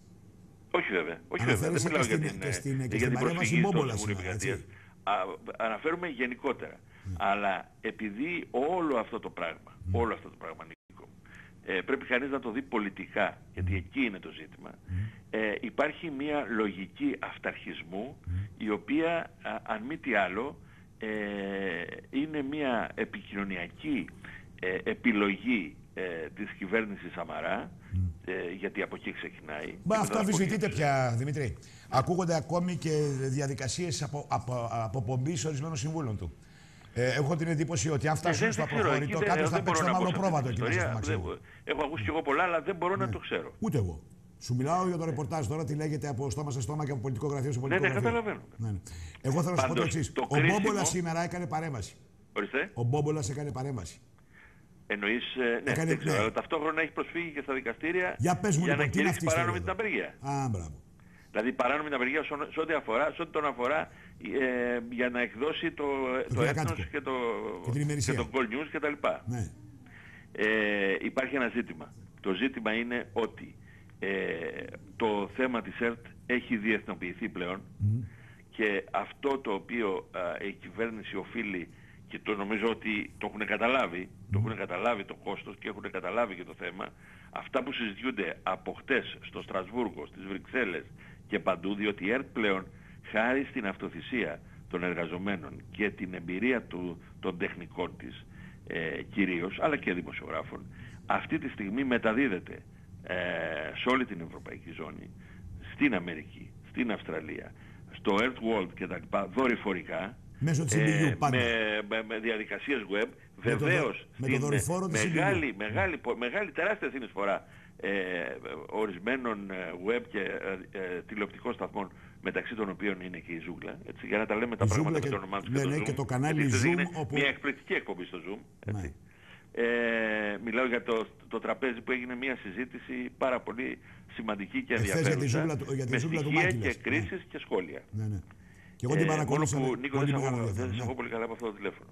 Όχι βέβαια. Όχι βέβαια. Δεν μιλάω για την, στην, για την προσφυγή στο Συμβούλιο Επικρατείας. Αναφέρουμε γενικότερα. Mm. Αλλά επειδή όλο αυτό το πράγμα, mm. όλο αυτό το πράγμα, Νίκο, ε, πρέπει κανείς να το δει πολιτικά, γιατί εκεί είναι το ζήτημα, mm. ε, υπάρχει μια λογική αυταρχισμού, mm. η οποία, α, αν μη τι άλλο, ε, είναι μια επικοινωνιακή ε, επιλογή ε, της κυβέρνησης Σαμαρά, mm. ε, γιατί από εκεί ξεκινάει. Μα αυτό αμφισβητείται πια, Δημήτρη. Ακούγονται ακόμη και διαδικασίες από, από, αποπομπής ορισμένων συμβούλων του. Ε, έχω την εντύπωση ότι αν φτάσουν στο αποχωρητό, κάποιος θα παίξει το μαύρο πρόβατο εκεί μέσα στο Μαξίγου. Έχω ακούσει κι εγώ πολλά, αλλά δεν μπορώ ναι. να το ξέρω. Ούτε εγώ. Σου μιλάω για το ρεπορτάζ τώρα, τι λέγεται από στόμα σε στόμα και από πολιτικό γραφείο σε πολιτικό ναι, ναι, γραφείο. καταλαβαίνω. Ναι, ναι. Εγώ θέλω να σου πω το εξής. Ο κρίσιμο... Μπόμπολας σήμερα έκανε παρέμβαση. Ορίστε. Ο Μπόμπολας έκανε παρέμβαση. Εννοείς, ναι, έκανε, δεν ξέρω, ναι. ταυτόχρονα έχει προσφύγει και στα δικαστήρια για, πες μου, για λοιπόν, να κηρύξει παράνομη την απεργία. Α, μπράβο. Δηλαδή παράνομη την απεργία σε ό,τι αφορά, σε ό,τι τον αφορά ε, για να εκδώσει το, το, το έθνος και το, και το Gold News κτλ. Ναι. Ε, υπάρχει ένα ζήτημα. Το ζήτημα είναι ότι ε, το θέμα της ΕΡΤ έχει διεθνοποιηθεί πλέον mm. και αυτό το οποίο α, η κυβέρνηση οφείλει, και το νομίζω ότι το έχουν καταλάβει, mm. το έχουν καταλάβει το κόστος και έχουν καταλάβει και το θέμα, αυτά που συζητιούνται από χτες στο Στρασβούργο, στις Βρυξέλλες και παντού, διότι η ΕΡΤ πλέον, χάρη στην αυτοθυσία των εργαζομένων και την εμπειρία του, των τεχνικών της ε, κυρίως, αλλά και δημοσιογράφων, αυτή τη στιγμή μεταδίδεται ε, σε όλη την ευρωπαϊκή ζώνη, στην Αμερική, στην Αυστραλία, στο Earthworld και τα λοιπά, δορυφορικά, μέσω της σι μπι γιου, πάντα. Με, με, με διαδικασίες web, βεβαίως με το δορυφόρο της μεγάλη, μεγάλη, μεγάλη τεράστια συνεισφορά ε, ορισμένων web και ε, ε, τηλεοπτικών σταθμών, μεταξύ των οποίων είναι και η Ζούγκλα, έτσι, για να τα λέμε τα πράγματα με το όνομά τους, ναι, και, ναι, το και Zoom, το κανάλι Zoom, όπου... μια εκπληκτική εκπομπή στο Zoom, έτσι. Ναι. Ε, μιλάω για το, το τραπέζι που έγινε μια συζήτηση πάρα πολύ σημαντική και ενδιαφέρουσα, για τη ζούγκλα, για τη με ζούγκλα στοιχεία του και ναι. κρίσεις και σχόλια. Ναι, ναι. Και εγώ την παρακολούθησα. Ε, μόνο που, Νίκο, δεν ναι. σε έχω πολύ καλά από αυτό το τηλέφωνο.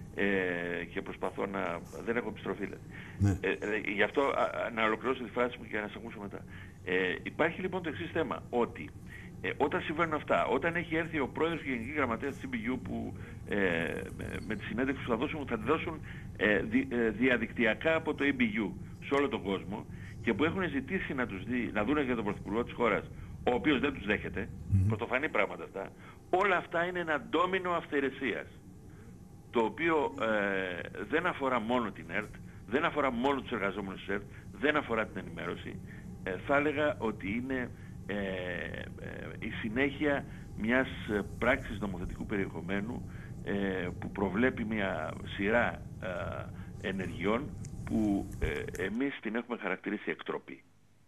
Ε, και προσπαθώ να... δεν έχω επιστροφή. Ναι. Ε, ε, γι' αυτό α, να ολοκληρώσω τη φράση μου και να σε ακούσω μετά. Ε, υπάρχει λοιπόν το εξής θέμα, ότι ε, όταν συμβαίνουν αυτά, όταν έχει έρθει ο πρόεδρος και η γενική γραμματέας της σι μπι γιου που ε, με τη συνέντευξη που θα δώσουν, θα τη δώσουν ε, δι, ε, διαδικτυακά από το ι μπι γιου σε όλο τον κόσμο και που έχουν ζητήσει να τους δει, να δουν για τον πρωθυπουργό της χώρας, ο οποίος δεν τους δέχεται, mm-hmm. πρωτοφανή πράγματα αυτά, όλα αυτά είναι ένα ντόμινο αυθαιρεσίας, το οποίο ε, δεν αφορά μόνο την ΕΡΤ, δεν αφορά μόνο τους εργαζόμενους της ΕΡΤ, δεν αφορά την ενημέρωση. Ε, θα έλεγα ότι είναι ε, ε, η συνέχεια μιας πράξης νομοθετικού περιεχομένου ε, που προβλέπει μια σειρά ε, ενεργειών που ε, εμείς την έχουμε χαρακτηρίσει εκτροπή.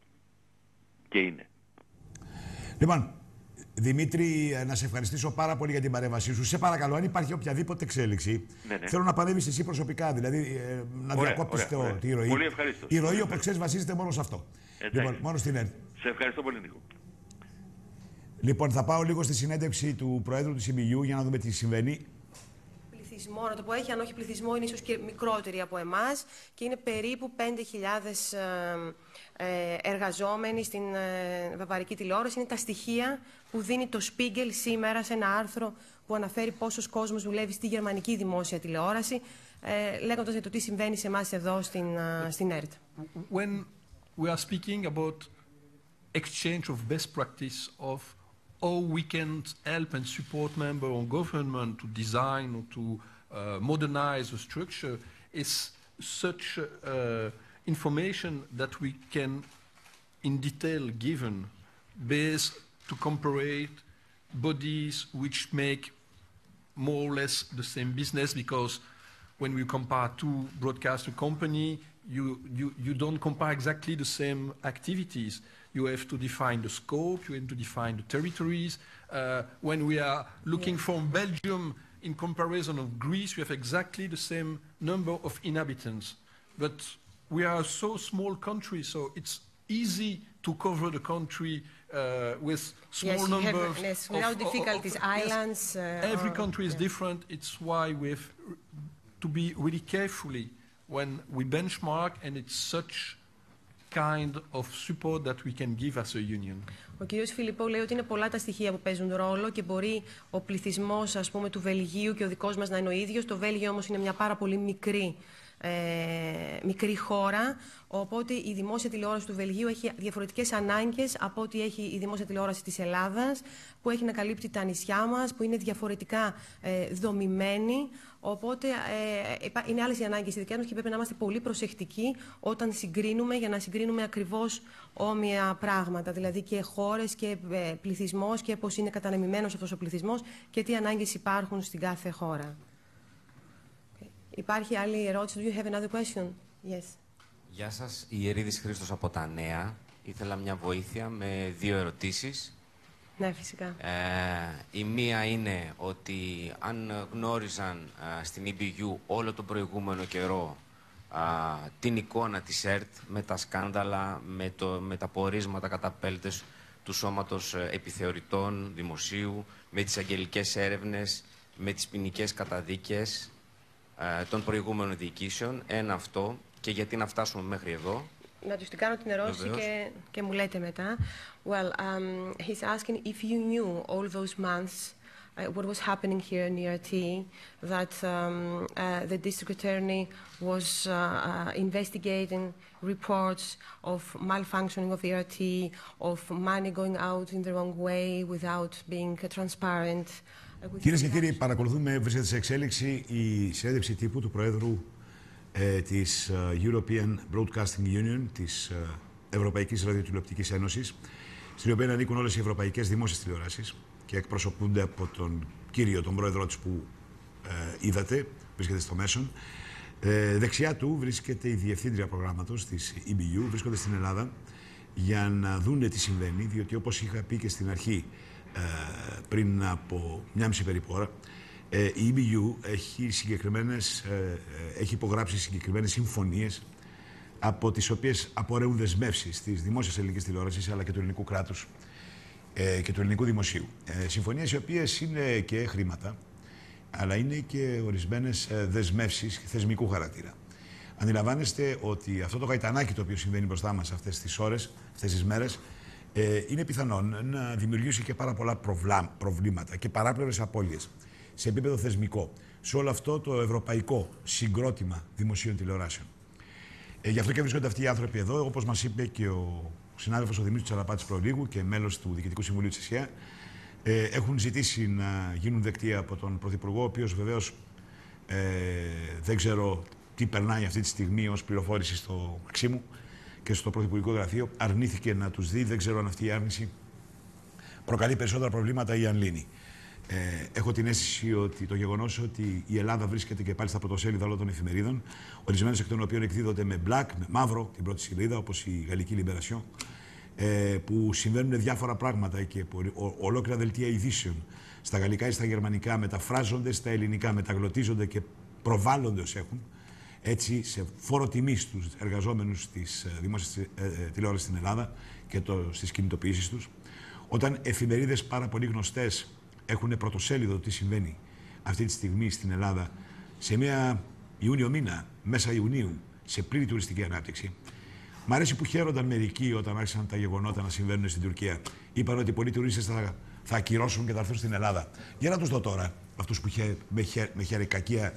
Και είναι. Λοιπόν, Δημήτρη, να σε ευχαριστήσω πάρα πολύ για την παρέμβασή σου. Σε παρακαλώ, αν υπάρχει οποιαδήποτε εξέλιξη, ναι, ναι. θέλω να παρέμβεις εσύ προσωπικά, δηλαδή ε, να διακόπτεις τη ροή. Πολύ ευχαριστώ. Η ροή, όπως ξέρεις, βασίζεται μόνο σε αυτό. Εντάξει. Λοιπόν, μόνο στην ΕΡΤ. Σε ευχαριστώ πολύ, Νίκο. Λοιπόν, θα πάω λίγο στη συνέντευξη του Προέδρου της σι μπι γιου για να δούμε τι συμβαίνει. Πληθυσμό, να το πω έχει, αν όχι πληθυσμό, είναι ίσως και μικρότεροι από εμάς και είναι περίπου πέντε χιλιάδες ε, εργαζόμενοι στην ε, βαβαρική τηλεόραση. Είναι τα στοιχεία που δίνει το Spiegel σήμερα σε ένα άρθρο που αναφέρει πόσος κόσμος δουλεύει στη γερμανική δημόσια τηλεόραση, ε, λέγοντας για το τι συμβαίνει σε εμάς εδώ στην, uh, στην ΕΡΤ. When we are speaking about exchange of best practice of how we can help and support member or government to design or to uh, modernize the structure, is such uh, information that we can in detail given based to compare bodies which make more or less the same business, because when we compare two broadcaster company, you, you, you don't compare exactly the same activities. You have to define the scope, you have to define the territories. Uh, when we are looking yeah. from Belgium in comparison of Greece, we have exactly the same number of inhabitants. But we are a so small country, so it's easy to cover the country uh, with small yes, number have, of, yes, of, without of, difficulties, of, islands. Yes, uh, every or, country is yeah. different. It's why we have to be really carefully when we benchmark, and it's such kind of support that we can give as a union. Ο κύριος Φιλιππό λέει ότι είναι πολλά τα στοιχεία που παίζουν ρόλο και μπορεί ο πληθυσμός, ας πούμε, του Βελγίου και ο δικός μας να είναι ο ίδιος. Το Βέλγιο όμως είναι μια πάρα πολύ μικρή, ε, μικρή χώρα, οπότε η δημόσια τηλεόραση του Βελγίου έχει διαφορετικές ανάγκες από ό,τι έχει η δημόσια τηλεόραση της Ελλάδας, που έχει να καλύπτει τα νησιά μας, που είναι διαφορετικά ε, δομημένη. Οπότε ε, είναι άλλες οι ανάγκες οι δικές μας και πρέπει να είμαστε πολύ προσεκτικοί όταν συγκρίνουμε, για να συγκρίνουμε ακριβώς όμοια πράγματα. Δηλαδή και χώρες και ε, πληθυσμός και πώς είναι κατανεμημένος αυτός ο πληθυσμός και τι ανάγκες υπάρχουν στην κάθε χώρα. Okay. Υπάρχει άλλη ερώτηση? Do you have another question? Yes. Γεια σας, η Ιερίδης Χρήστος από τα Νέα. Ήθελα μια βοήθεια με δύο ερωτήσεις. Ναι, φυσικά. Ε, η μία είναι ότι αν γνώριζαν α, στην ι μπι γιου όλο τον προηγούμενο καιρό α, την εικόνα της ΕΡΤ με τα σκάνδαλα, με, το, με τα πορίσματα καταπέλτες του Σώματος Επιθεωρητών Δημοσίου, με τις αγγελικές έρευνες, με τις ποινικές καταδίκες α, των προηγούμενων διοικήσεων, ένα αυτό, και γιατί να φτάσουμε μέχρι εδώ. Να τους την κάνω την ερώτηση και, και μου λέτε μετά. Well, um, he's asking if you knew all those months uh, what was happening here in E R T, that um, uh, the district attorney was uh, uh, investigating reports of malfunctioning of E R T, of money going out in the wrong way without being uh, transparent. Κυρίες και κύριοι, παρακολουθούμε, βρίσκεται σε εξέλιξη η συνέντευξη τύπου του Προέδρου ε, της European Broadcasting Union, της ε, Ευρωπαϊκής Ραδιοτηλεοπτικής Ένωσης, στην οποία ανήκουν όλες οι ευρωπαϊκές δημόσιες τηλεοράσεις και εκπροσωπούνται από τον κύριο, τον πρόεδρό της που ε, είδατε, βρίσκεται στο μέσον. Ε, δεξιά του βρίσκεται η διευθύντρια προγράμματος της ι μπι γιου, βρίσκονται στην Ελλάδα για να δούνε τι συμβαίνει, διότι όπως είχα πει και στην αρχή, ε, πριν από μια μισή περίπου ώρα, ε, η ι μπι γιου έχει, συγκεκριμένες, ε, έχει υπογράψει συγκεκριμένες συμφωνίες, από τις οποίες απορρέουν δεσμεύσεις της δημόσιας ελληνικής τηλεόρασης αλλά και του ελληνικού κράτους ε, και του ελληνικού δημοσίου. Ε, συμφωνίες οι οποίες είναι και χρήματα, αλλά είναι και ορισμένες ε, δεσμεύσεις θεσμικού χαρακτήρα. Αντιλαμβάνεστε ότι αυτό το γαϊτανάκι το οποίο συμβαίνει μπροστά μας αυτές τις ώρες, αυτές τις μέρες, ε, είναι πιθανόν να δημιουργήσει και πάρα πολλά προβλά, προβλήματα και παράπλευρες απώλειες σε επίπεδο θεσμικό, σε όλο αυτό το ευρωπαϊκό συγκρότημα δημοσίων τηλεοράσεων. Ε, γι' αυτό και βρίσκονται αυτοί οι άνθρωποι εδώ, όπως μας είπε και ο συνάδελφος ο Δημήτρης Τσαλαπάτης προλίγου και μέλος του Διοικητικού Συμβουλίου της ΕΣΥΑ, ε, έχουν ζητήσει να γίνουν δεκτοί από τον Πρωθυπουργό, ο οποίος βεβαίως ε, δεν ξέρω τι περνάει αυτή τη στιγμή ως πληροφόρηση στο Μαξίμου και στο Πρωθυπουργικό Γραφείο, αρνήθηκε να τους δει. Δεν ξέρω αν αυτή η άρνηση προκαλεί περισσότερα προβλήματα ή αν λύνει. Ε, έχω την αίσθηση ότι το γεγονός ότι η Ελλάδα βρίσκεται και πάλι στα πρωτοσέλιδα όλων των εφημερίδων, ορισμένες εκ των οποίων εκδίδονται με black, με μαύρο, την πρώτη σελίδα, όπως η Γαλλική Libération, ε, που συμβαίνουν διάφορα πράγματα και που ο, ολόκληρα δελτία ειδήσεων στα γαλλικά ή στα γερμανικά μεταφράζονται στα ελληνικά, μεταγλωτίζονται και προβάλλονται ως έχουν, έτσι σε φόρο τιμή στους εργαζόμενους της δημόσιας ε, ε, τηλεόρασης στην Ελλάδα και το, στις κινητοποιήσεις τους. Όταν εφημερίδες πάρα πολύ γνωστές έχουν πρωτοσέλιδο τι συμβαίνει αυτή τη στιγμή στην Ελλάδα, σε μια Ιούνιο μήνα, μέσα Ιουνίου, σε πλήρη τουριστική ανάπτυξη. Μ' αρέσει που χαίρονταν μερικοί όταν άρχισαν τα γεγονότα να συμβαίνουν στην Τουρκία. Είπαν ότι πολλοί τουρίστες θα, θα ακυρώσουν και θα έρθουν στην Ελλάδα. Για να τους δω τώρα, αυτούς που χε, με, χε, με χερεκακία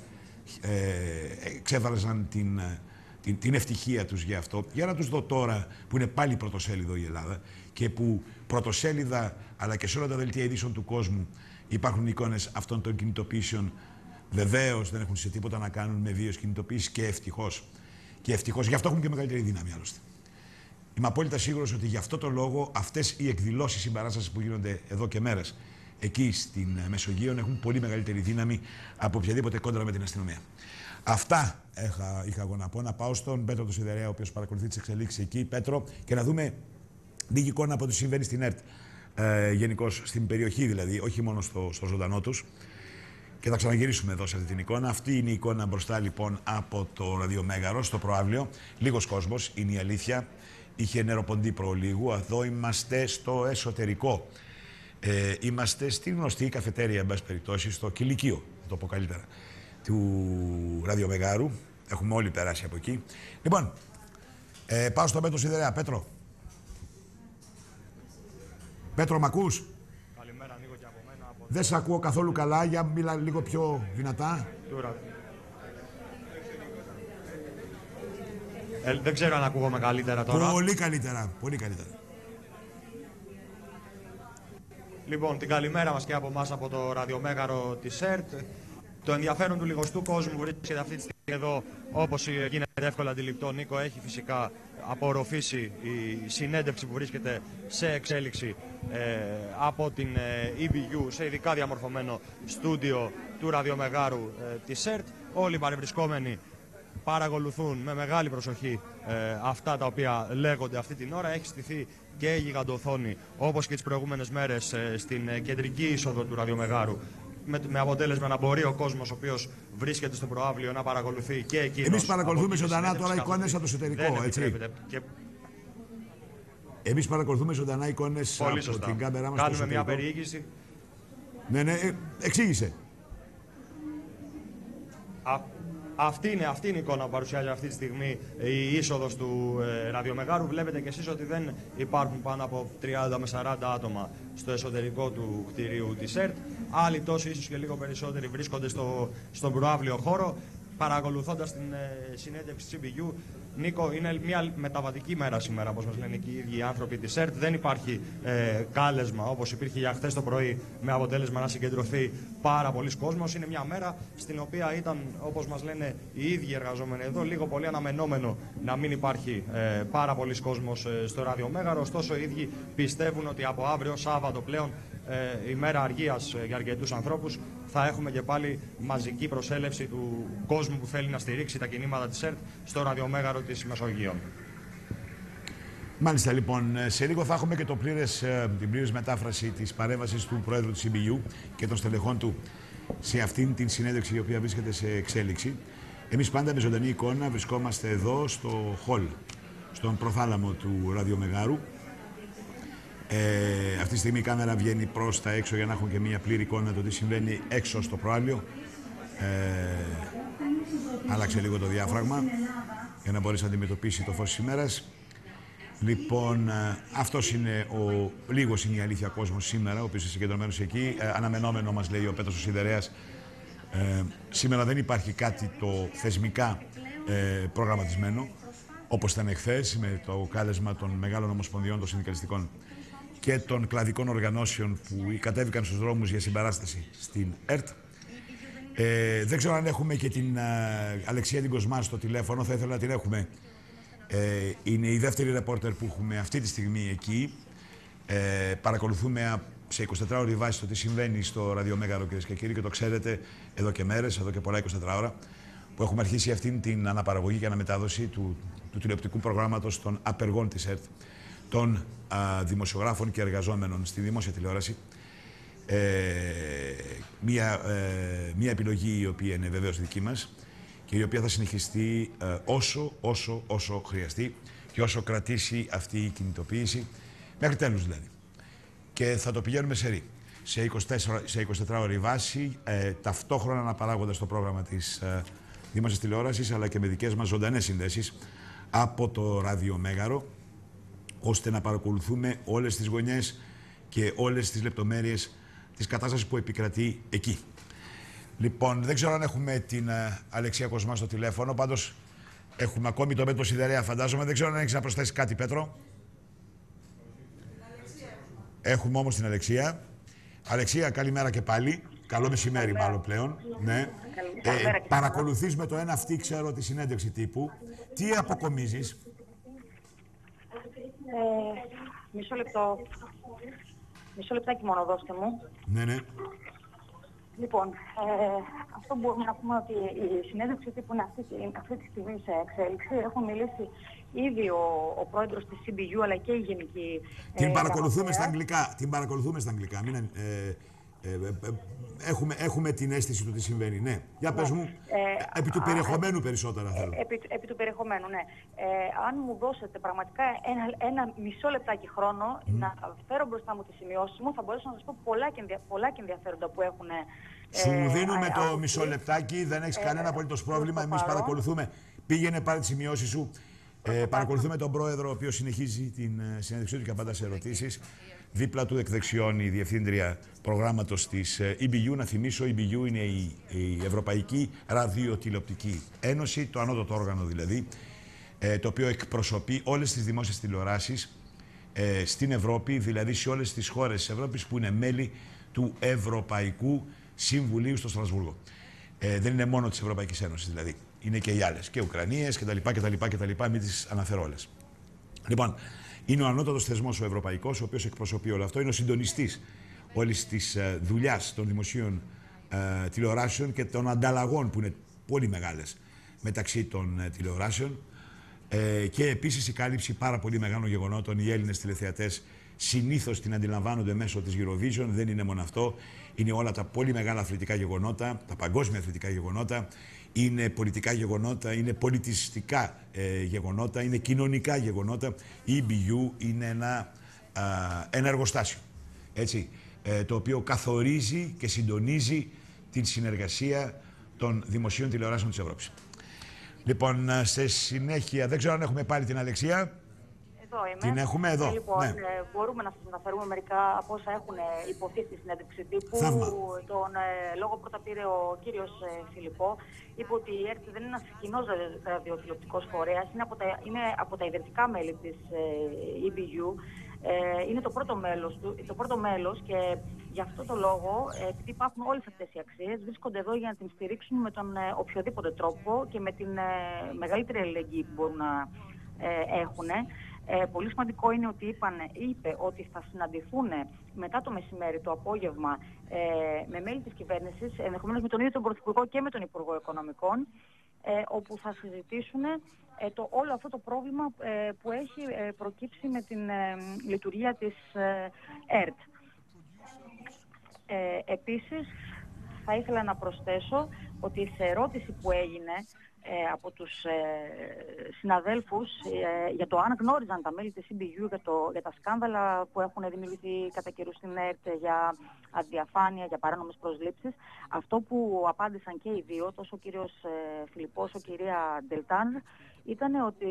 ε, ξέφραζαν την, την, την ευτυχία τους για αυτό. Για να τους δω τώρα που είναι πάλι πρωτοσέλιδο η Ελλάδα και που πρωτοσέλιδα αλλά και σε όλα τα δελτία ειδήσεων του κόσμου υπάρχουν εικόνες αυτών των κινητοποιήσεων. Βεβαίως δεν έχουν σε τίποτα να κάνουν με βίαιες κινητοποιήσεις και ευτυχώς. Και ευτυχώς, γι' αυτό έχουν και μεγαλύτερη δύναμη άλλωστε. Είμαι απόλυτα σίγουρος ότι γι' αυτό το λόγο αυτές οι εκδηλώσεις συμπαράστασης που γίνονται εδώ και μέρες εκεί στην Μεσογείο έχουν πολύ μεγαλύτερη δύναμη από οποιαδήποτε κόντρα με την αστυνομία. Αυτά είχα, είχα εγώ να πω. Να πάω στον Πέτρο του Σιδερέα, ο οποίος παρακολουθεί τις εξελίξεις εκεί. Πέτρο, και να δούμε λίγη εικόνα από το τι συμβαίνει στην ΕΡΤ. Ε, γενικώς στην περιοχή δηλαδή, όχι μόνο στο, στο ζωντανό τους. Και θα ξαναγυρίσουμε εδώ σε αυτή την εικόνα. Αυτή είναι η εικόνα μπροστά λοιπόν από το ραδιομέγαρο στο προαύλιο. Λίγος κόσμος, είναι η αλήθεια. Είχε νεροποντή προλίγου. Εδώ είμαστε στο εσωτερικό. Ε, είμαστε στην γνωστή καφετέρια, εν πάση περιπτώσει, στο κηλικείο, θα το πω καλύτερα, του ραδιομεγάρου. Έχουμε όλοι περάσει από εκεί. Λοιπόν, ε, πάω στον Πέτρο Σιδερέα. Πέτρο. Πέτρο, μ' ακούς? Καλημέρα, Νίκο, και από μένα. Από... Δεν σε ακούω καθόλου καλά. Για μίλα λίγο πιο δυνατά. Τώρα. Ε, δεν ξέρω αν ακούγομαι καλύτερα τώρα. Πολύ καλύτερα. Πολύ καλύτερα. Λοιπόν, την καλημέρα μας και από εμάς από το ραδιομέγαρο της ΕΡΤ. Το ενδιαφέρον του λιγοστού κόσμου βρίσκεται αυτή τη στιγμή εδώ, όπως γίνεται εύκολα αντιληπτό, Νίκο, έχει φυσικά απορροφήσει η συνέντευξη που βρίσκεται σε εξέλιξη ε, από την ε, ι μπι γιου σε ειδικά διαμορφωμένο στούντιο του ραδιομεγάρου ε, της ΕΡΤ. Όλοι οι παρευρισκόμενοι παρακολουθούν με μεγάλη προσοχή ε, αυτά τα οποία λέγονται αυτή την ώρα. Έχει στηθεί και η γιγαντοοθόνη, όπως και τις προηγούμενες μέρες, ε, στην ε, κεντρική είσοδο του ραδιομεγάρου, με, με αποτέλεσμα να μπορεί ο κόσμος ο οποίος βρίσκεται στο προαύλιο να παρακολουθεί και εκείνος. Εμείς παρακολουθούμε ζωντανά τώρα εικόνες από το εσωτερικό, έτσι. Και... Εμείς παρακολουθούμε ζωντανά εικόνες Πολύ από σωστά. την κάμερά μας. Κάνουμε μια περιήγηση. Ναι, ναι, ε, εξήγησε. Α, αυτή, είναι, αυτή είναι η εικόνα που παρουσιάζει αυτή τη στιγμή η είσοδος του ε, ραδιομεγάρου. Βλέπετε και εσείς ότι δεν υπάρχουν πάνω από τριάντα με σαράντα άτομα στο εσωτερικό του κτηρίου της ΕΡΤ. Άλλοι τόσοι, ίσως και λίγο περισσότεροι, βρίσκονται στο, στον προαύλιο χώρο, παρακολουθώντας την ε, συνέντευξη της ι μπι γιου. Νίκο, είναι μια μεταβατική μέρα σήμερα, όπως μας λένε και οι ίδιοι οι άνθρωποι της ΕΡΤ. Δεν υπάρχει ε, κάλεσμα όπως υπήρχε για χθες το πρωί, με αποτέλεσμα να συγκεντρωθεί πάρα πολλοί κόσμος. Είναι μια μέρα στην οποία ήταν, όπως μας λένε οι ίδιοι εργαζόμενοι εδώ, λίγο πολύ αναμενόμενο να μην υπάρχει ε, πάρα πολλοί κόσμος ε, στο ραδιομέγαρο. Ωστόσο, οι ίδιοι πιστεύουν ότι από αύριο, Σάββατο πλέον, ε, ημέρα αργίας ε, για αρκετούς ανθρώπους, θα έχουμε και πάλι μαζική προσέλευση του κόσμου που θέλει να στηρίξει τα κινήματα της ΕΡΤ στο ραδιομέγαρο της Μεσογείων. Μάλιστα, λοιπόν, σε λίγο θα έχουμε και το πλήρες, την πλήρες μετάφραση της παρέμβασης του Πρόεδρου της ι μπι γιου και των στελεχών του σε αυτήν την συνέντευξη η οποία βρίσκεται σε εξέλιξη. Εμείς πάντα με ζωντανή εικόνα βρισκόμαστε εδώ στο χολ, στον προθάλαμο του ραδιομεγάρου. Ε, αυτή τη στιγμή η κάμερα βγαίνει προς τα έξω για να έχουμε και μια πλήρη εικόνα το τι συμβαίνει έξω στο προαύλιο. Ε, άλλαξε λίγο το διάφραγμα για να μπορέσει να αντιμετωπίσει το φως της ημέρας. Λοιπόν, ε, αυτός είναι ο λίγος είναι η αλήθεια κόσμος σήμερα, ο οποίος είναι συγκεντρωμένος εκεί. Ε, αναμενόμενο μας λέει ο Πέτρος ο Σιδερέας. Ε, σήμερα δεν υπάρχει κάτι το θεσμικά ε, προγραμματισμένο, όπως ήταν εχθές με το κάλεσμα των μεγάλων ομοσπονδιών των συνδικαλιστικών και των κλαδικών οργανώσεων που κατέβηκαν στους δρόμους για συμπαράσταση στην ΕΡΤ. Ε, δεν ξέρω αν έχουμε και την α, Αλεξία την Κοσμά στο τηλέφωνο, θα ήθελα να την έχουμε. Ε, είναι η δεύτερη ρεπόρτερ που έχουμε αυτή τη στιγμή εκεί. Ε, παρακολουθούμε σε εικοσιτετράωρη βάση το τι συμβαίνει στο ραδιομέγαρο, κυρίες και κύριοι, και το ξέρετε εδώ και μέρες, εδώ και πολλά εικοσιτετράωρα, που έχουμε αρχίσει αυτήν την αναπαραγωγή και αναμετάδοση του, του τηλεοπτικού προγράμματος των απεργών της ΕΡΤ, των α, δημοσιογράφων και εργαζόμενων στη δημόσια τηλεόραση. Ε, μια, ε, μια επιλογή η οποία είναι βεβαίως δική μας και η οποία θα συνεχιστεί ε, όσο, όσο, όσο χρειαστεί και όσο κρατήσει αυτή η κινητοποίηση, μέχρι τέλους δηλαδή. Και θα το πηγαίνουμε σε ρί, σε, εικοσιτετράωρη βάση, ε, ταυτόχρονα αναπαράγοντας το πρόγραμμα της ε, δημόσιας τηλεόρασης, αλλά και με δικές μας ζωντανές συνδέσεις από το ραδιομέγαρο, ώστε να παρακολουθούμε όλες τις γωνιές και όλες τις λεπτομέρειες της κατάστασης που επικρατεί εκεί. Λοιπόν, δεν ξέρω αν έχουμε την uh, Αλεξία Κοσμά στο τηλέφωνο, πάντως έχουμε ακόμη τον Πέτρο Σιδερέα, φαντάζομαι. Δεν ξέρω αν έχεις να προσθέσεις κάτι, Πέτρο. Έχουμε όμως την Αλεξία. Αλεξία, καλημέρα και πάλι. Καλό μεσημέρι μάλλον πλέον. Ναι. Ε, παρακολουθείς με το ένα αυτή, ξέρω, τη συνέντευξη τύπου. Τι αποκομίζεις? Ε, μισό λεπτό. Μισό λεπτάκι μόνο, δώστε μου. Ναι, ναι. Λοιπόν, ε, αυτό που μπορούμε να πούμε ότι η συνέντευξη που είναι αυτή, αυτή τη στιγμή σε εξέλιξη, έχουν μιλήσει ήδη ο, ο πρόεδρος της σι μπι γιου αλλά και η γενική. Την ε, παρακολουθούμε στα αγγλικά. Την παρακολουθούμε στα αγγλικά. Μην, ε, ε, ε, ε, έχουμε, έχουμε την αίσθηση του τι συμβαίνει. Ναι. Για πες μου, ε, επί του α, περιεχομένου ε, περισσότερα θέλω. Ε, επί, επί του περιεχομένου, ναι. Ε, αν μου δώσετε πραγματικά ένα, ένα μισό λεπτάκι χρόνο mm. να φέρω μπροστά μου τις σημειώσεις μου, θα μπορέσω να σας πω πολλά και, ενδια, πολλά και ενδιαφέροντα που έχουν. Σου ε, δίνουμε ε, το α, μισό λεπτάκι, δεν έχεις ε, κανένα απολύτως πρόβλημα. Εμείς παρακολουθούμε. Πήγαινε πάρε τις σημειώσεις σου. Ε, παρακολουθούμε τον πρόεδρο, ο οποίος συνεχίζει την uh, συνέντευξή του και απαντά σε ερωτήσεις. Δίπλα του εκ δεξιών η διευθύντρια προγράμματος της uh, ι μπι γιου. Να θυμίσω, η ι μπι γιου είναι η, η Ευρωπαϊκή Ραδιοτηλεοπτική Ένωση, το ανώτατο όργανο δηλαδή, ε, το οποίο εκπροσωπεί όλες τις δημόσιες τηλεοράσεις ε, στην Ευρώπη, δηλαδή σε όλες τις χώρες της Ευρώπης που είναι μέλη του Ευρωπαϊκού Συμβουλίου στο Στρασβούργο. Ε, δεν είναι μόνο της Ευρωπαϊκής Ένωσης δηλαδή. Είναι και οι άλλες, και Ουκρανίες κτλ. κτλ, κτλ μην τις αναφέρω όλες. Λοιπόν, είναι ο ανώτατος θεσμός ο ευρωπαϊκός, ο οποίος εκπροσωπεί όλο αυτό. Είναι ο συντονιστής όλης της uh, δουλειάς των δημοσίων uh, τηλεοράσεων και των ανταλλαγών που είναι πολύ μεγάλες μεταξύ των uh, τηλεοράσεων. Ε, και επίσης η κάλυψη πάρα πολύ μεγάλων γεγονότων. Οι Έλληνες τηλεθεατές συνήθως την αντιλαμβάνονται μέσω της Eurovision. Δεν είναι μόνο αυτό. Είναι όλα τα πολύ μεγάλα αθλητικά γεγονότα, τα παγκόσμια αθλητικά γεγονότα. Είναι πολιτικά γεγονότα, είναι πολιτιστικά ε, γεγονότα, είναι κοινωνικά γεγονότα. Η ι μπι γιου είναι ένα, α, ένα εργοστάσιο, έτσι, ε, το οποίο καθορίζει και συντονίζει την συνεργασία των δημοσίων τηλεοράσεων της Ευρώπης. Λοιπόν, σε συνέχεια, δεν ξέρω αν έχουμε πάλι την Αλεξία. Εδώ είμαι. Την έχουμε εδώ. Ε, λοιπόν, ναι. ε, μπορούμε να σας αναφέρουμε μερικά από όσα έχουν υποθεί στη συνέντευξη τύπου. Θαύμα. Τον ε, λόγο πρώτα πήρε ο κύριος ε, Φιλιππό. Είπε ότι η ΕΡΤ δεν είναι ένας κοινός ραδιοτηλεοπτικός φορέας, είναι από τα, είναι από τα ιδρυτικά μέλη της ε, ι μπι γιου. Ε, είναι το πρώτο, μέλος του, το πρώτο μέλος και γι' αυτό το λόγο, ε, επειδή υπάρχουν όλες αυτές οι αξίες, βρίσκονται εδώ για να την στηρίξουν με τον ε, οποιοδήποτε τρόπο και με την ε, μεγαλύτερη αλληλεγγύη που μπορούν να ε, έχουν. Ε, πολύ σημαντικό είναι ότι είπαν, είπε ότι θα συναντηθούν μετά το μεσημέρι, το απόγευμα, ε, με μέλη της κυβέρνησης, ενδεχομένως με τον ίδιο τον Πρωθυπουργό και με τον Υπουργό Οικονομικών, ε, όπου θα συζητήσουν ε, το, όλο αυτό το πρόβλημα ε, που έχει ε, προκύψει με την ε, λειτουργία της ε, ΕΡΤ. Ε, επίσης, θα ήθελα να προσθέσω ότι σε ερώτηση που έγινε Ε, από τους ε, συναδέλφους ε, για το αν γνώριζαν τα μέλη της ι μπι γιου για, το, για τα σκάνδαλα που έχουν δημιουργηθεί κατά καιρού στην ΕΡΤ για αδιαφάνεια, για παράνομες προσλήψεις. Αυτό που απάντησαν και οι δύο, τόσο ο κύριος ε, Φιλιππός, όσο η κυρία Ντελτάν, ήταν ότι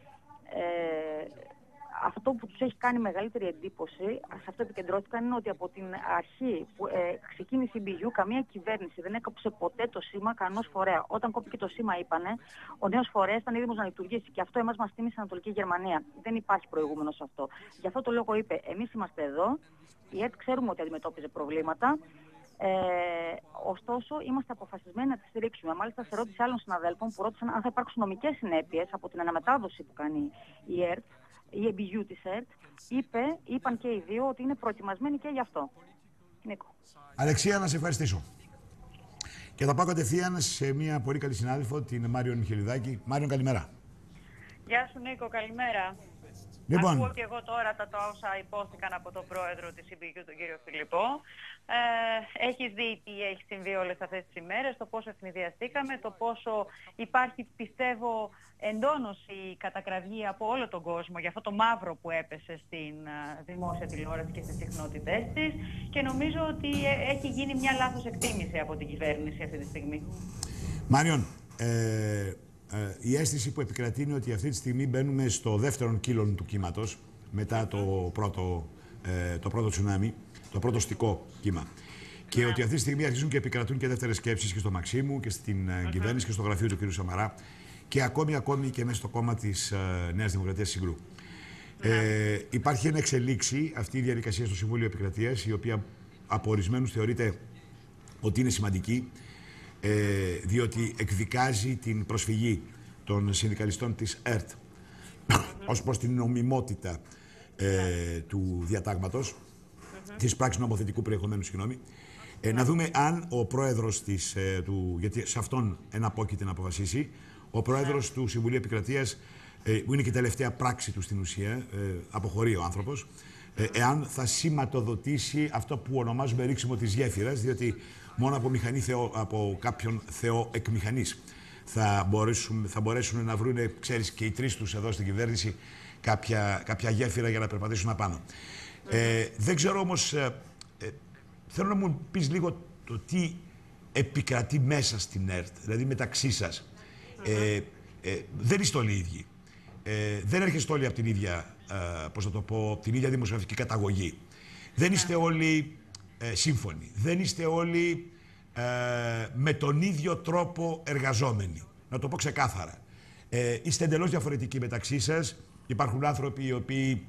ε, αυτό που τους έχει κάνει μεγαλύτερη εντύπωση, σε αυτό επικεντρώθηκαν, είναι ότι από την αρχή που ε, ξεκίνησε η ι μπι γιου, καμία κυβέρνηση δεν έκοψε ποτέ το σήμα κανένας φορέα. Όταν κόπηκε το σήμα, είπανε, ο νέος φορέας ήταν έτοιμος να λειτουργήσει και αυτό εμάς μας θύμισε η Ανατολική Γερμανία. Δεν υπάρχει προηγούμενο σε αυτό. Γι' αυτό το λόγο είπε, εμείς είμαστε εδώ, η ΕΡΤ ξέρουμε ότι αντιμετώπιζε προβλήματα. Ε, ωστόσο, είμαστε αποφασισμένοι να τη στηρίξουμε. Μάλιστα, σε ερώτηση άλλων συναδέλφων που ρώτησαν αν θα υπάρξουν νομικές συνέπειες από την αναμετάδοση που κάνει η ΕΡΤ, η ι μπι γιου της ΕΡΤ, είπε, είπαν και οι δύο ότι είναι προετοιμασμένοι και γι' αυτό. Νίκο. Αλεξία, να σε ευχαριστήσω. Και θα πάω κατευθείαν σε μια πολύ καλή συνάδελφο, την Μάριον Μιχελιδάκη. Μάριον, καλημέρα. Γεια σου, Νίκο, καλημέρα. Λοιπόν. Ακούω και εγώ τώρα τα, τα όσα υπόθηκαν από τον πρόεδρο της ι μπι γιου, τον κύριο Φιλιππό. Ε, έχεις δει τι έχει συμβεί όλες αυτές τις ημέρες, το πόσο ευνηδιαστήκαμε, το πόσο υπάρχει, πιστεύω, εντόνωση κατακραυγή από όλο τον κόσμο για αυτό το μαύρο που έπεσε στην uh, δημόσια τηλεόραση και στις συχνότητές της και νομίζω ότι έχει γίνει μια λάθος εκτίμηση από την κυβέρνηση αυτή τη στιγμή. Μάριον, ε... Ε, η αίσθηση που επικρατεί είναι ότι αυτή τη στιγμή μπαίνουμε στο δεύτερο κύλον του κύματος μετά το πρώτο, ε, το πρώτο τσουνάμι, το πρώτο στικό κύμα. Και ότι αυτή τη στιγμή αρχίζουν και επικρατούν και δεύτερες σκέψεις και στο Μαξίμου και στην uh, κυβέρνηση και στο γραφείο του κ. Σαμαρά και ακόμη, ακόμη και μέσα στο κόμμα της uh, Νέας Δημοκρατίας Συγκρού. Ε, υπάρχει ένα εξελίξη αυτή η διαδικασία στο Συμβούλιο Επικρατείας, η οποία από ορισμένους θεωρείται ότι είναι σημαντική. Ε, διότι εκδικάζει την προσφυγή των συνδικαλιστών της ΕΡΤ mm-hmm. ως προς την νομιμότητα ε, του διατάγματος, mm-hmm. της πράξης νομοθετικού περιεχομένου, συγγνώμη. Ε, να δούμε αν ο πρόεδρος της, ε, του, γιατί σε αυτόν εναπόκειται να αποφασίσει, ο πρόεδρος του Συμβουλίου Επικρατείας, ε, που είναι και η τελευταία πράξη του στην ουσία, ε, αποχωρεί ο άνθρωπος, ε, εάν θα σηματοδοτήσει αυτό που ονομάζουμε ρίξιμο της γέφυρας, διότι μόνο από, μηχανή θεό, από κάποιον θεό εκ μηχανής θα μπορέσουν, θα μπορέσουν να βρουν, ξέρεις, και οι τρεις τους εδώ στην κυβέρνηση κάποια, κάποια γέφυρα για να περπατήσουν απάνω. Ε, δεν ξέρω όμως, ε, ε, θέλω να μου πεις λίγο το τι επικρατεί μέσα στην ΕΡΤ, δηλαδή μεταξύ σας. Ε, ε, δεν είστε όλοι οι ίδιοι. Ε, δεν έρχεστε όλοι από την ίδια, ε, πώς θα το πω, την ίδια δημοσιογραφική καταγωγή. Δεν είστε όλοι ε, σύμφωνοι. Δεν είστε όλοι ε, με τον ίδιο τρόπο εργαζόμενοι. Να το πω ξεκάθαρα. Ε, είστε εντελώς διαφορετικοί μεταξύ σας. Υπάρχουν άνθρωποι οι οποίοι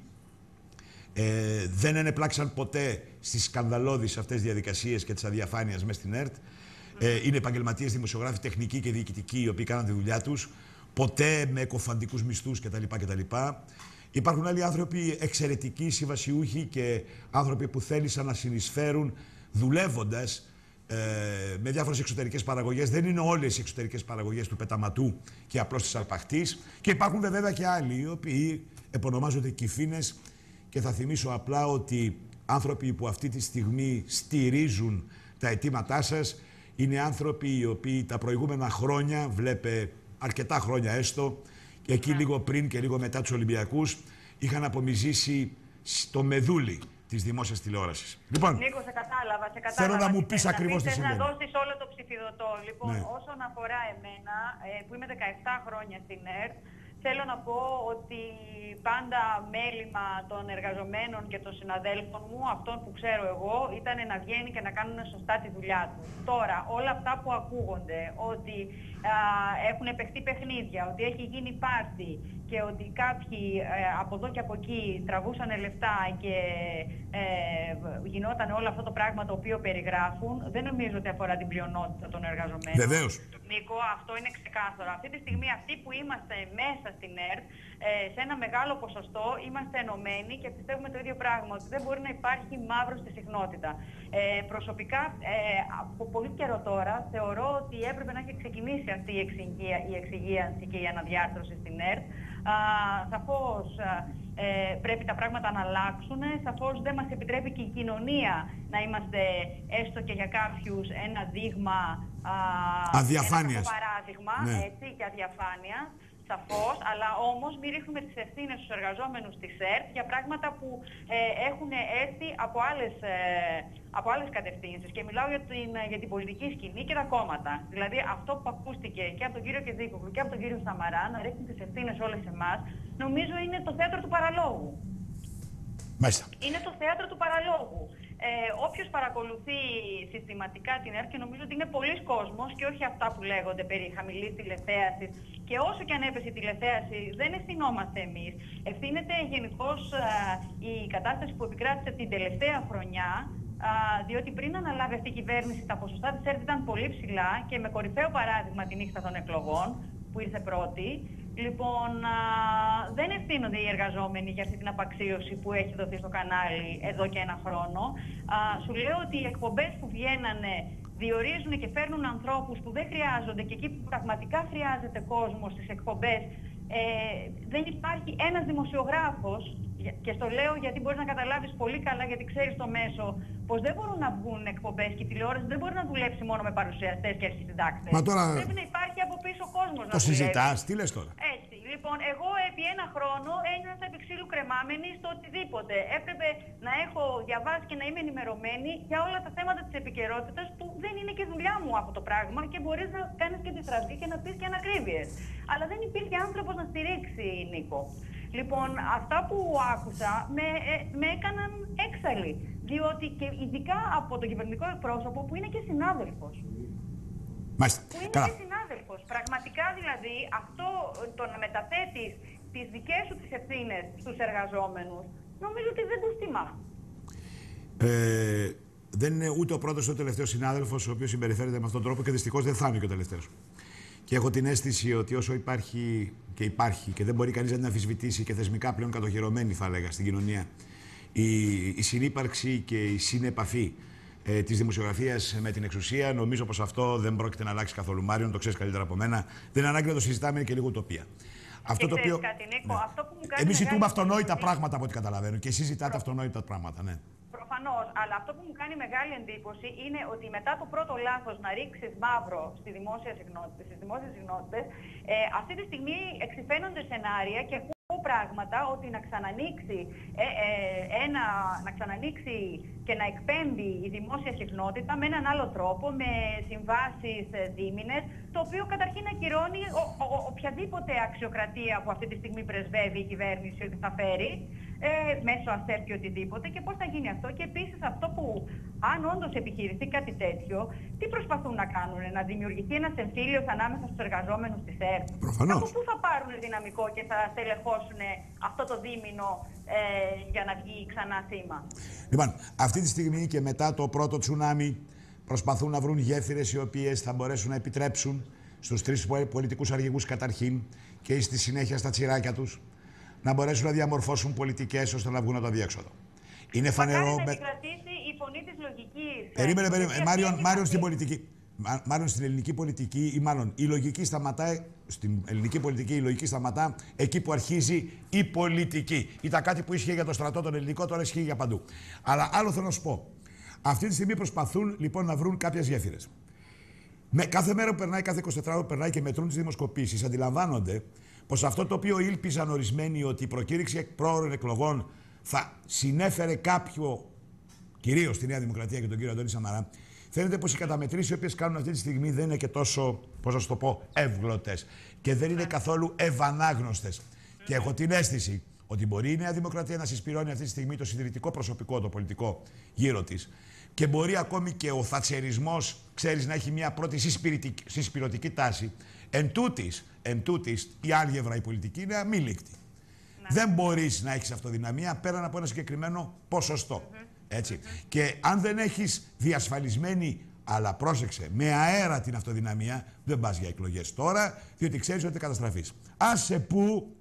ε, δεν ενεπλάξαν ποτέ στις σκανδαλώδεις αυτές διαδικασίες και τις αδιαφάνειας μέσα στην ΕΡΤ. Ε, είναι επαγγελματίες, δημοσιογράφοι, τεχνικοί και διοικητικοί, οι οποίοι κάναν τη δουλειά τους, ποτέ με εκοφαντικούς μισθούς κτλ. κτλ. Υπάρχουν άλλοι άνθρωποι εξαιρετικοί, συμβασιούχοι και άνθρωποι που θέλησαν να συνεισφέρουν δουλεύοντας ε, με διάφορες εξωτερικές παραγωγές. Δεν είναι όλες οι εξωτερικές παραγωγές του πεταματού και απλώς της αρπαχτής. Και υπάρχουν βέβαια και άλλοι, οι οποίοι επωνομάζονται κυφήνες. Και θα θυμίσω απλά ότι άνθρωποι που αυτή τη στιγμή στηρίζουν τα αιτήματά σας είναι άνθρωποι οι οποίοι τα προηγούμενα χρόνια, βλέπε αρκετά χρόνια έστω, και εκεί λίγο πριν και λίγο μετά τους Ολυμπιακούς, είχαν απομυζήσει στο μεδούλι της δημόσιας τηλεόρασης. Λοιπόν, Νίκο, σε κατάλαβα, σε κατάλαβα. θέλω να μου πεις ακριβώς τι συμβαίνει. συμβαίνει. Να δώσεις όλο το ψηφιδωτό. Λοιπόν, ναι. όσον αφορά εμένα, ε, που είμαι δεκαεπτά χρόνια στην ΕΡΤ, θέλω να πω ότι πάντα μέλημα των εργαζομένων και των συναδέλφων μου, αυτών που ξέρω εγώ, ήταν να βγαίνει και να κάνουν σωστά τη δουλειά του. Τώρα, όλα αυτά που ακούγονται, ότι α, έχουν παιχτεί παιχνίδια, ότι έχει γίνει πάρτι και ότι κάποιοι ε, από εδώ και από εκεί τραβούσαν λεφτά και ε, γινόταν όλο αυτό το πράγμα το οποίο περιγράφουν, δεν νομίζω ότι αφορά την πλειονότητα των εργαζομένων. Βεβαίως. Νίκο, αυτό είναι ξεκάθαρο. Αυτή τη στιγμή αυτοί που είμαστε μέσα στην ΕΡΤ, ε, σε ένα μεγάλο ποσοστό είμαστε ενωμένοι και πιστεύουμε το ίδιο πράγμα, ότι δεν μπορεί να υπάρχει μαύρο στη συχνότητα. Ε, προσωπικά, ε, από πολύ καιρό τώρα, θεωρώ ότι έπρεπε να έχει ξεκινήσει αυτή η, εξυγεία, η εξυγίανση και η αναδιάρθρωση στην ΕΡΤ. Α, σαφώς ε, πρέπει τα πράγματα να αλλάξουν, σαφώς δεν μας επιτρέπει και η κοινωνία να είμαστε έστω και για κάποιους ένα δείγμα, α, αδιαφάνειας. ένα παράδειγμα, ναι. Έτσι, και αδιαφάνεια. Σαφώς, αλλά όμως μην ρίχνουμε τις ευθύνες στους εργαζόμενους της ΕΡΤ για πράγματα που ε, έχουν έρθει από άλλες, ε, από άλλες κατευθύνσεις. Και μιλάω για την, για την πολιτική σκηνή και τα κόμματα. Δηλαδή αυτό που ακούστηκε και από τον κύριο Κεδίκογλου και από τον κύριο Σαμαρά, να ρίχνουν τις ευθύνες όλες εμάς, νομίζω είναι το θέατρο του παραλόγου. Μάλιστα. Είναι το θέατρο του παραλόγου. Ε, όποιος παρακολουθεί συστηματικά την ΕΡΤ, και νομίζω ότι είναι πολλής κόσμος και όχι αυτά που λέγονται περί χαμηλής τηλεθέασης, και όσο και αν έπεσε η τηλεθέαση δεν ευθυνόμαστε εμείς. Ευθύνεται γενικώς α, η κατάσταση που επικράτησε την τελευταία χρονιά, α, διότι πριν αναλάβει αυτή η κυβέρνηση τα ποσοστά της ΕΡΤ ήταν πολύ ψηλά και με κορυφαίο παράδειγμα τη νύχτα των εκλογών που ήρθε πρώτη. Λοιπόν, α, δεν ευθύνονται οι εργαζόμενοι για αυτή την απαξίωση που έχει δοθεί στο κανάλι εδώ και ένα χρόνο. Α, σου λέω ότι οι εκπομπές που βγαίνανε διορίζουν και φέρνουν ανθρώπους που δεν χρειάζονται, και εκεί που πραγματικά χρειάζεται κόσμο στις εκπομπές, ε, δεν υπάρχει ένας δημοσιογράφος, και στο λέω γιατί μπορείς να καταλάβεις πολύ καλά, γιατί ξέρεις το μέσο, πως δεν μπορούν να βγουν εκπομπές και η τηλεόραση δεν μπορεί να δουλέψει μόνο με παρουσιαστές και αρχισυντάκτες. Μα τώρα... Πρέπει να υπάρχει από πίσω κόσμος να το δουλεύει. συζητάς, τι λες τώρα. Έτσι. Λοιπόν, εγώ επί ένα χρόνο ένιωσα επί ξύλου κρεμάμενη στο οτιδήποτε. Έπρεπε να έχω διαβάσει και να είμαι ενημερωμένη για όλα τα θέματα της επικαιρότητας, που δεν είναι και δουλειά μου αυτό το πράγμα και μπορείς να κάνεις και τη στραβή και να πεις και ανακρίβειες. Αλλά δεν υπήρχε άνθρωπος να στηρίξει, Νίκο. Λοιπόν, αυτά που άκουσα με, ε, με έκαναν έξαλλη. Διότι και ειδικά από τον κυβερνητικό εκπρόσωπο που είναι και συνάδελφος. Μάλιστα. Που είναι Καλά. και συνάδελφος. Πραγματικά δηλαδή αυτό το να μεταθέτεις τις δικές σου τις ευθύνες στους εργαζόμενους, νομίζω ότι δεν τους τιμά. Ε, δεν είναι ούτε ο πρώτος ούτε ο τελευταίος συνάδελφος ο οποίος συμπεριφέρεται με αυτόν τον τρόπο, και δυστυχώς δεν θα είναι και ο τελευταίος. Και έχω την αίσθηση ότι όσο υπάρχει και υπάρχει και δεν μπορεί κανείς να την αμφισβητήσει, και θεσμικά πλέον κατοχυρωμένη θα έλεγα στην κοινωνία, η, η συνύπαρξη και η συνεπαφή ε, της δημοσιογραφίας με την εξουσία. Νομίζω πως αυτό δεν πρόκειται να αλλάξει καθόλου. Μάριον, το ξέρεις καλύτερα από μένα. Δεν είναι ανάγκη να το συζητάμε, είναι και λίγο ουτοπία. Αυτό το οποίο. Κάτι, Νίκο, ναι. αυτό που μου κάνει Εμείς ζητούμε μεγάλη αυτονόητα εντύπωση... πράγματα από ό,τι καταλαβαίνω. Και εσείς ζητάτε αυτονόητα πράγματα, ναι. Προφανώς, αλλά αυτό που μου κάνει μεγάλη εντύπωση είναι ότι μετά το πρώτο λάθος να ρίξεις μαύρο στη δημόσια συγνότητα, στις δημόσιες συγνότητες, ε, αυτή τη στιγμή εξυφαίνονται σενάρια και ακούω πράγματα ότι να ξανανοίξει, ε, ε, ένα, να ξανανοίξει και να εκπέμπει η δημόσια συχνότητα με έναν άλλο τρόπο, με συμβάσεις ε, δίμηνες, το οποίο καταρχήν ακυρώνει ο, ο, ο, οποιαδήποτε αξιοκρατία που αυτή τη στιγμή πρεσβεύει η κυβέρνηση ότι θα φέρει, ε, μέσω ΑΣΕΠ και οτιδήποτε, και πώς θα γίνει αυτό. Και επίσης αυτό που, αν όντως επιχειρηθεί κάτι τέτοιο, τι προσπαθούν να κάνουν, να δημιουργηθεί ένας εμφύλιος ανάμεσα στους εργαζόμενους της ΕΡΤ. Προφανώς. Από πού θα πάρουν δυναμικό και θα στελεχώσουν αυτό το δίμηνο ε, για να βγει ξανά θύμα. Λοιπόν, αυτή τη στιγμή και μετά το πρώτο τσουνάμι προσπαθούν να βρουν γέφυρες οι οποίες θα μπορέσουν να επιτρέψουν στους τρεις πολιτικούς αρχηγούς καταρχήν και στη συνέχεια στα τσιράκια τους να μπορέσουν να διαμορφώσουν πολιτικές ώστε να βγουν από το αδιέξοδο. Είναι φανερό. Μακάρι να επικρατήσει η φωνή της λογικής. Περίμενε, περίμενε. Μάριον, Μάριον στην πολιτική. Μάλλον στην ελληνική πολιτική, ή μάλλον η λογική σταματάει, στην ελληνική πολιτική η λογική σταματά εκεί που αρχίζει η πολιτική. Ήταν κάτι που ίσχυε για το στρατό τον ελληνικό, τώρα ισχύει για παντού. Αλλά άλλο θέλω να σου πω. Αυτή τη στιγμή προσπαθούν λοιπόν να βρουν κάποιες γέφυρες. Με κάθε μέρα που περνάει, κάθε εικοσιτετράωρο που περνάει και μετρούν τις δημοσκοπήσεις, αντιλαμβάνονται πως αυτό το οποίο ήλπιζαν ορισμένοι ότι η προκήρυξη πρόωρων εκλογών θα συνέφερε κάποιο, κυρίως στη Νέα Δημοκρατία και τον κύριο Αντώνη Σαμαρά, φαίνεται πως οι καταμετρήσεις οι οποίες κάνουν αυτή τη στιγμή δεν είναι και τόσο, πώς να σου το πω, εύγλωτες και δεν είναι καθόλου ευανάγνωστες. Και έχω την αίσθηση ότι μπορεί η Νέα Δημοκρατία να συσπηρώνει αυτή τη στιγμή το συντηρητικό προσωπικό, το πολιτικό γύρω της και μπορεί ακόμη και ο θατσερισμός, ξέρεις, να έχει μια πρώτη συσπηρωτική τάση. Εν τούτης, εν τούτης, η άλγευρα η πολιτική είναι αμήλικτη. Ναι. Δεν μπορείς να έχεις αυτοδυναμία πέραν από ένα συγκεκριμένο ποσοστό. Mm-hmm. Έτσι. Mm-hmm. Και αν δεν έχεις διασφαλισμένη, αλλά πρόσεξε, με αέρα την αυτοδυναμία, δεν πας για εκλογές τώρα, διότι ξέρεις ότι καταστραφείς. Άσε που,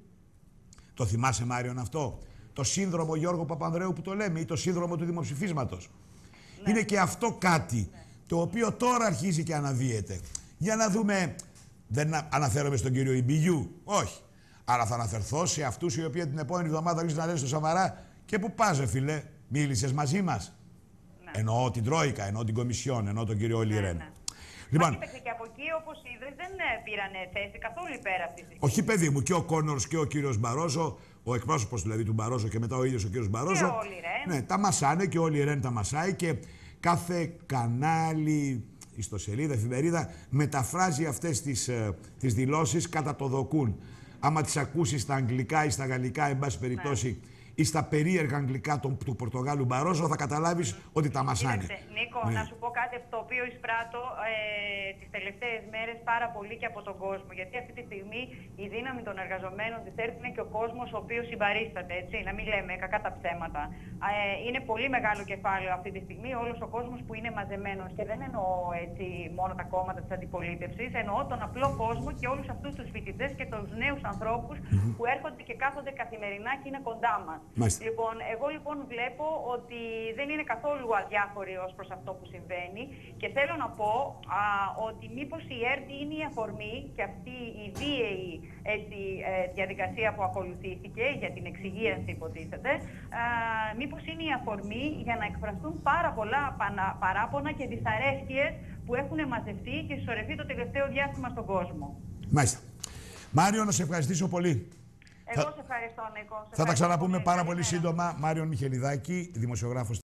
το θυμάσαι Μάριον αυτό, το σύνδρομο Γιώργο Παπανδρέου που το λέμε ή το σύνδρομο του δημοψηφίσματος. Ναι. Είναι και αυτό κάτι ναι. το οποίο τώρα αρχίζει και αναδύεται. Για να δούμε, δεν αναφέρομαι στον κύριο Ιμπηγιού, όχι. Αλλά θα αναφερθώ σε αυτούς οι οποίοι την επόμενη εβδομάδα αρχίζουν να λένε στο Σαμαρά και που πας, φίλε, μίλησες μαζί μας. Ναι. Εννοώ την Τρόικα, εννοώ την Κομισιόν, εννοώ τον κύριο Όλι Ρεν. Ναι, ναι. Λοιπόν, Μα και από εκεί, όπως είδες, δεν πήραν θέση καθόλου υπέρ αυτής της. Όχι, παιδί μου, και ο Κόνορς και ο κύριος Μπαρόζο, ο εκπρόσωπος δηλαδή του Μπαρόζο και μετά ο ίδιος ο κύριος Μπαρόζο. Και ο Όλι Ρεν. Ναι, τα μασάνε και ο Όλι Ρεν τα μασάει και κάθε κανάλι, ιστοσελίδα, εφημερίδα μεταφράζει αυτές τις, ε, τις δηλώσεις κατά το δοκούν. Άμα τις ακούσεις στα αγγλικά ή στα γαλλικά, εν πάση περιπτώσει, ναι. ή στα περίεργα αγγλικά του, του Πορτογάλου Μπαρόζο, θα καταλάβεις ότι τα μασάνε. Κοίταξε, Νίκο, ναι. να σου πω κάτι από το οποίο εισπράττω ε, τις τελευταίες μέρες πάρα πολύ και από τον κόσμο. Γιατί αυτή τη στιγμή η δύναμη των εργαζομένων της ΕΡΤ είναι και ο κόσμος ο οποίος συμπαρίσταται, έτσι, να μην λέμε κακά τα ψέματα. Ε, είναι πολύ μεγάλο κεφάλαιο αυτή τη στιγμή όλος ο κόσμος που είναι μαζεμένος. Και δεν εννοώ έτσι μόνο τα κόμματα της αντιπολίτευσης, εννοώ τον απλό κόσμο και όλους αυτούς τους φοιτητές και τους νέους ανθρώπους mm-hmm. που έρχονται και κάθονται καθημερινά και είναι κοντά μας. Μάλιστα. Λοιπόν, εγώ λοιπόν βλέπω ότι δεν είναι καθόλου αδιάφοροι ως προς αυτό που συμβαίνει και θέλω να πω α, ότι μήπως η ΕΡΤ είναι η αφορμή και αυτή η βίαιη έτσι, ε, διαδικασία που ακολουθήθηκε για την εξυγίανση υποτίθεται, α, μήπως είναι η αφορμή για να εκφραστούν πάρα πολλά παράπονα και δυσαρέσκειες που έχουν μαζευτεί και συσσωρευτεί το τελευταίο διάστημα στον κόσμο. Μάλιστα. Μάριο, να σε ευχαριστήσω πολύ. Εγώ θα... σε ευχαριστώ, Νίκο. Σε θα τα ξαναπούμε πολύ. πάρα πολύ σύντομα. Μάριον Μιχελιδάκη, δημοσιογράφος.